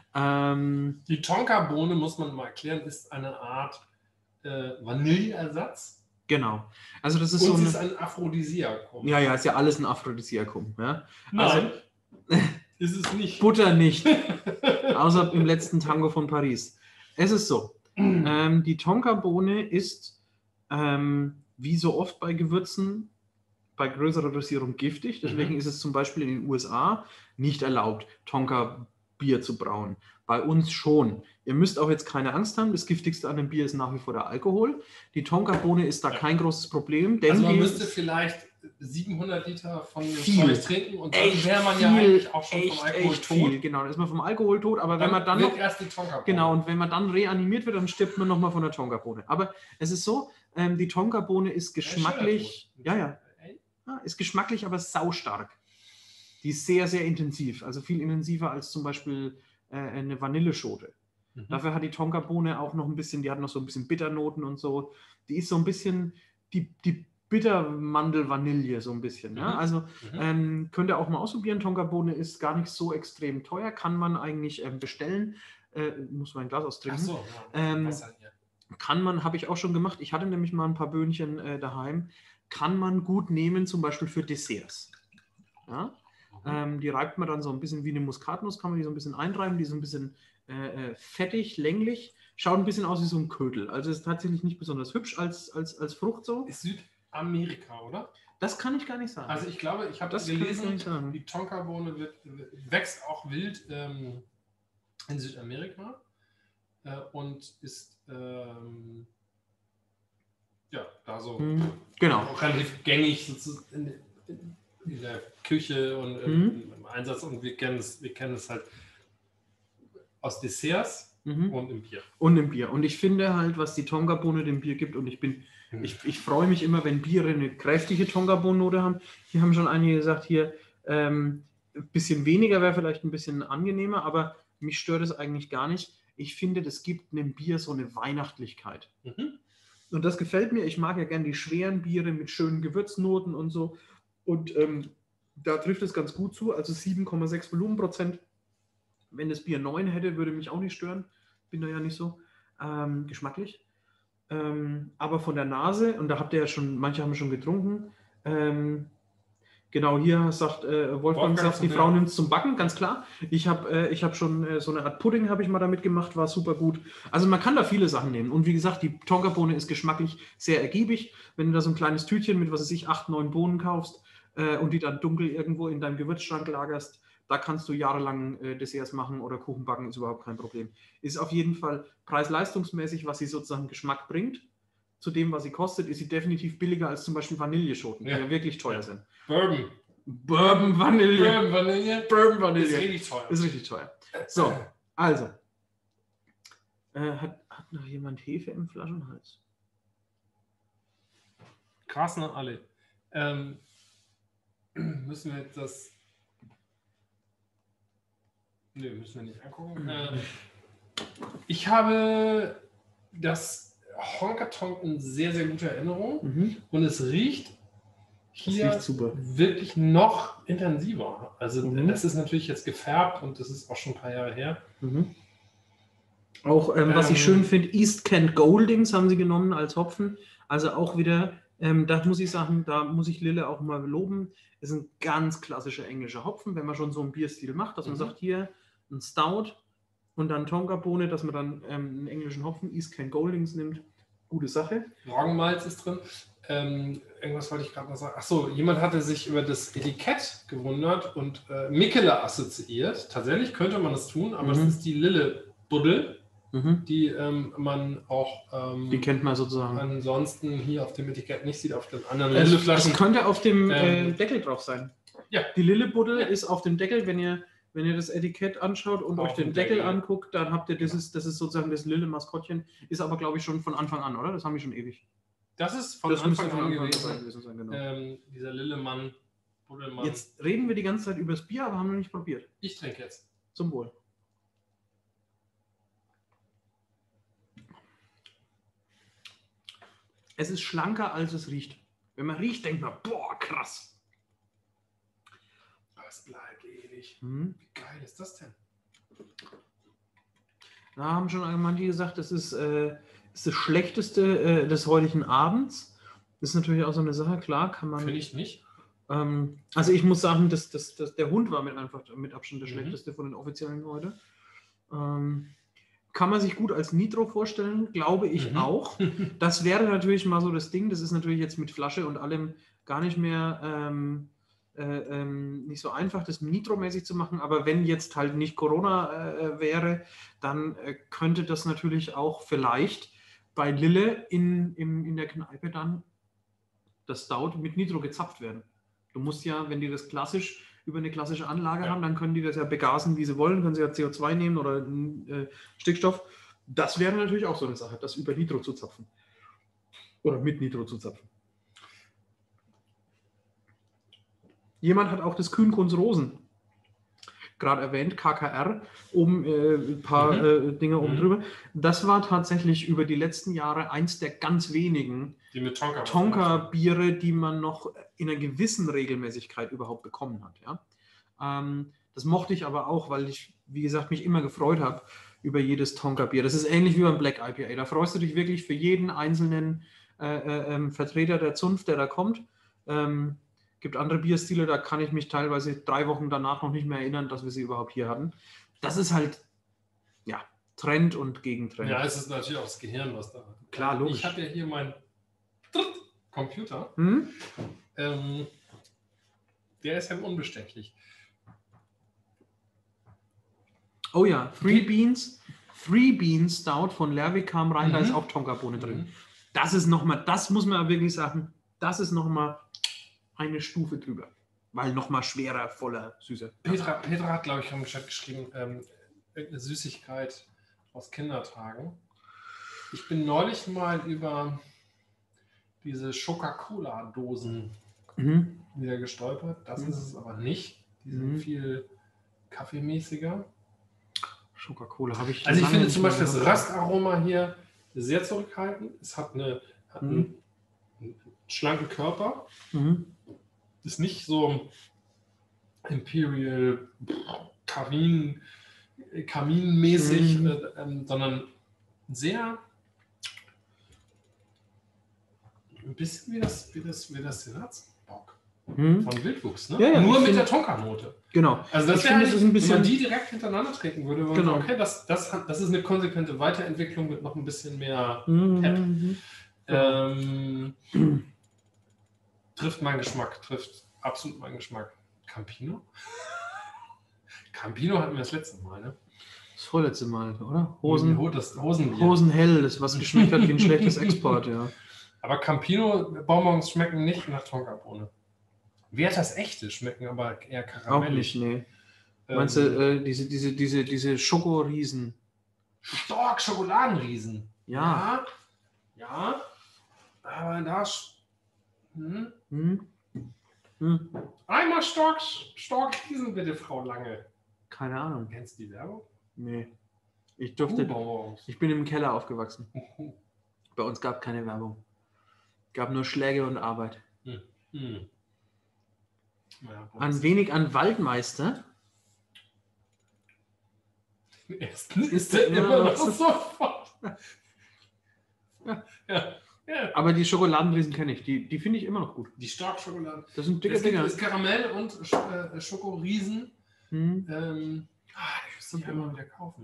Die Tonka-Bohne, muss man mal erklären, ist eine Art Vanilleersatz. Genau. Also das ist und so es ist ein Aphrodisiakum. Ja, ist ja alles ein Aphrodisiakum. Ja? Nein, ist es nicht. Butter nicht. Außer im letzten Tango von Paris. Es ist so. Die Tonka-Bohne ist wie so oft bei Gewürzen, bei größerer Dosierung giftig. Deswegen ist es zum Beispiel in den USA nicht erlaubt, Tonka-Bier zu brauen. Bei uns schon. Ihr müsst auch jetzt keine Angst haben. Das Giftigste an dem Bier ist nach wie vor der Alkohol. Die Tonka-Bohne ist da kein großes Problem. Denn also man müsste vielleicht 700 Liter von dem Zeug trinken und dann wäre man viel, ja eigentlich auch schon vom Alkohol tot. Viel. Genau, dann ist man vom Alkohol tot. Aber wenn man dann noch, erst die Tonka-Bohne. Genau, und wenn man dann reanimiert wird, dann stirbt man nochmal von der Tonka-Bohne. Aber es ist so, die Tonka-Bohne ist geschmacklich, ist geschmacklich, aber saustark. Die ist sehr, sehr intensiv. Also viel intensiver als zum Beispiel eine Vanilleschote. Dafür hat die Tonka-Bohne auch noch ein bisschen, die hat noch so ein bisschen Bitternoten und so. Die ist so ein bisschen die Bittermandel-Vanille so ein bisschen. Ja? Also könnt ihr auch mal ausprobieren. Tonka-Bohne ist gar nicht so extrem teuer. Kann man eigentlich bestellen. Muss man ein Glas austrinken. Ach so, kann man, habe ich auch schon gemacht. Ich hatte nämlich mal ein paar Böhnchen daheim. Kann man gut nehmen, zum Beispiel für Desserts. Ja? Die reibt man dann so ein bisschen wie eine Muskatnuss, kann man die so ein bisschen einreiben, die ist so ein bisschen fettig, länglich, schaut ein bisschen aus wie so ein Ködel. Also ist tatsächlich nicht besonders hübsch als Frucht so. Ist Südamerika, oder? Das kann ich gar nicht sagen. Also ich glaube, ich habe das gelesen, die Tonka-Bohne wächst auch wild in Südamerika und ist da so genau. auch relativ gängig sozusagen in der Küche und im Einsatz und wir kennen es halt aus Desserts und im Bier. Und ich finde halt, was die Tonka-Bohne dem Bier gibt, und ich freue mich immer, wenn Biere eine kräftige Tonka-Bohnennote haben. Hier haben schon einige gesagt, hier ein bisschen weniger wäre vielleicht ein bisschen angenehmer, aber mich stört es eigentlich gar nicht. Ich finde, das gibt einem Bier so eine Weihnachtlichkeit. Mhm. Und das gefällt mir. Ich mag ja gerne die schweren Biere mit schönen Gewürznoten und so. Und da trifft es ganz gut zu. Also 7,6 Volumenprozent. Wenn das Bier 9 hätte, würde mich auch nicht stören. Bin da ja nicht so geschmacklich. Aber von der Nase, und da habt ihr ja schon, manche haben schon getrunken. Genau, hier sagt Wolfgang sagt, die Frau nimmt es zum Backen, ganz klar. Ich hab schon so eine Art Pudding habe ich mal damit gemacht, war super gut. Also man kann da viele Sachen nehmen. Und wie gesagt, die Tonkabohne ist geschmacklich sehr ergiebig. Wenn du da so ein kleines Tütchen mit, was weiß ich, 8, 9 Bohnen kaufst und die dann dunkel irgendwo in deinem Gewürzschrank lagerst, da kannst du jahrelang Desserts machen oder Kuchen backen, ist überhaupt kein Problem. Ist auf jeden Fall preis-leistungsmäßig, was sie sozusagen Geschmack bringt. Zu dem, was sie kostet, ist sie definitiv billiger als zum Beispiel Vanilleschoten, die ja wirklich teuer sind. Bourbon Vanille. Bourbon Vanille. Ist richtig teuer. Ist richtig teuer. So, also. Hat noch jemand Hefe im Flaschenhals? Krass, ne? Alle. Müssen wir jetzt das... Nö, müssen wir nicht angucken. Ich habe das Honka-Tonk in sehr, sehr guter Erinnerung. Und es riecht hier wirklich noch intensiver. Also das ist natürlich jetzt gefärbt und das ist auch schon ein paar Jahre her. Auch, was ich schön finde, East Kent Goldings haben sie genommen als Hopfen. Also auch wieder, da muss ich sagen, da muss ich Lille auch mal loben. Das ist ein ganz klassischer englischer Hopfen, wenn man schon so einen Bierstil macht, dass man sagt, hier ein Stout und dann Tonkabohne, dass man dann einen englischen Hopfen, East Kent Goldings nimmt. Gute Sache. Roggenmalz ist drin. Irgendwas wollte ich gerade noch sagen. Achso, jemand hatte sich über das Etikett gewundert und Mikkeler assoziiert. Tatsächlich könnte man das tun, aber das ist die Lille-Buddel, die man auch die kennt man sozusagen ansonsten hier auf dem Etikett nicht sieht, auf den anderen Lille-Flaschen. Das könnte auf dem Deckel drauf sein. Ja. Die Lille-Buddel ist auf dem Deckel, wenn ihr das Etikett anschaut und euch den Deckel anguckt, dann habt ihr das ist sozusagen das Lille-Maskottchen, ist aber glaube ich schon von Anfang an, oder? Das haben wir schon ewig. Das ist von Anfang an gewesen sein, genau. Dieser Lillemann, Buddelmann. Jetzt reden wir die ganze Zeit über das Bier, aber haben noch nicht probiert. Ich trinke jetzt. Zum Wohl. Es ist schlanker, als es riecht. Wenn man riecht, denkt man, boah, krass. Aber es bleibt ewig. Wie geil ist das denn? Da haben schon manche gesagt, das ist das Schlechteste des heutigen Abends. Das ist natürlich auch so eine Sache, klar, kann man... Finde ich nicht. Also ich muss sagen, dass der Hund war mit Abstand der Schlechteste von den offiziellen heute. Kann man sich gut als Nitro vorstellen, glaube ich auch. Das wäre natürlich mal so das Ding. Das ist natürlich jetzt mit Flasche und allem gar nicht mehr nicht so einfach, das Nitro-mäßig zu machen. Aber wenn jetzt halt nicht Corona wäre, dann könnte das natürlich auch vielleicht bei Lille in der Kneipe dann das Stout mit Nitro gezapft werden. Du musst ja, wenn die das klassisch über eine klassische Anlage haben, dann können die das ja begasen, wie sie wollen, können sie ja CO2 nehmen oder Stickstoff. Das wäre natürlich auch so eine Sache, das über Nitro zu zapfen. Oder mit Nitro zu zapfen. Jemand hat auch das Kühnkunst Rosen gerade erwähnt, KKR, oben ein paar Dinge oben drüber. Das war tatsächlich über die letzten Jahre eins der ganz wenigen Tonka-Biere, die man noch in einer gewissen Regelmäßigkeit überhaupt bekommen hat. Ja? Das mochte ich aber auch, weil ich, wie gesagt, mich immer gefreut habe über jedes Tonka-Bier. Das ist ähnlich wie beim Black IPA. Da freust du dich wirklich für jeden einzelnen Vertreter der Zunft, der da kommt. Gibt andere Bierstile, da kann ich mich teilweise 3 Wochen danach noch nicht mehr erinnern, dass wir sie überhaupt hier hatten. Das ist halt, ja, Trend und Gegentrend. Ja, es ist natürlich auch das Gehirn, was da... Klar, logisch. Ich habe ja hier meinen Computer. Der ist ja unbestechlich. Oh ja, Three Beans Stout von Lerwick kam rein, da ist auch Tonkabohne drin. Das ist nochmal, das muss man wirklich sagen, das ist nochmal eine Stufe drüber, weil nochmal schwerer, voller, süßer. Petra hat, glaube ich, im Chat geschrieben, irgendeine Süßigkeit aus Kindertagen. Ich bin neulich mal über diese Coca-Cola-Dosen wieder gestolpert. Das ist es aber nicht. Die sind viel kaffeemäßiger. Coca-Cola habe ich. Also ich lange finde nicht zum mehr Beispiel das gehabt. Röstaroma hier sehr zurückhaltend. Es hat einen schlanken Körper. Mhm. Ist nicht so Imperial Kaminmäßig, sondern sehr ein bisschen wie das Senatsbock Mhm. von Wildwuchs, ne? Ja, ja, Nur ich mit find- der Tonka-Note. Genau. Also das Ich wäre finde, es ist ein wenn bisschen. man die direkt hintereinander trinken würde, würde man Genau. sagen, okay, das ist eine konsequente Weiterentwicklung mit noch ein bisschen mehr Mhm. trifft meinen Geschmack, trifft absolut meinen Geschmack. Campino? Campino hatten wir das letzte Mal, ne? Das vorletzte Mal, oder? Hosenbier. Hosenbier. Das was geschmeckt hat wie ein schlechtes Export, ja. Aber Campino-Bonbons schmecken nicht nach Tonkabohne. Werthers echte schmecken aber eher Auch karamellig. nicht, nee. Meinst du, diese Schokoriesen? Stork Schokoladenriesen. Ja. Ja. Aber da. Hm? Einmal Stork Riesen, bitte, Frau Lange. Keine Ahnung. Kennst du die Werbung? Nee. Ich Kuhbonbons. bin im Keller aufgewachsen. Bei uns gab keine Werbung. Gab nur Schläge und Arbeit. Ja, Ein wenig an Waldmeister. Ersten ist der immer noch sofort. Ja. Aber die Schokoladenriesen kenne ich. Die finde ich immer noch gut. Die Stork-Schokolade. Das sind dicke Es gibt Dinger. das Karamell und Schokoriesen. Hm. Ich müsste die immer wieder kaufen.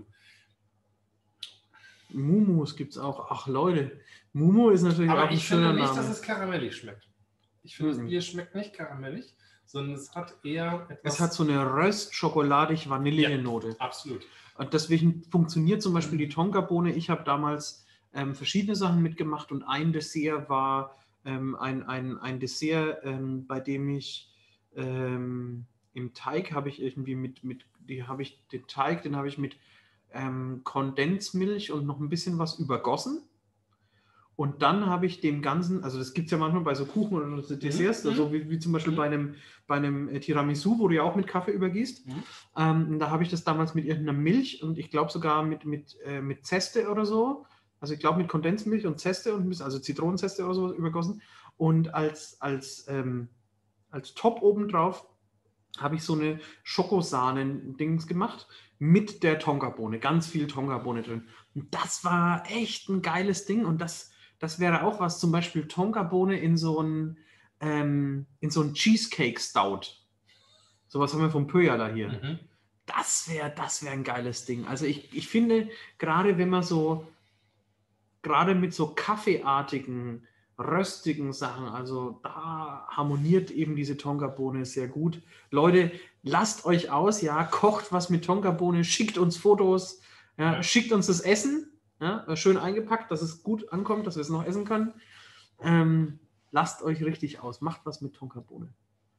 Mumus gibt es auch. Ach Leute, Mumu ist natürlich Aber auch ein ich schöner finde nicht, Name. dass es karamellig schmeckt. Ich finde, das Bier schmeckt nicht karamellig, sondern es hat eher etwas... Es hat so eine röst-schokoladig-vanillige Note. Absolut. Und deswegen funktioniert zum Beispiel die Tonkabohne. Ich habe damals verschiedene Sachen mitgemacht und ein Dessert war ein Dessert, bei dem ich im Teig habe ich irgendwie den Teig habe ich mit Kondensmilch und noch ein bisschen was übergossen. Und dann habe ich dem Ganzen, also das gibt es ja manchmal bei so Kuchen oder so Desserts, also wie zum Beispiel bei einem Tiramisu, wo du ja auch mit Kaffee übergießt. Da habe ich das damals mit irgendeiner Milch und ich glaube sogar mit Zeste oder so. Also ich glaube mit Kondensmilch und Zeste und ein bisschen, also Zitronenzeste oder so übergossen. Und als Top obendrauf habe ich so eine Schokosahnen-Dings gemacht mit der Tonkabohne. Ganz viel Tonkabohne drin. Und das war echt ein geiles Ding. Und das wäre auch was, zum Beispiel Tonkabohne in so ein Cheesecake-Stout. Sowas haben wir vom Pöjala hier. Das wäre ein geiles Ding. Also ich finde, gerade wenn man gerade mit so kaffeeartigen, röstigen Sachen, also da harmoniert eben diese Tonkabohne sehr gut. Leute, lasst euch aus, ja, kocht was mit Tonkabohne, schickt uns Fotos, ja, schickt uns das Essen, ja, schön eingepackt, dass es gut ankommt, dass wir es noch essen können. Lasst euch richtig aus, macht was mit Tonkabohne.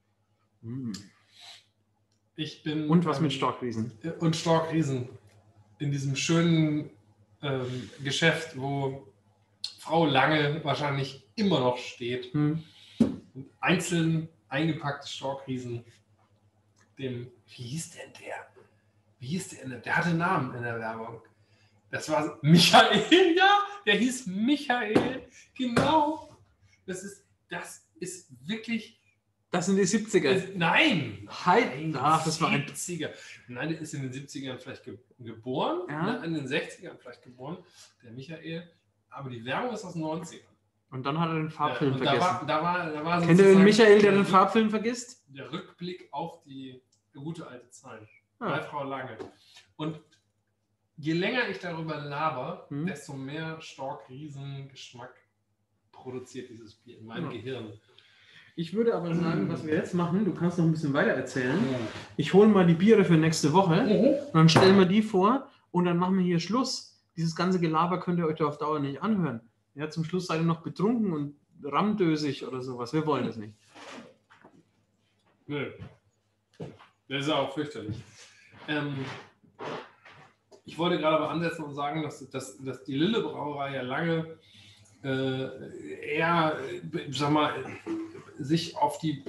Und was mit Storkriesen. Und Storkriesen. In diesem schönen Geschäft, wo Frau Lange wahrscheinlich immer noch steht. Und einzeln eingepackte Storkriesen. Wie hieß denn der? Der hatte einen Namen in der Werbung. Das war Michael, ja, der hieß Michael. Genau. Das ist wirklich. Das sind die 70er. Nein! Ach, das war ein 70er. Nein, der ist in den 70ern vielleicht geboren, ja. In den 60ern vielleicht geboren, der Michael. Aber die Werbung ist aus den 90ern. Und dann hat er den Farbfilm vergessen. Da war Kennt ihr den Michael, der den Farbfilm vergisst? Der Rückblick auf die gute alte Zeit. Bei Frau Lange. Und je länger ich darüber laber, desto mehr Storkriesen-Geschmack produziert dieses Bier in meinem Gehirn. Ich würde aber sagen, was wir jetzt machen, du kannst noch ein bisschen weiter erzählen. Ich hole mal die Biere für nächste Woche und dann stellen wir die vor und dann machen wir hier Schluss. Dieses ganze Gelaber könnt ihr euch da auf Dauer nicht anhören. Ja, zum Schluss seid ihr noch betrunken und rammdösig oder sowas. Wir wollen das nicht. Nö. Das ist ja auch fürchterlich. Ich wollte gerade aber ansetzen und sagen, dass die Lille Brauerei ja lange eher, sag mal, sich auf die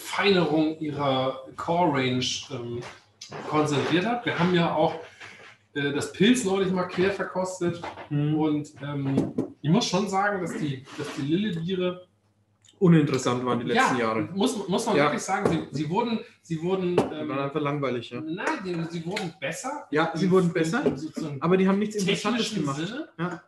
Verfeinerung ihrer Core-Range konzentriert hat. Wir haben ja auch das Pilz neulich mal quer verkostet. Und ich muss schon sagen, dass die Lille-Biere Uninteressant waren die letzten Jahre. Muss man wirklich sagen, sie wurden Die waren einfach langweilig, ja. nein, sie wurden besser. Ja, sie wurden besser, sozusagen aber die haben nichts Interessantes technischen gemacht. Sinne. Ja.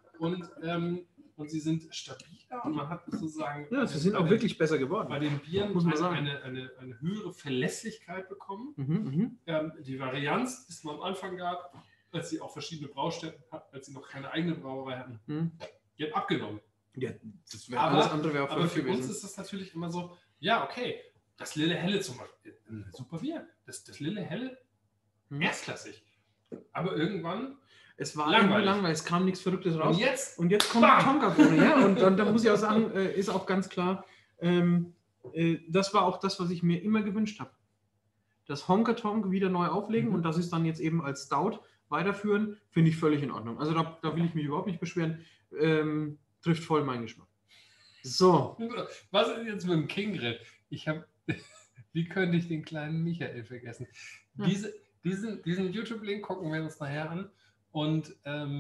Und sie sind stabiler und man hat sozusagen Ja, sie sind auch wirklich besser geworden. bei den Bieren Muss man sagen. eine höhere Verlässlichkeit bekommen. Mhm. Die Varianz, die es mal am Anfang gab, als sie auch verschiedene Braustätten hatten, als sie noch keine eigene Brauerei hatten, Mhm. die hat abgenommen. Ja, alles andere wäre auch Aber falsch für uns gewesen. ist das natürlich immer so, ja, okay, das Lille Helle zum Beispiel, ein super Bier. Das Lille Helle, erstklassig. Aber irgendwann Es war irgendwie langweilig, es kam nichts Verrücktes raus. und jetzt kommt bam! Tonkabohne, ja. Und da muss ich auch sagen, ist auch ganz klar, das war auch das, was ich mir immer gewünscht habe. Das Honka Tonk wieder neu auflegen und das ist dann jetzt eben als Stout weiterführen, finde ich völlig in Ordnung. Also da will ich mich überhaupt nicht beschweren. Trifft voll meinen Geschmack. So. Was ist jetzt mit dem King Grill? Wie könnte ich den kleinen Michael vergessen? Ja. Diesen YouTube-Link gucken wir uns nachher an. Und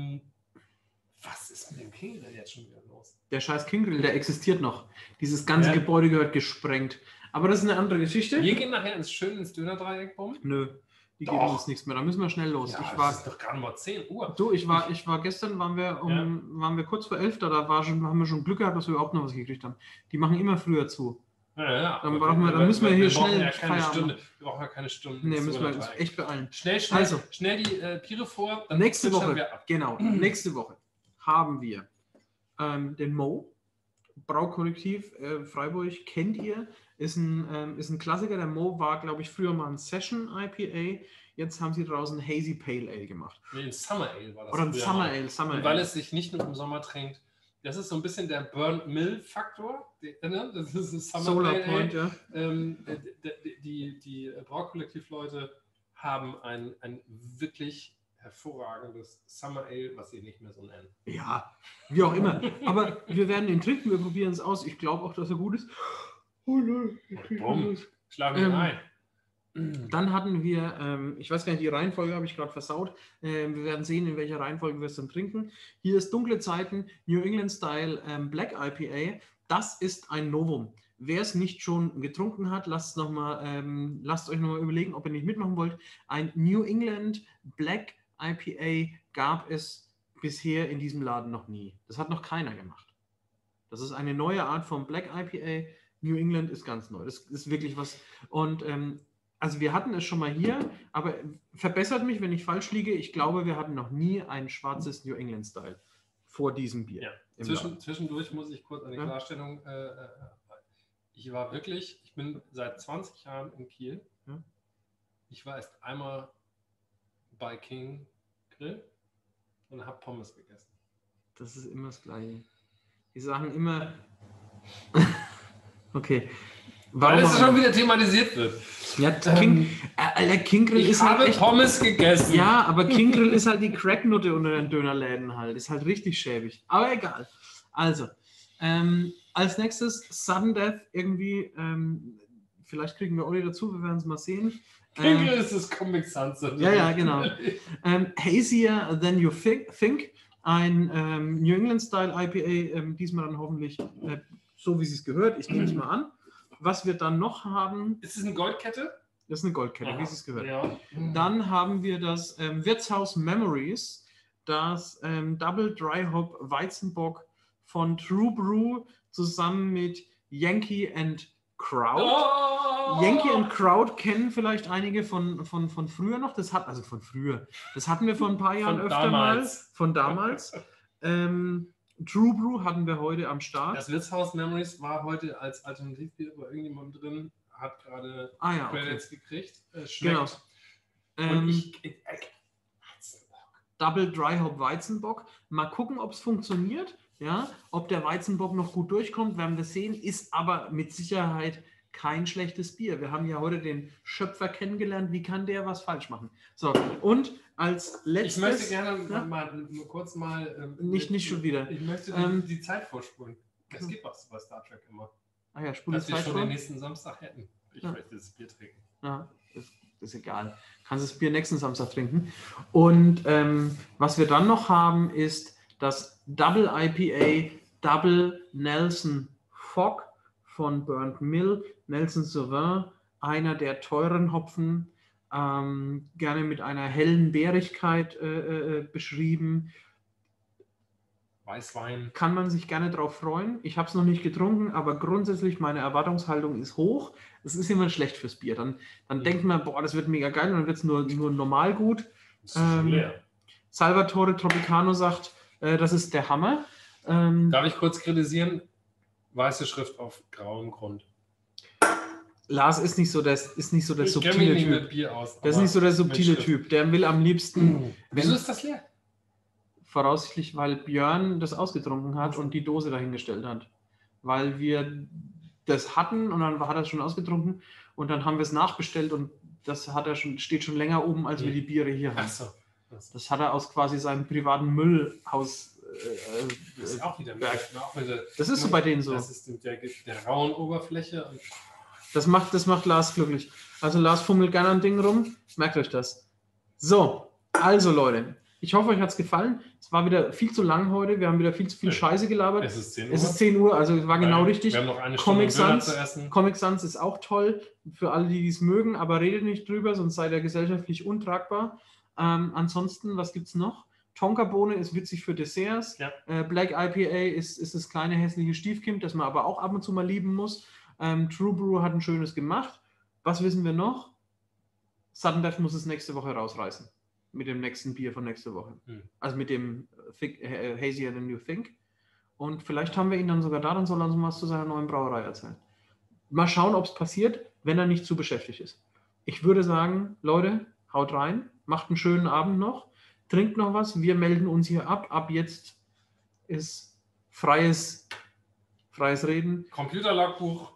was ist mit dem King Grill jetzt schon wieder los? Der scheiß King Grill, der existiert noch. Dieses ganze Gebäude gehört gesprengt. Aber das ist eine andere Geschichte. Wir gehen nachher ins Dönerdreieck rum. Nö, die geben uns nichts mehr. Da müssen wir schnell los. Ja, es ist doch gerade mal 10 Uhr. Du, ich war gestern, waren wir kurz vor 11, haben wir schon Glück gehabt, dass wir überhaupt noch was gekriegt haben. Die machen immer früher zu. Ja. Dann müssen wir hier schnell ja keine Stunde. Wir brauchen ja keine Stunde. Nee, müssen wir uns echt beeilen. Schnell die Biere vor. Dann Nächste switchen Woche, wir ab. genau, nächste Woche haben wir den Mo, Braukollektiv Freiburg, kennt ihr, ist ein Klassiker. Der Mo war, glaube ich, früher mal ein Session IPA. Jetzt haben sie draußen Hazy Pale Ale gemacht. Nee, ein Summer Ale war das. Oder ein Summer Ale. Und weil es sich nicht nur im Sommer trinkt, das ist so ein bisschen der Burnt-Mill-Faktor. Das ist ein Summer Solar Ale. Point, ja. Die Braukollektivleute haben ein wirklich hervorragendes Summer Ale, was sie nicht mehr so nennen. Ja, wie auch immer. Aber wir werden ihn trinken, wir probieren es aus. Ich glaube auch, dass er gut ist. Oh nein, Schlafen wir ein. Dann hatten wir, ich weiß gar nicht, die Reihenfolge habe ich gerade versaut. Wir werden sehen, in welcher Reihenfolge wir es dann trinken. Hier ist Dunkle Zeiten, New England Style Black IPA. Das ist ein Novum. Wer es nicht schon getrunken hat, lasst euch nochmal überlegen, ob ihr nicht mitmachen wollt. Ein New England Black IPA gab es bisher in diesem Laden noch nie. Das hat noch keiner gemacht. Das ist eine neue Art von Black IPA. New England ist ganz neu. Das ist wirklich was. Und also wir hatten es schon mal hier, aber verbessert mich, wenn ich falsch liege. Ich glaube, wir hatten noch nie ein schwarzes New England Style vor diesem Bier. Ja. Zwischendurch muss ich kurz eine Klarstellung. Ich bin seit 20 Jahren in Kiel. Ja. Ich war erst einmal bei King Grill und habe Pommes gegessen. Das ist immer das Gleiche. Die sagen immer. Okay. Weil es schon wieder thematisiert wird. Ja, King Grill ist halt. Ich habe echt Pommes gegessen. Ja, aber King Grill ist halt die Cracknutte unter den Dönerläden halt. Ist halt richtig schäbig. Aber egal. Also, als nächstes Sudden Death irgendwie. Vielleicht kriegen wir Olli dazu, wir werden es mal sehen. King Grill ist das Comic Sans. Ja, genau. Hazier Than You Think. Ein New England Style IPA. Diesmal dann hoffentlich so, wie es gehört. Ich nehme es mal an. Was wir dann noch haben. Ist es eine Goldkette? Das ist eine Goldkette, wie es gehört. Ja. Dann haben wir das Wirtshaus Memories, das Double Dry Hop Weizenbock von True Brew zusammen mit Yankee and Crowd. Oh! Yankee and Crowd kennen vielleicht einige von früher noch. Das hatten wir vor ein paar Jahren mal. Von damals. True Brew hatten wir heute am Start. Das Wirtshaus Memories war heute als Alternativbier bei irgendjemandem drin, hat gerade Credits gekriegt. Schmeckt. Genau. Und Double Dry Hop Weizenbock. Mal gucken, ob es funktioniert. Ja, ob der Weizenbock noch gut durchkommt, werden wir sehen. Ist aber mit Sicherheit kein schlechtes Bier. Wir haben ja heute den Schöpfer kennengelernt. Wie kann der was falsch machen? So, und als letztes... Ich möchte gerne kurz mal... nicht schon wieder. Ich möchte die Zeit vorspulen. Es gibt was bei Star Trek immer. Ah ja, spule die Zeit vor. Dass wir schon den nächsten Samstag hätten. Ich möchte das Bier trinken. Ja, ist egal. Kannst das Bier nächsten Samstag trinken. Und was wir dann noch haben, ist das Double IPA Double Nelson Fog von Burnt Mill. Nelson Sauvin, einer der teuren Hopfen, gerne mit einer hellen Beerigkeit beschrieben. Weißwein. Kann man sich gerne drauf freuen. Ich habe es noch nicht getrunken, aber grundsätzlich meine Erwartungshaltung ist hoch. Es ist immer schlecht fürs Bier. Dann denkt man, boah, das wird mega geil und dann wird es nur normal gut. Salvatore Tropicano sagt, das ist der Hammer. Darf ich kurz kritisieren? Weiße Schrift auf grauem Grund. Lars ist nicht so der subtile Typ. Mit Bier aus, der ist nicht so der subtile Typ. Der will am liebsten... Wieso ist das leer? Voraussichtlich, weil Björn das ausgetrunken hat und die Dose dahingestellt hat. Weil wir das hatten und dann hat er es schon ausgetrunken und dann haben wir es nachbestellt und das steht schon länger oben, als wir die Biere hier haben. Ach so. Das hat er aus quasi seinem privaten Müllhaus. Das ist auch wieder das ist so bei denen so. Das ist der rauen Oberfläche. Und das macht Lars glücklich. Also Lars fummelt gerne an Dingen rum. Merkt euch das. So, also Leute. Ich hoffe, euch hat es gefallen. Es war wieder viel zu lang heute. Wir haben wieder viel zu viel Scheiße gelabert. Es ist 10 Uhr. Es ist 10 Uhr, also war genau richtig. Wir haben noch eine Stunde Döner zu essen. Comic Sans ist auch toll für alle, die es mögen, aber redet nicht drüber, sonst seid ihr gesellschaftlich untragbar. Ansonsten, was gibt es noch? Tonkabohne ist witzig für Desserts. Ja. Black IPA ist das kleine hässliche Stiefkind, das man aber auch ab und zu mal lieben muss. True Brew hat ein schönes gemacht. Was wissen wir noch? Sudden Death muss es nächste Woche rausreißen. Mit dem nächsten Bier von nächster Woche. Also mit dem Hazier Than You Think. Und vielleicht haben wir ihn dann sogar da, dann soll er uns was zu seiner neuen Brauerei erzählen. Mal schauen, ob es passiert, wenn er nicht zu beschäftigt ist. Ich würde sagen, Leute, haut rein, macht einen schönen Abend noch, trinkt noch was, wir melden uns hier ab. Ab jetzt ist freies Reden. Computerlogbuch.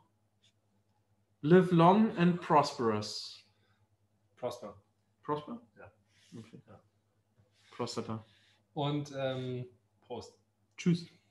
Live long and prosperous. Prosper? Ja. Okay. Ja. Prostata. Und Prost. Tschüss.